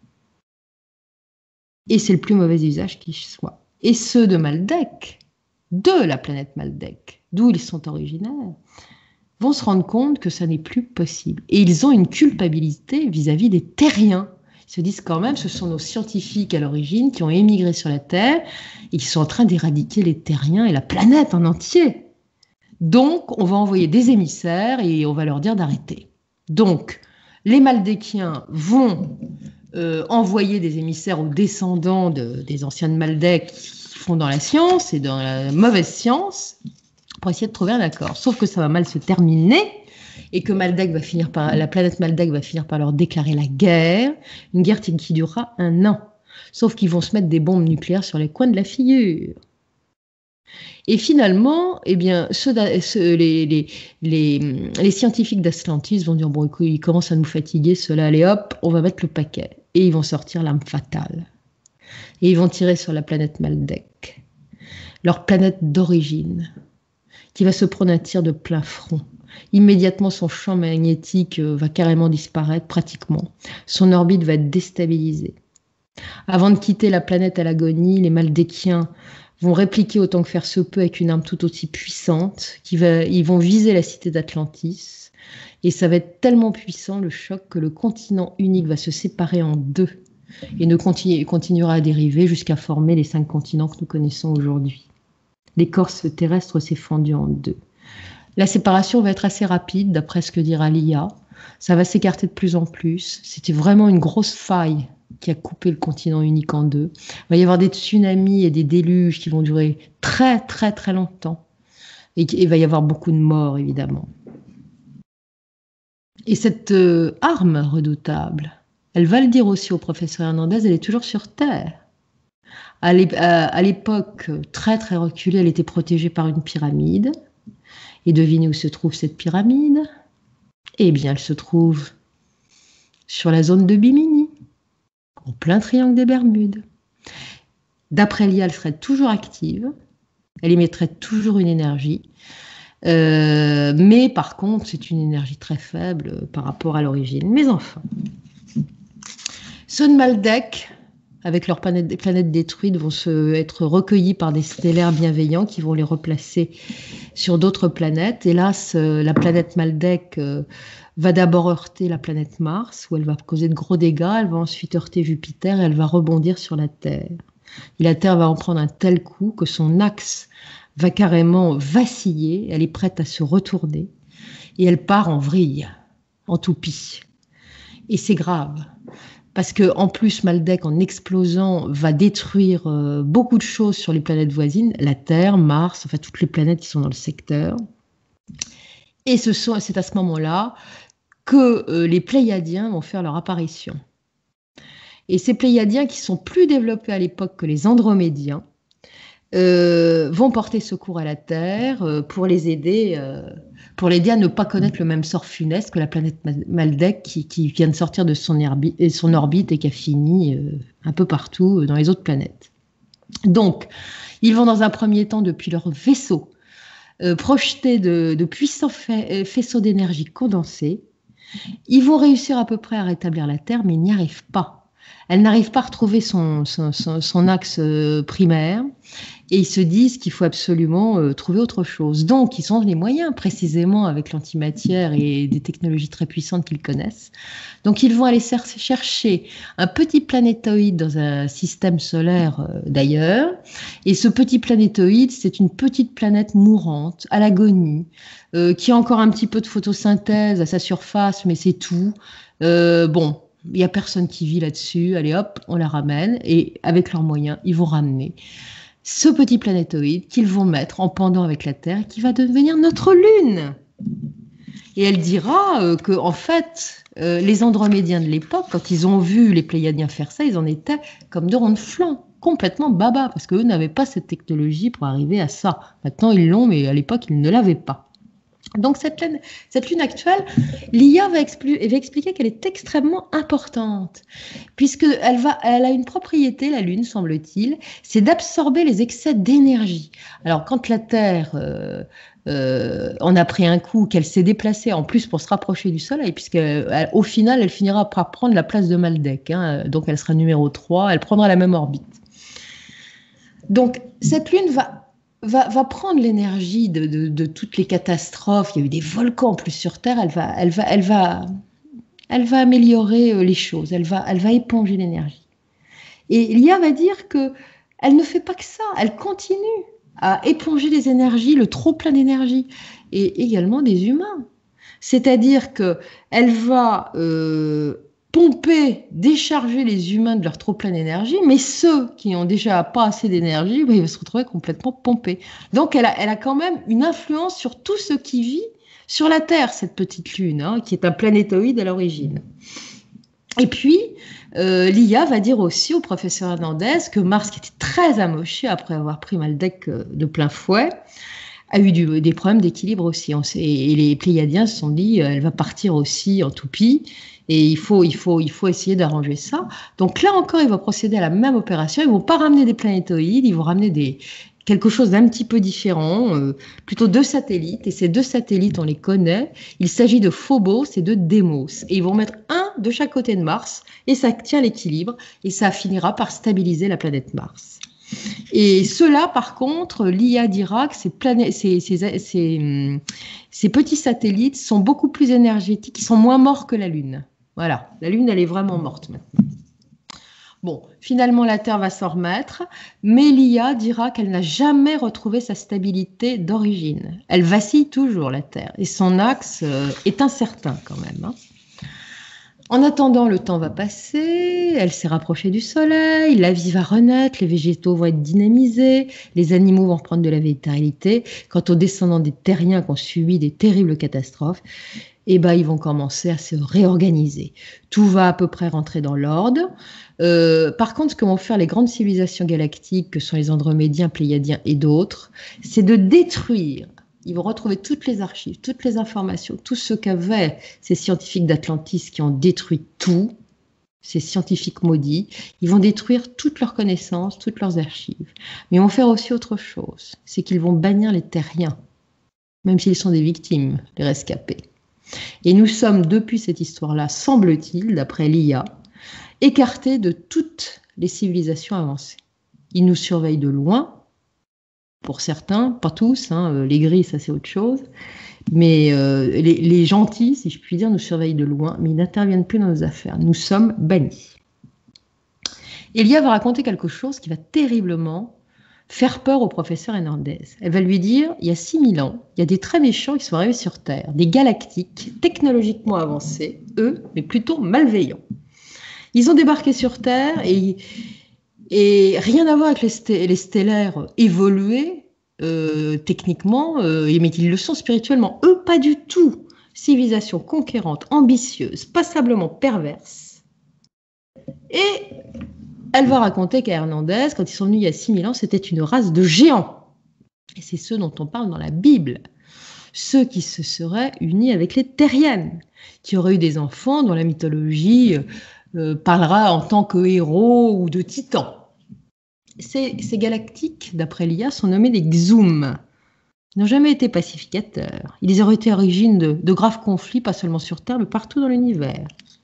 Et c'est le plus mauvais usage qui soit. Et ceux de Maldek, de la planète Maldek, d'où ils sont originaires, vont se rendre compte que ça n'est plus possible. Et ils ont une culpabilité vis-à-vis des terriens. Ils se disent quand même, ce sont nos scientifiques à l'origine qui ont émigré sur la Terre et qui sont en train d'éradiquer les terriens et la planète en entier. Donc, on va envoyer des émissaires et on va leur dire d'arrêter. Donc, les Maldékiens vont euh, envoyer des émissaires aux descendants de, des anciennes Maldek qui font dans la science et dans la mauvaise science pour essayer de trouver un accord. Sauf que ça va mal se terminer et que Maldek va finir par, la planète Maldek va finir par leur déclarer la guerre, une guerre qui, qui durera un an. Sauf qu'ils vont se mettre des bombes nucléaires sur les coins de la figure. Et finalement, eh bien, ceux ceux, les, les, les, les scientifiques d'Atlantis vont dire, bon, écoute, ils commencent à nous fatiguer, ceux-là, allez hop, on va mettre le paquet. Et ils vont sortir l'arme fatale. Et ils vont tirer sur la planète Maldek, leur planète d'origine, qui va se prendre un tir de plein front. Immédiatement, son champ magnétique va carrément disparaître, pratiquement. Son orbite va être déstabilisée. Avant de quitter la planète à l'agonie, les Maldekiens vont répliquer autant que faire se peut avec une arme tout aussi puissante. Qui va, ils vont viser la cité d'Atlantis. Et ça va être tellement puissant, le choc, que le continent unique va se séparer en deux et ne continue, continuera à dériver jusqu'à former les cinq continents que nous connaissons aujourd'hui. L'écorce terrestre s'est fendue en deux. La séparation va être assez rapide, d'après ce que dira l'I A. Ça va s'écarter de plus en plus. C'était vraiment une grosse faille qui a coupé le continent unique en deux. Il va y avoir des tsunamis et des déluges qui vont durer très très très longtemps. Et il va y avoir beaucoup de morts, évidemment. Et cette euh, arme redoutable, elle va le dire aussi au professeur Hernandez, elle est toujours sur Terre. À l'époque très très reculée, elle était protégée par une pyramide. Et devinez où se trouve cette pyramide? Eh bien, elle se trouve sur la zone de Bimini, en plein triangle des Bermudes. D'après l'I A, elle serait toujours active, elle émettrait toujours une énergie, euh, mais par contre, c'est une énergie très faible par rapport à l'origine. Mais enfin, ceux de Maldek, avec leurs planètes, planètes détruites, vont se, être recueillis par des stellaires bienveillants qui vont les replacer sur d'autres planètes. Hélas, la planète Maldek euh, va d'abord heurter la planète Mars, où elle va causer de gros dégâts. Elle va ensuite heurter Jupiter et elle va rebondir sur la Terre. Et la Terre va en prendre un tel coup que son axe va carrément vaciller. Elle est prête à se retourner et elle part en vrille, en toupie. Et c'est grave. Parce que en plus, Maldek, en explosant, va détruire euh, beaucoup de choses sur les planètes voisines, la Terre, Mars, enfin toutes les planètes qui sont dans le secteur. Et ce sont, c'est à ce moment-là que euh, les Pléiadiens vont faire leur apparition. Et ces Pléiadiens, qui sont plus développés à l'époque que les Andromédiens, euh, vont porter secours à la Terre euh, pour les aider, euh, pour l'aider à ne pas connaître le même sort funeste que la planète Maldek qui, qui vient de sortir de son, herbi, son orbite et qui a fini euh, un peu partout dans les autres planètes. Donc, ils vont dans un premier temps, depuis leur vaisseau, euh, projeter de, de puissants fa faisceaux d'énergie condensée. Ils vont réussir à peu près à rétablir la Terre, mais ils n'y arrivent pas. Elle n'arrive pas à retrouver son, son, son, son axe euh, primaire et ils se disent qu'il faut absolument euh, trouver autre chose. Donc, ils ont les moyens, précisément avec l'antimatière et des technologies très puissantes qu'ils connaissent. Donc, ils vont aller chercher un petit planétoïde dans un système solaire euh, d'ailleurs. Et ce petit planétoïde, c'est une petite planète mourante, à l'agonie, euh, qui a encore un petit peu de photosynthèse à sa surface, mais c'est tout. Euh, bon... Il n'y a personne qui vit là-dessus. Allez hop, on la ramène. Et avec leurs moyens, ils vont ramener ce petit planétoïde qu'ils vont mettre en pendant avec la Terre, qui va devenir notre Lune. Et elle dira euh, que, en fait, euh, les Andromédiens de l'époque, quand ils ont vu les Pléiadiens faire ça, ils en étaient comme de ronds de flanc, complètement baba, parce qu'eux n'avaient pas cette technologie pour arriver à ça. Maintenant, ils l'ont, mais à l'époque, ils ne l'avaient pas. Donc cette lune, cette lune actuelle, l'I A va, expli va expliquer qu'elle est extrêmement importante, puisqu'elle va, elle a une propriété, la Lune, semble-t-il, c'est d'absorber les excès d'énergie. Alors quand la Terre euh, euh, en a pris un coup, qu'elle s'est déplacée en plus pour se rapprocher du Soleil, puisqu'au final, elle finira par prendre la place de Maldek, hein, donc elle sera numéro trois, elle prendra la même orbite. Donc cette Lune va... Va, va prendre l'énergie de, de, de toutes les catastrophes. Il y a eu des volcans en plus sur Terre. Elle va, elle va, elle va, elle va améliorer les choses. Elle va, elle va éponger l'énergie. Et l'I A va dire que elle ne fait pas que ça. Elle continue à éponger les énergies, le trop plein d'énergie, et également des humains. C'est-à-dire que elle va euh, pomper, décharger les humains de leur trop plein d'énergie, mais ceux qui n'ont déjà pas assez d'énergie, bah, ils vont se retrouver complètement pompés. Donc elle a, elle a quand même une influence sur tout ce qui vit sur la Terre, cette petite lune, hein, qui est un planétoïde à l'origine. Et puis, euh, l'I A va dire aussi au professeur Hernandez que Mars, qui était très très amoché après avoir pris Maldek de plein fouet, a eu du, des problèmes d'équilibre aussi. On sait, et les Pléiadiens se sont dit, elle va partir aussi en toupie, et il faut, il faut, il faut essayer d'arranger ça. Donc là encore, ils vont procéder à la même opération. Ils ne vont pas ramener des planétoïdes, ils vont ramener des, quelque chose d'un petit peu différent, euh, plutôt deux satellites. Et ces deux satellites, on les connaît. Il s'agit de Phobos et de Démos. Et ils vont mettre un de chaque côté de Mars, et ça tient l'équilibre, et ça finira par stabiliser la planète Mars. Et ceux-là, par contre, l'I A dira que ces, plané- ces, ces, ces, ces petits satellites sont beaucoup plus énergétiques, ils sont moins morts que la Lune. Voilà, la Lune, elle est vraiment morte maintenant. Bon, finalement, la Terre va s'en remettre, mais l'I A dira qu'elle n'a jamais retrouvé sa stabilité d'origine. Elle vacille toujours, la Terre, et son axe euh, est incertain quand même, hein. En attendant, le temps va passer, elle s'est rapprochée du soleil, la vie va renaître, les végétaux vont être dynamisés, les animaux vont reprendre de la vitalité. Quant aux descendants des terriens qui ont subi des terribles catastrophes, eh ben, ils vont commencer à se réorganiser. Tout va à peu près rentrer dans l'ordre. Euh, par contre, ce que vont faire les grandes civilisations galactiques, que sont les Andromédiens, Pléiadiens et d'autres, c'est de détruire. Ils vont retrouver toutes les archives, toutes les informations, tout ce qu'avaient ces scientifiques d'Atlantis qui ont détruit tout, ces scientifiques maudits. Ils vont détruire toutes leurs connaissances, toutes leurs archives. Mais ils vont faire aussi autre chose, c'est qu'ils vont bannir les terriens, même s'ils sont des victimes, les rescapés. Et nous sommes, depuis cette histoire-là, semble-t-il, d'après l'I A, écartés de toutes les civilisations avancées. Ils nous surveillent de loin, pour certains, pas tous, hein, les gris, ça c'est autre chose, mais euh, les, les gentils, si je puis dire, nous surveillent de loin, mais ils n'interviennent plus dans nos affaires. Nous sommes bannis. Elia va raconter quelque chose qui va terriblement faire peur au professeur Hernandez. Elle va lui dire, il y a six mille ans, il y a des très méchants qui sont arrivés sur Terre, des galactiques technologiquement avancés, eux, mais plutôt malveillants. Ils ont débarqué sur Terre et... Et rien à voir avec les, sté- les stellaires évolués euh, techniquement, euh, mais ils le sont spirituellement. Eux, pas du tout. Civilisation conquérante, ambitieuse, passablement perverse. Et elle va raconter qu'à Hernandez, quand ils sont venus il y a six mille ans, c'était une race de géants. Et c'est ceux dont on parle dans la Bible. Ceux qui se seraient unis avec les terriennes, qui auraient eu des enfants dont la mythologie euh, parlera en tant que héros ou de titans. Ces, ces galactiques, d'après l'I A, sont nommés des Xoom. Ils n'ont jamais été pacificateurs. Ils auraient été à l'origine de, de graves conflits, pas seulement sur Terre, mais partout dans l'univers.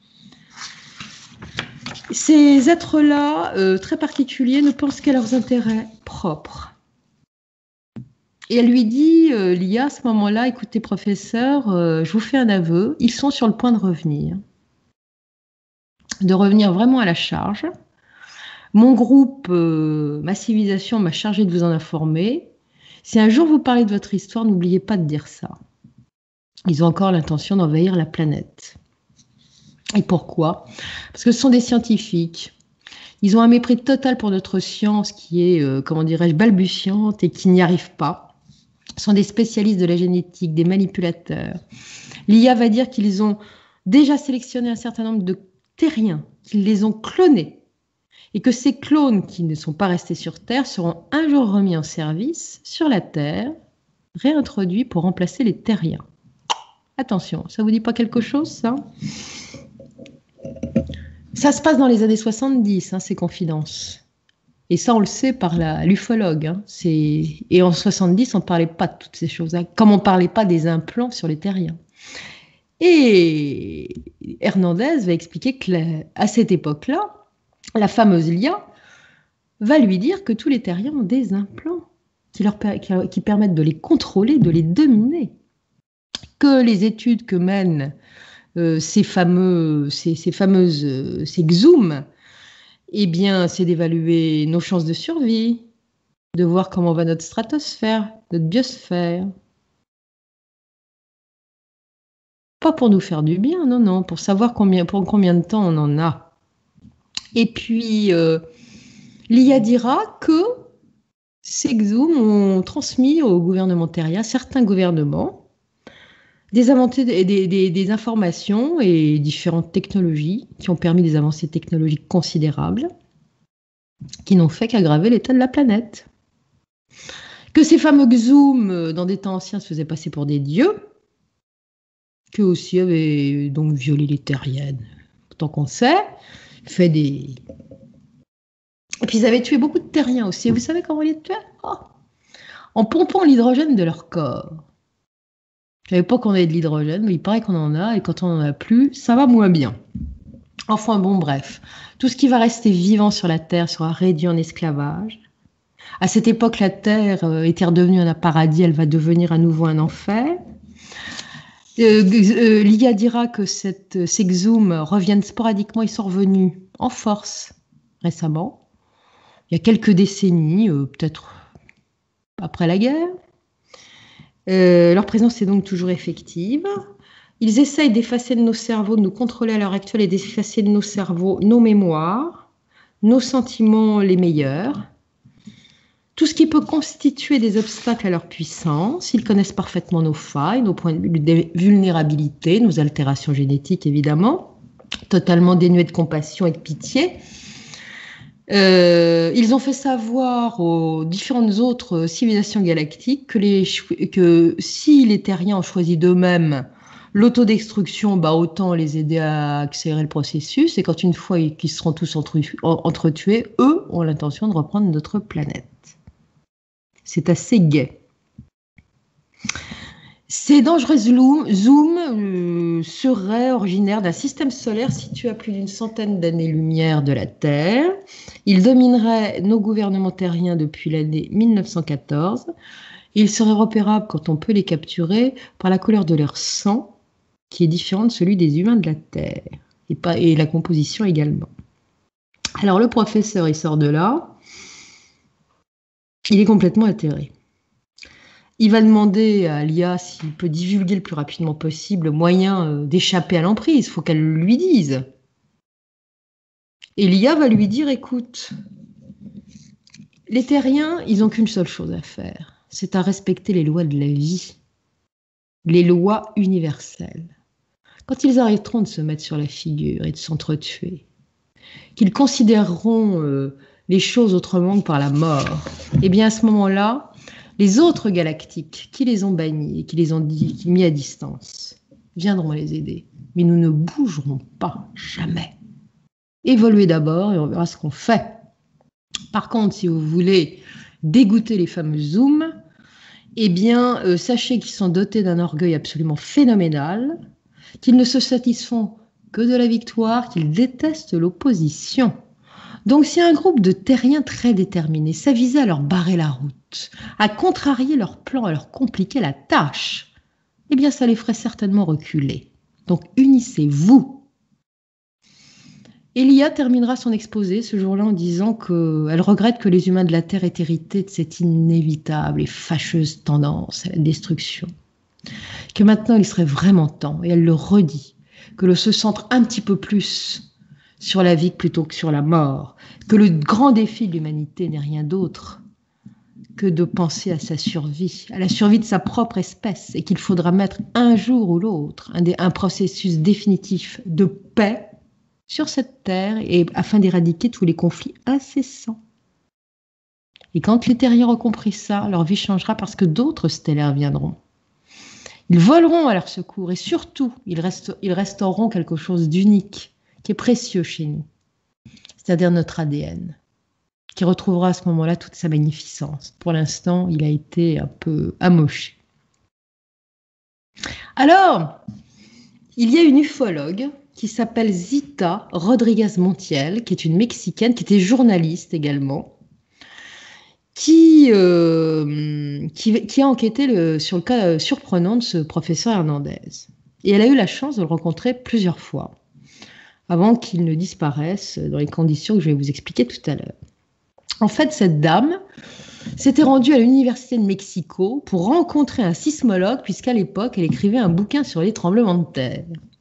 Ces êtres-là, euh, très particuliers, ne pensent qu'à leurs intérêts propres. Et elle lui dit, euh, l'I A, à ce moment-là, écoutez, professeur, euh, je vous fais un aveu, ils sont sur le point de revenir. De revenir vraiment à la charge. Mon groupe, euh, ma civilisation m'a chargé de vous en informer. Si un jour vous parlez de votre histoire, n'oubliez pas de dire ça. Ils ont encore l'intention d'envahir la planète. Et pourquoi ? Parce que ce sont des scientifiques. Ils ont un mépris total pour notre science qui est, euh, comment dirais-je, balbutiante et qui n'y arrive pas. Ce sont des spécialistes de la génétique, des manipulateurs. L'I A va dire qu'ils ont déjà sélectionné un certain nombre de terriens, qu'ils les ont clonés. Et que ces clones qui ne sont pas restés sur Terre seront un jour remis en service sur la Terre, réintroduits pour remplacer les terriens. Attention, ça vous dit pas quelque chose, ça ? Ça se passe dans les années soixante-dix, hein, ces confidences. Et ça, on le sait par la, l'ufologue. Hein. C'est... Et en soixante-dix, on ne parlait pas de toutes ces choses-là, comme on ne parlait pas des implants sur les terriens. Et Hernandez va expliquer qu'à cette époque-là, la fameuse L I A va lui dire que tous les terriens ont des implants qui, leur, qui, qui permettent de les contrôler, de les dominer. Que les études que mènent euh, ces fameux, ces, ces fameuses, euh, ces Xoom, eh bien, c'est d'évaluer nos chances de survie, de voir comment va notre stratosphère, notre biosphère. Pas pour nous faire du bien, non, non, pour savoir combien, pour combien de temps on en a. Et puis, euh, l'I A dira que ces Xoom ont transmis au gouvernement terrien, certains gouvernements, des, des, des, des informations et différentes technologies qui ont permis des avancées technologiques considérables. qui n'ont fait qu'aggraver l'état de la planète. Que ces fameux Xoom, dans des temps anciens, se faisaient passer pour des dieux, qu'eux aussi avaient donc violé les terriennes, tant qu'on sait, fait des... Et puis ils avaient tué beaucoup de terriens aussi. Et vous savez comment ils les tuaient? Oh, en pompant l'hydrogène de leur corps. Je ne savais pas qu'on avait de l'hydrogène, mais il paraît qu'on en a, et quand on n'en a plus, ça va moins bien. Enfin bon, bref. Tout ce qui va rester vivant sur la Terre sera réduit en esclavage. À cette époque, la Terre euh, était redevenue un paradis, elle va devenir à nouveau un enfer. Euh, euh, L'I A dira que cette, ces Xoom reviennent sporadiquement, ils sont revenus en force récemment, il y a quelques décennies, euh, peut-être après la guerre. Euh, leur présence est donc toujours effective. Ils essayent d'effacer de nos cerveaux, de nous contrôler à l'heure actuelle et d'effacer de nos cerveaux nos mémoires, nos sentiments les meilleurs, tout ce qui peut constituer des obstacles à leur puissance. Ils connaissent parfaitement nos failles, nos points de vulnérabilité, nos altérations génétiques évidemment, totalement dénués de compassion et de pitié. Euh, ils ont fait savoir aux différentes autres civilisations galactiques que, les, que si les terriens ont choisi d'eux-mêmes l'autodestruction, bah autant les aider à accélérer le processus, et quand une fois qu'ils seront tous entre, entretués, eux ont l'intention de reprendre notre planète. C'est assez gai. Ces dangereux Xoom euh, seraient originaires d'un système solaire situé à plus d'une centaine d'années-lumière de la Terre. Ils domineraient nos gouvernements terriens depuis l'année mille neuf cent quatorze. Ils seraient repérables quand on peut les capturer par la couleur de leur sang, qui est différente de celui des humains de la Terre, et, pas, et la composition également. Alors le professeur, il sort de là, il est complètement atterré. Il va demander à l'I A s'il peut divulguer le plus rapidement possible le moyen d'échapper à l'emprise. Il faut qu'elle lui dise. Et l'I A va lui dire, écoute, les terriens, ils n'ont qu'une seule chose à faire. C'est à respecter les lois de la vie. Les lois universelles. Quand ils arrêteront de se mettre sur la figure et de s'entretuer, qu'ils considéreront euh, les choses autrement que par la mort, eh bien à ce moment-là, les autres galactiques qui les ont bannis et qui les ont dit, mis à distance viendront les aider. Mais nous ne bougerons pas, jamais. Évoluez d'abord et on verra ce qu'on fait. Par contre, si vous voulez dégoûter les fameux Xoom, eh bien, euh, sachez qu'ils sont dotés d'un orgueil absolument phénoménal, qu'ils ne se satisfont que de la victoire, qu'ils détestent l'opposition. Donc, si un groupe de terriens très déterminés s'avisait à leur barrer la route, à contrarier leur plan, à leur compliquer la tâche, eh bien, ça les ferait certainement reculer. Donc, unissez-vous. Et l'I A terminera son exposé ce jour-là en disant qu'elle regrette que les humains de la Terre aient hérité de cette inévitable et fâcheuse tendance à la destruction. Que maintenant, il serait vraiment temps, et elle le redit, que l'on se centre un petit peu plus sur la vie plutôt que sur la mort, que le grand défi de l'humanité n'est rien d'autre que de penser à sa survie, à la survie de sa propre espèce, et qu'il faudra mettre un jour ou l'autre un, un processus définitif de paix sur cette terre, et afin d'éradiquer tous les conflits incessants. Et quand les terriens auront compris ça, leur vie changera parce que d'autres stellaires viendront. Ils voleront à leur secours, et surtout, ils, restent, ils restaureront quelque chose d'unique, qui est précieux chez nous, c'est-à-dire notre A D N, qui retrouvera à ce moment-là toute sa magnificence. Pour l'instant, il a été un peu amoché. Alors, il y a une ufologue qui s'appelle Zita Rodriguez Montiel, qui est une Mexicaine, qui était journaliste également, qui, euh, qui, qui a enquêté le, sur le cas surprenant de ce professeur Hernandez. Et elle a eu la chance de le rencontrer plusieurs fois, avant qu'il ne disparaisse dans les conditions que je vais vous expliquer tout à l'heure. En fait, cette dame s'était rendue à l'Université de Mexico pour rencontrer un sismologue, puisqu'à l'époque, elle écrivait un bouquin sur les tremblements de terre.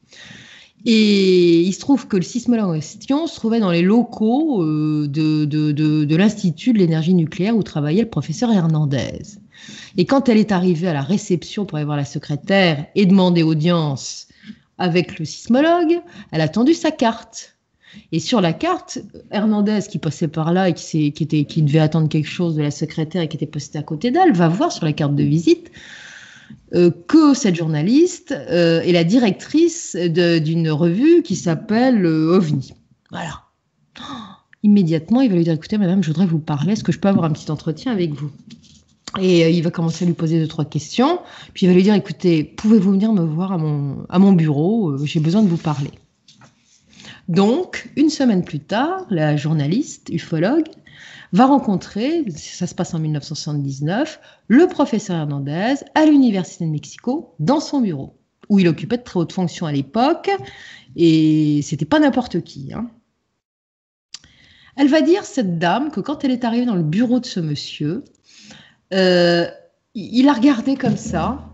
Et il se trouve que le sismologue en question se trouvait dans les locaux euh, de, de, de, de l'Institut de l'énergie nucléaire où travaillait le professeur Hernandez. Et quand elle est arrivée à la réception pour aller voir la secrétaire et demander audience avec le sismologue, elle a tendu sa carte. Et sur la carte, Hernandez, qui passait par là et qui, qui, était, qui devait attendre quelque chose de la secrétaire et qui était postée à côté d'elle, va voir sur la carte de visite euh, que cette journaliste euh, est la directrice d'une revue qui s'appelle euh, OVNI. Voilà. Oh, immédiatement, il va lui dire, écoutez, madame, je voudrais vous parler, est-ce que je peux avoir un petit entretien avec vous? Et euh, il va commencer à lui poser deux, trois questions. Puis il va lui dire, écoutez, pouvez-vous venir me voir à mon, à mon bureau? euh, J'ai besoin de vous parler. Donc, une semaine plus tard, la journaliste, ufologue, va rencontrer, ça se passe en mille neuf cent soixante-dix-neuf, le professeur Hernandez à l'Université de Mexico, dans son bureau, où il occupait de très hautes fonctions à l'époque, et c'était pas n'importe qui. Hein. Elle va dire, cette dame, que quand elle est arrivée dans le bureau de ce monsieur, euh, il a regardé comme ça,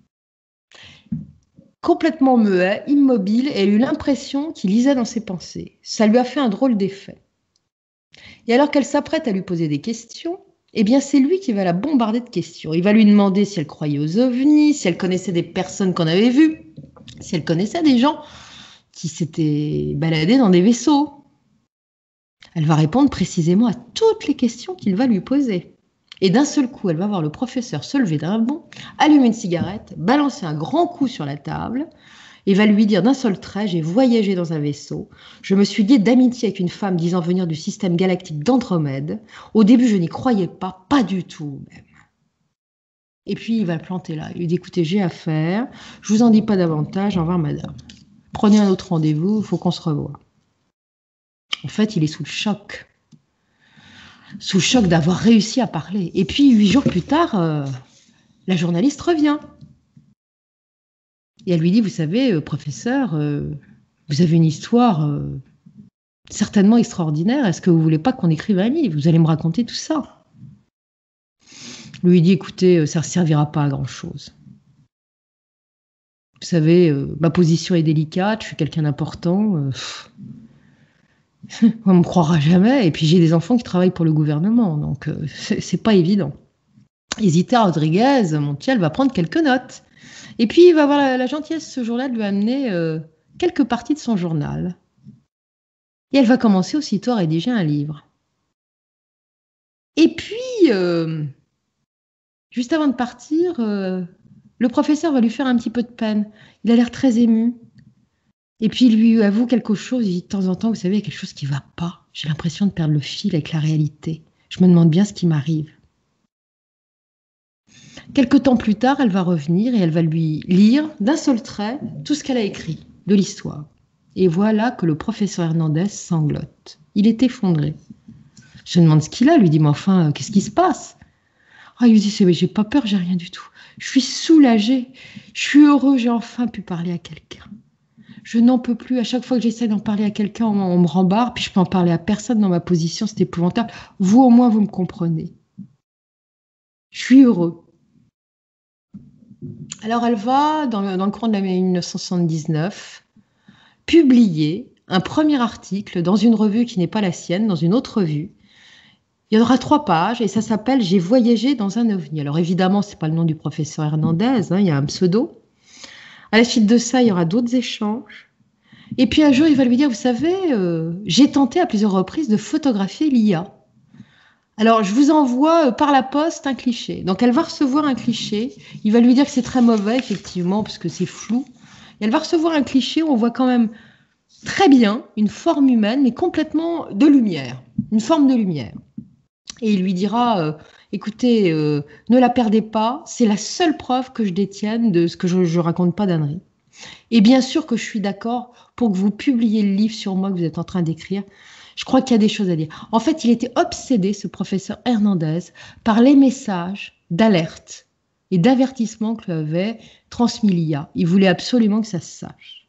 complètement muet, immobile, et elle a eu l'impression qu'il lisait dans ses pensées. Ça lui a fait un drôle d'effet. Et alors qu'elle s'apprête à lui poser des questions, eh bien c'est lui qui va la bombarder de questions. Il va lui demander si elle croyait aux ovnis, si elle connaissait des personnes qu'on avait vues, si elle connaissait des gens qui s'étaient baladés dans des vaisseaux. Elle va répondre précisément à toutes les questions qu'il va lui poser. Et d'un seul coup, elle va voir le professeur se lever d'un bond, allumer une cigarette, balancer un grand coup sur la table et va lui dire d'un seul trait, j'ai voyagé dans un vaisseau, je me suis lié d'amitié avec une femme disant venir du système galactique d'Andromède. Au début, je n'y croyais pas, pas du tout même. Et puis, il va le planter là. Il lui dit, écoutez, j'ai affaire, je vous en dis pas davantage, au revoir madame. Prenez un autre rendez-vous, il faut qu'on se revoie. En fait, il est sous le choc. Sous le choc d'avoir réussi à parler. Et puis, huit jours plus tard, euh, la journaliste revient. Et elle lui dit, vous savez, euh, professeur, euh, vous avez une histoire euh, certainement extraordinaire. Est-ce que vous voulez pas qu'on écrive un livre? Vous allez me raconter tout ça. Lui dit, écoutez, euh, ça ne servira pas à grand-chose. Vous savez, euh, ma position est délicate, je suis quelqu'un d'important. Euh, on ne me croira jamais. Et puis, j'ai des enfants qui travaillent pour le gouvernement, donc euh, c'est, c'est pas évident. Et Zita Rodriguez Montiel va prendre quelques notes. Et puis, il va avoir la, la gentillesse ce jour-là de lui amener euh, quelques parties de son journal. Et elle va commencer aussitôt à rédiger un livre. Et puis, euh, juste avant de partir, euh, le professeur va lui faire un petit peu de peine. Il a l'air très ému. Et puis, il lui avoue quelque chose. Il dit, de temps en temps, vous savez, il y a quelque chose qui ne va pas. J'ai l'impression de perdre le fil avec la réalité. Je me demande bien ce qui m'arrive. Quelque temps plus tard, elle va revenir et elle va lui lire d'un seul trait tout ce qu'elle a écrit de l'histoire. Et voilà que le professeur Hernandez sanglote. Il est effondré. Je lui demande ce qu'il a, lui dit, mais enfin, euh, qu'est-ce qui se passe? Ah, il lui dit, c'est, j'ai pas peur, j'ai rien du tout. Je suis soulagée, je suis heureux, j'ai enfin pu parler à quelqu'un. Je n'en peux plus, à chaque fois que j'essaie d'en parler à quelqu'un, on, on me rembarre, puis je peux en parler à personne dans ma position, c'est épouvantable. Vous, au moins, vous me comprenez. Je suis heureux. Alors, elle va, dans, dans le courant de l'année mille neuf cent soixante-dix-neuf, publier un premier article dans une revue qui n'est pas la sienne, dans une autre revue. Il y aura trois pages et ça s'appelle « J'ai voyagé dans un ovni ». Alors évidemment, ce n'est pas le nom du professeur Hernandez, hein, il y a un pseudo. À la suite de ça, il y aura d'autres échanges. Et puis un jour, il va lui dire, vous savez, euh, j'ai tenté à plusieurs reprises de photographier l'I A. Alors, je vous envoie euh, par la poste un cliché. Donc, elle va recevoir un cliché. Il va lui dire que c'est très mauvais, effectivement, parce que c'est flou. Et elle va recevoir un cliché où on voit quand même très bien une forme humaine, mais complètement de lumière. Une forme de lumière. Et il lui dira, euh, écoutez, euh, ne la perdez pas, c'est la seule preuve que je détienne de ce que je ne raconte pas d'ânerie. Et bien sûr que je suis d'accord pour que vous publiez le livre sur moi que vous êtes en train d'écrire. Je crois qu'il y a des choses à dire. En fait, il était obsédé, ce professeur Hernandez, par les messages d'alerte et d'avertissement que lui avait transmis l'I A. Il voulait absolument que ça se sache.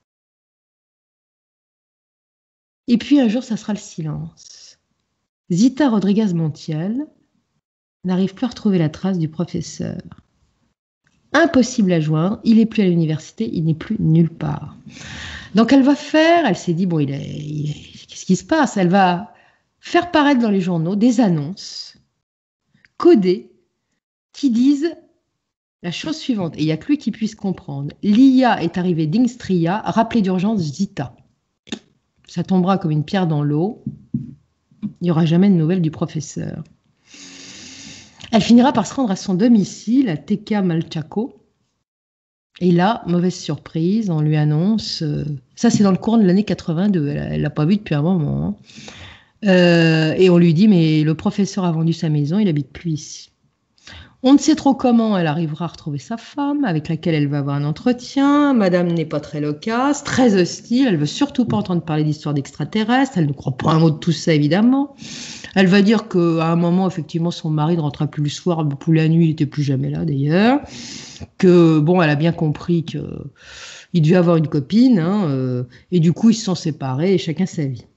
Et puis un jour, ça sera le silence. Zita Rodriguez Montiel n'arrive plus à retrouver la trace du professeur. Impossible à joindre, il n'est plus à l'université, il n'est plus nulle part. Donc elle va faire, elle s'est dit, bon, il est, il est, qu'est-ce qui se passe? Elle va faire paraître dans les journaux des annonces codées qui disent la chose suivante, et il n'y a que lui qui puisse comprendre. L'I A est arrivée d'Ingstria, rappelez d'urgence Zita. Ça tombera comme une pierre dans l'eau. Il n'y aura jamais de nouvelles du professeur. Elle finira par se rendre à son domicile, à Teca Malchaco. Et là, mauvaise surprise, on lui annonce... Euh, ça, c'est dans le courant de l'année quatre-vingt-deux. Elle ne l'a pas vu depuis un moment. Hein. Euh, et on lui dit, mais le professeur a vendu sa maison, il n'habite plus ici. On ne sait trop comment elle arrivera à retrouver sa femme, avec laquelle elle va avoir un entretien. Madame n'est pas très loquace, très hostile. Elle ne veut surtout pas entendre parler d'histoires d'extraterrestres. Elle ne croit pas un mot de tout ça, évidemment. Elle va dire qu'à un moment, effectivement, son mari ne rentrait plus le soir, pour la nuit, il n'était plus jamais là, d'ailleurs. Que, bon, elle a bien compris qu'il devait avoir une copine, hein, euh, et du coup, ils se sont séparés, et chacun sa vie.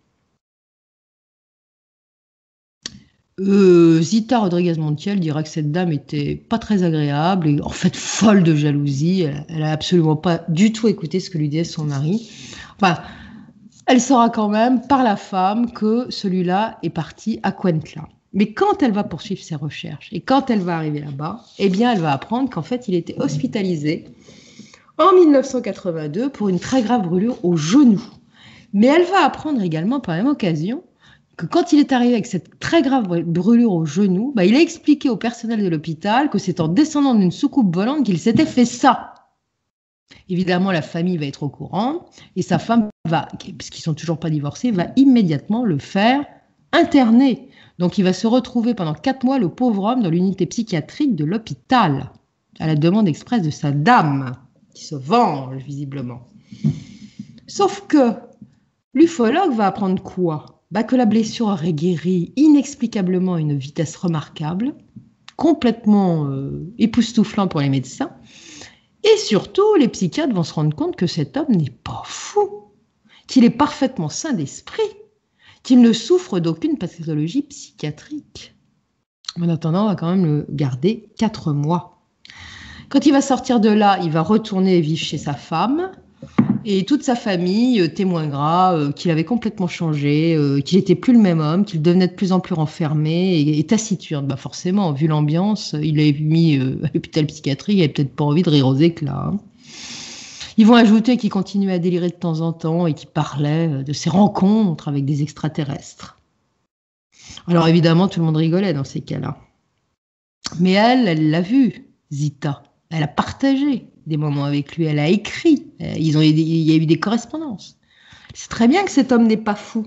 Euh, Zita Rodriguez Montiel dira que cette dame était pas très agréable et en fait folle de jalousie. Elle, elle a absolument pas du tout écouté ce que lui disait son mari. Enfin, elle saura quand même par la femme que celui-là est parti à Cuenca. Mais quand elle va poursuivre ses recherches et quand elle va arriver là-bas, eh bien, elle va apprendre qu'en fait, il était hospitalisé en mille neuf cent quatre-vingt-deux pour une très grave brûlure au genou. Mais elle va apprendre également par la même occasion que quand il est arrivé avec cette très grave brûlure au genou, bah, il a expliqué au personnel de l'hôpital que c'est en descendant d'une soucoupe volante qu'il s'était fait ça. Évidemment, la famille va être au courant et sa femme va, puisqu'ils sont toujours pas divorcés, va immédiatement le faire interner. Donc, il va se retrouver pendant quatre mois, le pauvre homme, dans l'unité psychiatrique de l'hôpital, à la demande expresse de sa dame, qui se venge visiblement. Sauf que l'ufologue va apprendre quoi ? Bah que la blessure aurait guéri inexplicablement à une vitesse remarquable, complètement euh, époustouflant pour les médecins. Et surtout, les psychiatres vont se rendre compte que cet homme n'est pas fou, qu'il est parfaitement sain d'esprit, qu'il ne souffre d'aucune pathologie psychiatrique. En attendant, on va quand même le garder quatre mois. Quand il va sortir de là, il va retourner vivre chez sa femme. Et toute sa famille euh, témoignera euh, qu'il avait complètement changé, euh, qu'il n'était plus le même homme, qu'il devenait de plus en plus renfermé et, et taciturne. Bah forcément, vu l'ambiance, il l'avait mis euh, à l'hôpital psychiatrique, il n'avait peut-être pas envie de rire aux éclats. Hein. Ils vont ajouter qu'il continuait à délirer de temps en temps et qu'il parlait de ses rencontres avec des extraterrestres. Alors évidemment, tout le monde rigolait dans ces cas-là. Mais elle, elle l'a vu, Zita. Elle a partagé des moments avec lui, elle a écrit, ils ont, il y a eu des correspondances. C'est très bien que cet homme n'est pas fou.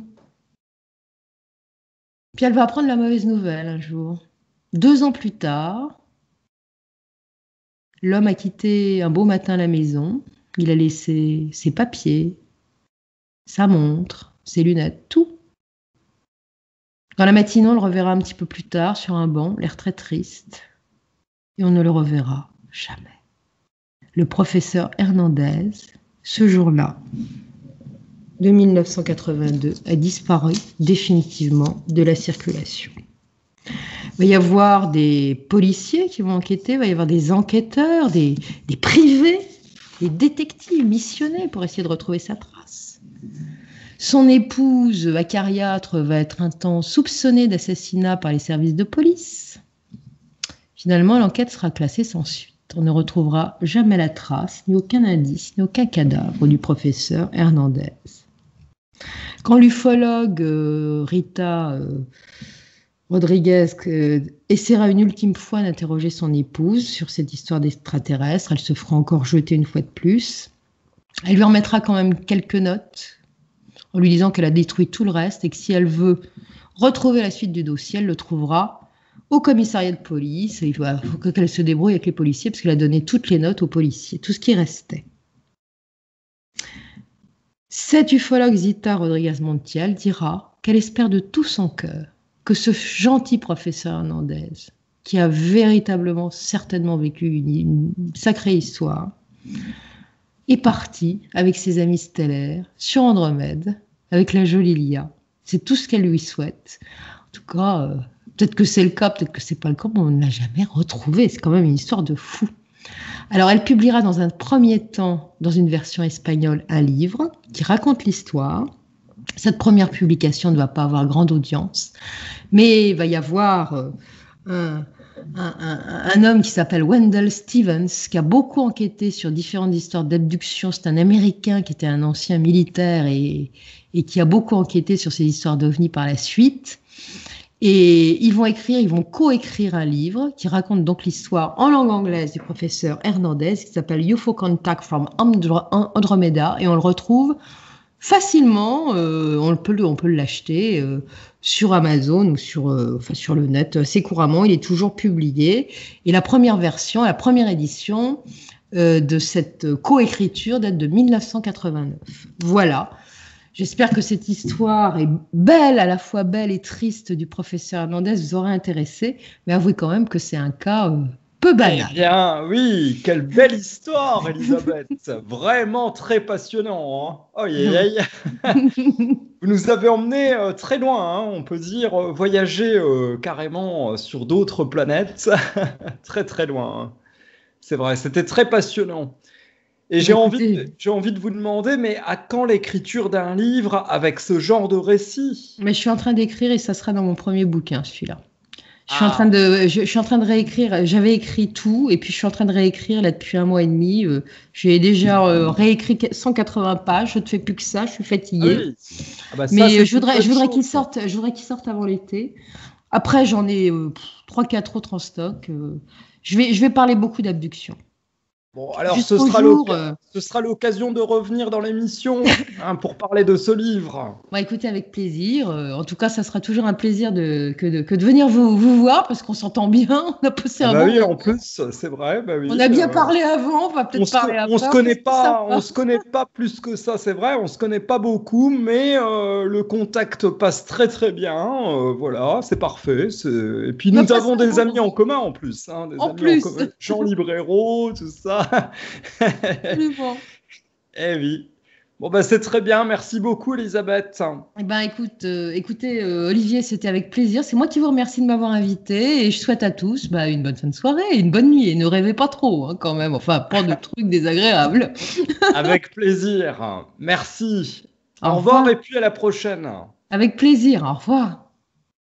Puis elle va apprendre la mauvaise nouvelle un jour. Deux ans plus tard, l'homme a quitté un beau matin la maison, il a laissé ses papiers, sa montre, ses lunettes, tout. Dans la matinée, on le reverra un petit peu plus tard sur un banc, l'air très triste, et on ne le reverra jamais. Le professeur Hernandez, ce jour-là, de mille neuf cent quatre-vingt-deux, a disparu définitivement de la circulation. Il va y avoir des policiers qui vont enquêter, il va y avoir des enquêteurs, des, des privés, des détectives missionnés pour essayer de retrouver sa trace. Son épouse, acariâtre, va être un temps soupçonnée d'assassinat par les services de police. Finalement, l'enquête sera classée sans suite. On ne retrouvera jamais la trace, ni aucun indice, ni aucun cadavre du professeur Hernandez. Quand l'ufologue euh, Rita euh, Rodriguez euh, essaiera une ultime fois d'interroger son épouse sur cette histoire d'extraterrestre, elle se fera encore jeter une fois de plus. Elle lui remettra quand même quelques notes, en lui disant qu'elle a détruit tout le reste et que si elle veut retrouver la suite du dossier, elle le trouvera au commissariat de police. Il faut, faut qu'elle se débrouille avec les policiers parce qu'elle a donné toutes les notes aux policiers, tout ce qui restait. Cette ufologue Zita Rodriguez Montiel dira qu'elle espère de tout son cœur que ce gentil professeur Hernandez, qui a véritablement certainement vécu une, une sacrée histoire, est parti avec ses amis stellaires sur Andromède avec la jolie Lia. C'est tout ce qu'elle lui souhaite. En tout cas, euh, peut-être que c'est le cas, peut-être que c'est pas le cas, mais on ne l'a jamais retrouvé. C'est quand même une histoire de fou. Alors, elle publiera dans un premier temps, dans une version espagnole, un livre qui raconte l'histoire. Cette première publication ne va pas avoir grande audience, mais il va y avoir euh, un, un, un, un homme qui s'appelle Wendell Stevens, qui a beaucoup enquêté sur différentes histoires d'abduction. C'est un Américain qui était un ancien militaire et, et qui a beaucoup enquêté sur ces histoires d'ovnis par la suite. Et ils vont écrire, ils vont co-écrire un livre qui raconte donc l'histoire en langue anglaise du professeur Hernandez, qui s'appelle U F O Contact from Andromeda, et on le retrouve facilement, euh, on peut le, on peut l'acheter euh, sur Amazon ou sur, euh, enfin sur le net assez couramment. Il est toujours publié. Et la première version, la première édition euh, de cette coécriture date de mille neuf cent quatre-vingt-neuf. Voilà. J'espère que cette histoire est belle, à la fois belle et triste du professeur Hernandez vous aura intéressé. Mais avouez quand même que c'est un cas euh, peu banal. Eh bien, oui, quelle belle histoire, Elisabeth. Vraiment très passionnant. Hein. Oh, yeah, yeah. Vous nous avez emmenés euh, très loin, hein, on peut dire, euh, voyager euh, carrément euh, sur d'autres planètes. Très, très loin. Hein. C'est vrai, c'était très passionnant. Et j'ai envie, de, j'ai envie de vous demander, mais à quand l'écriture d'un livre avec ce genre de récit? Mais je suis en train d'écrire et ça sera dans mon premier bouquin, celui-là. Je suis, ah. en train de, je, je suis en train de réécrire, j'avais écrit tout et puis je suis en train de réécrire là depuis un mois et demi. Euh, j'ai déjà euh, réécrit cent quatre-vingts pages, je ne fais plus que ça, je suis fatiguée. Ah oui. Ah bah ça, mais je voudrais, je voudrais qu'il sorte, je voudrais qu'il sorte avant l'été. Après, j'en ai euh, trois quatre autres en stock. Euh, je, vais, je vais parler beaucoup d'abduction. Bon, alors ce sera, jour, euh... ce sera l'occasion de revenir dans l'émission hein, pour parler de ce livre. Bah, écoutez, avec plaisir. Euh, en tout cas, ça sera toujours un plaisir de, que, de, que de venir vous, vous voir parce qu'on s'entend bien. On a passé ah un bah bon oui, en plus, c'est vrai. Bah oui, on a bien euh... parlé avant, on va peut-être on parler se, après. On se connaît pas, on se connaît pas plus que ça, c'est vrai. On se connaît pas beaucoup, mais euh, le contact passe très très bien. Euh, voilà, c'est parfait. C'est... Et puis nous avons des amis en commun en plus. Hein, des en amis plus, en commun. Jean Librero, tout ça. Absolument. Eh oui. Bon, bah, c'est très bien. Merci beaucoup, Elisabeth. Eh ben, écoute, euh, écoutez, euh, Olivier, c'était avec plaisir. C'est moi qui vous remercie de m'avoir invité et je souhaite à tous bah, une bonne fin de soirée et une bonne nuit. Et ne rêvez pas trop, hein, quand même. Enfin, pas de trucs désagréables. Avec plaisir. Merci. Au, Au revoir. revoir et puis à la prochaine. Avec plaisir. Au revoir.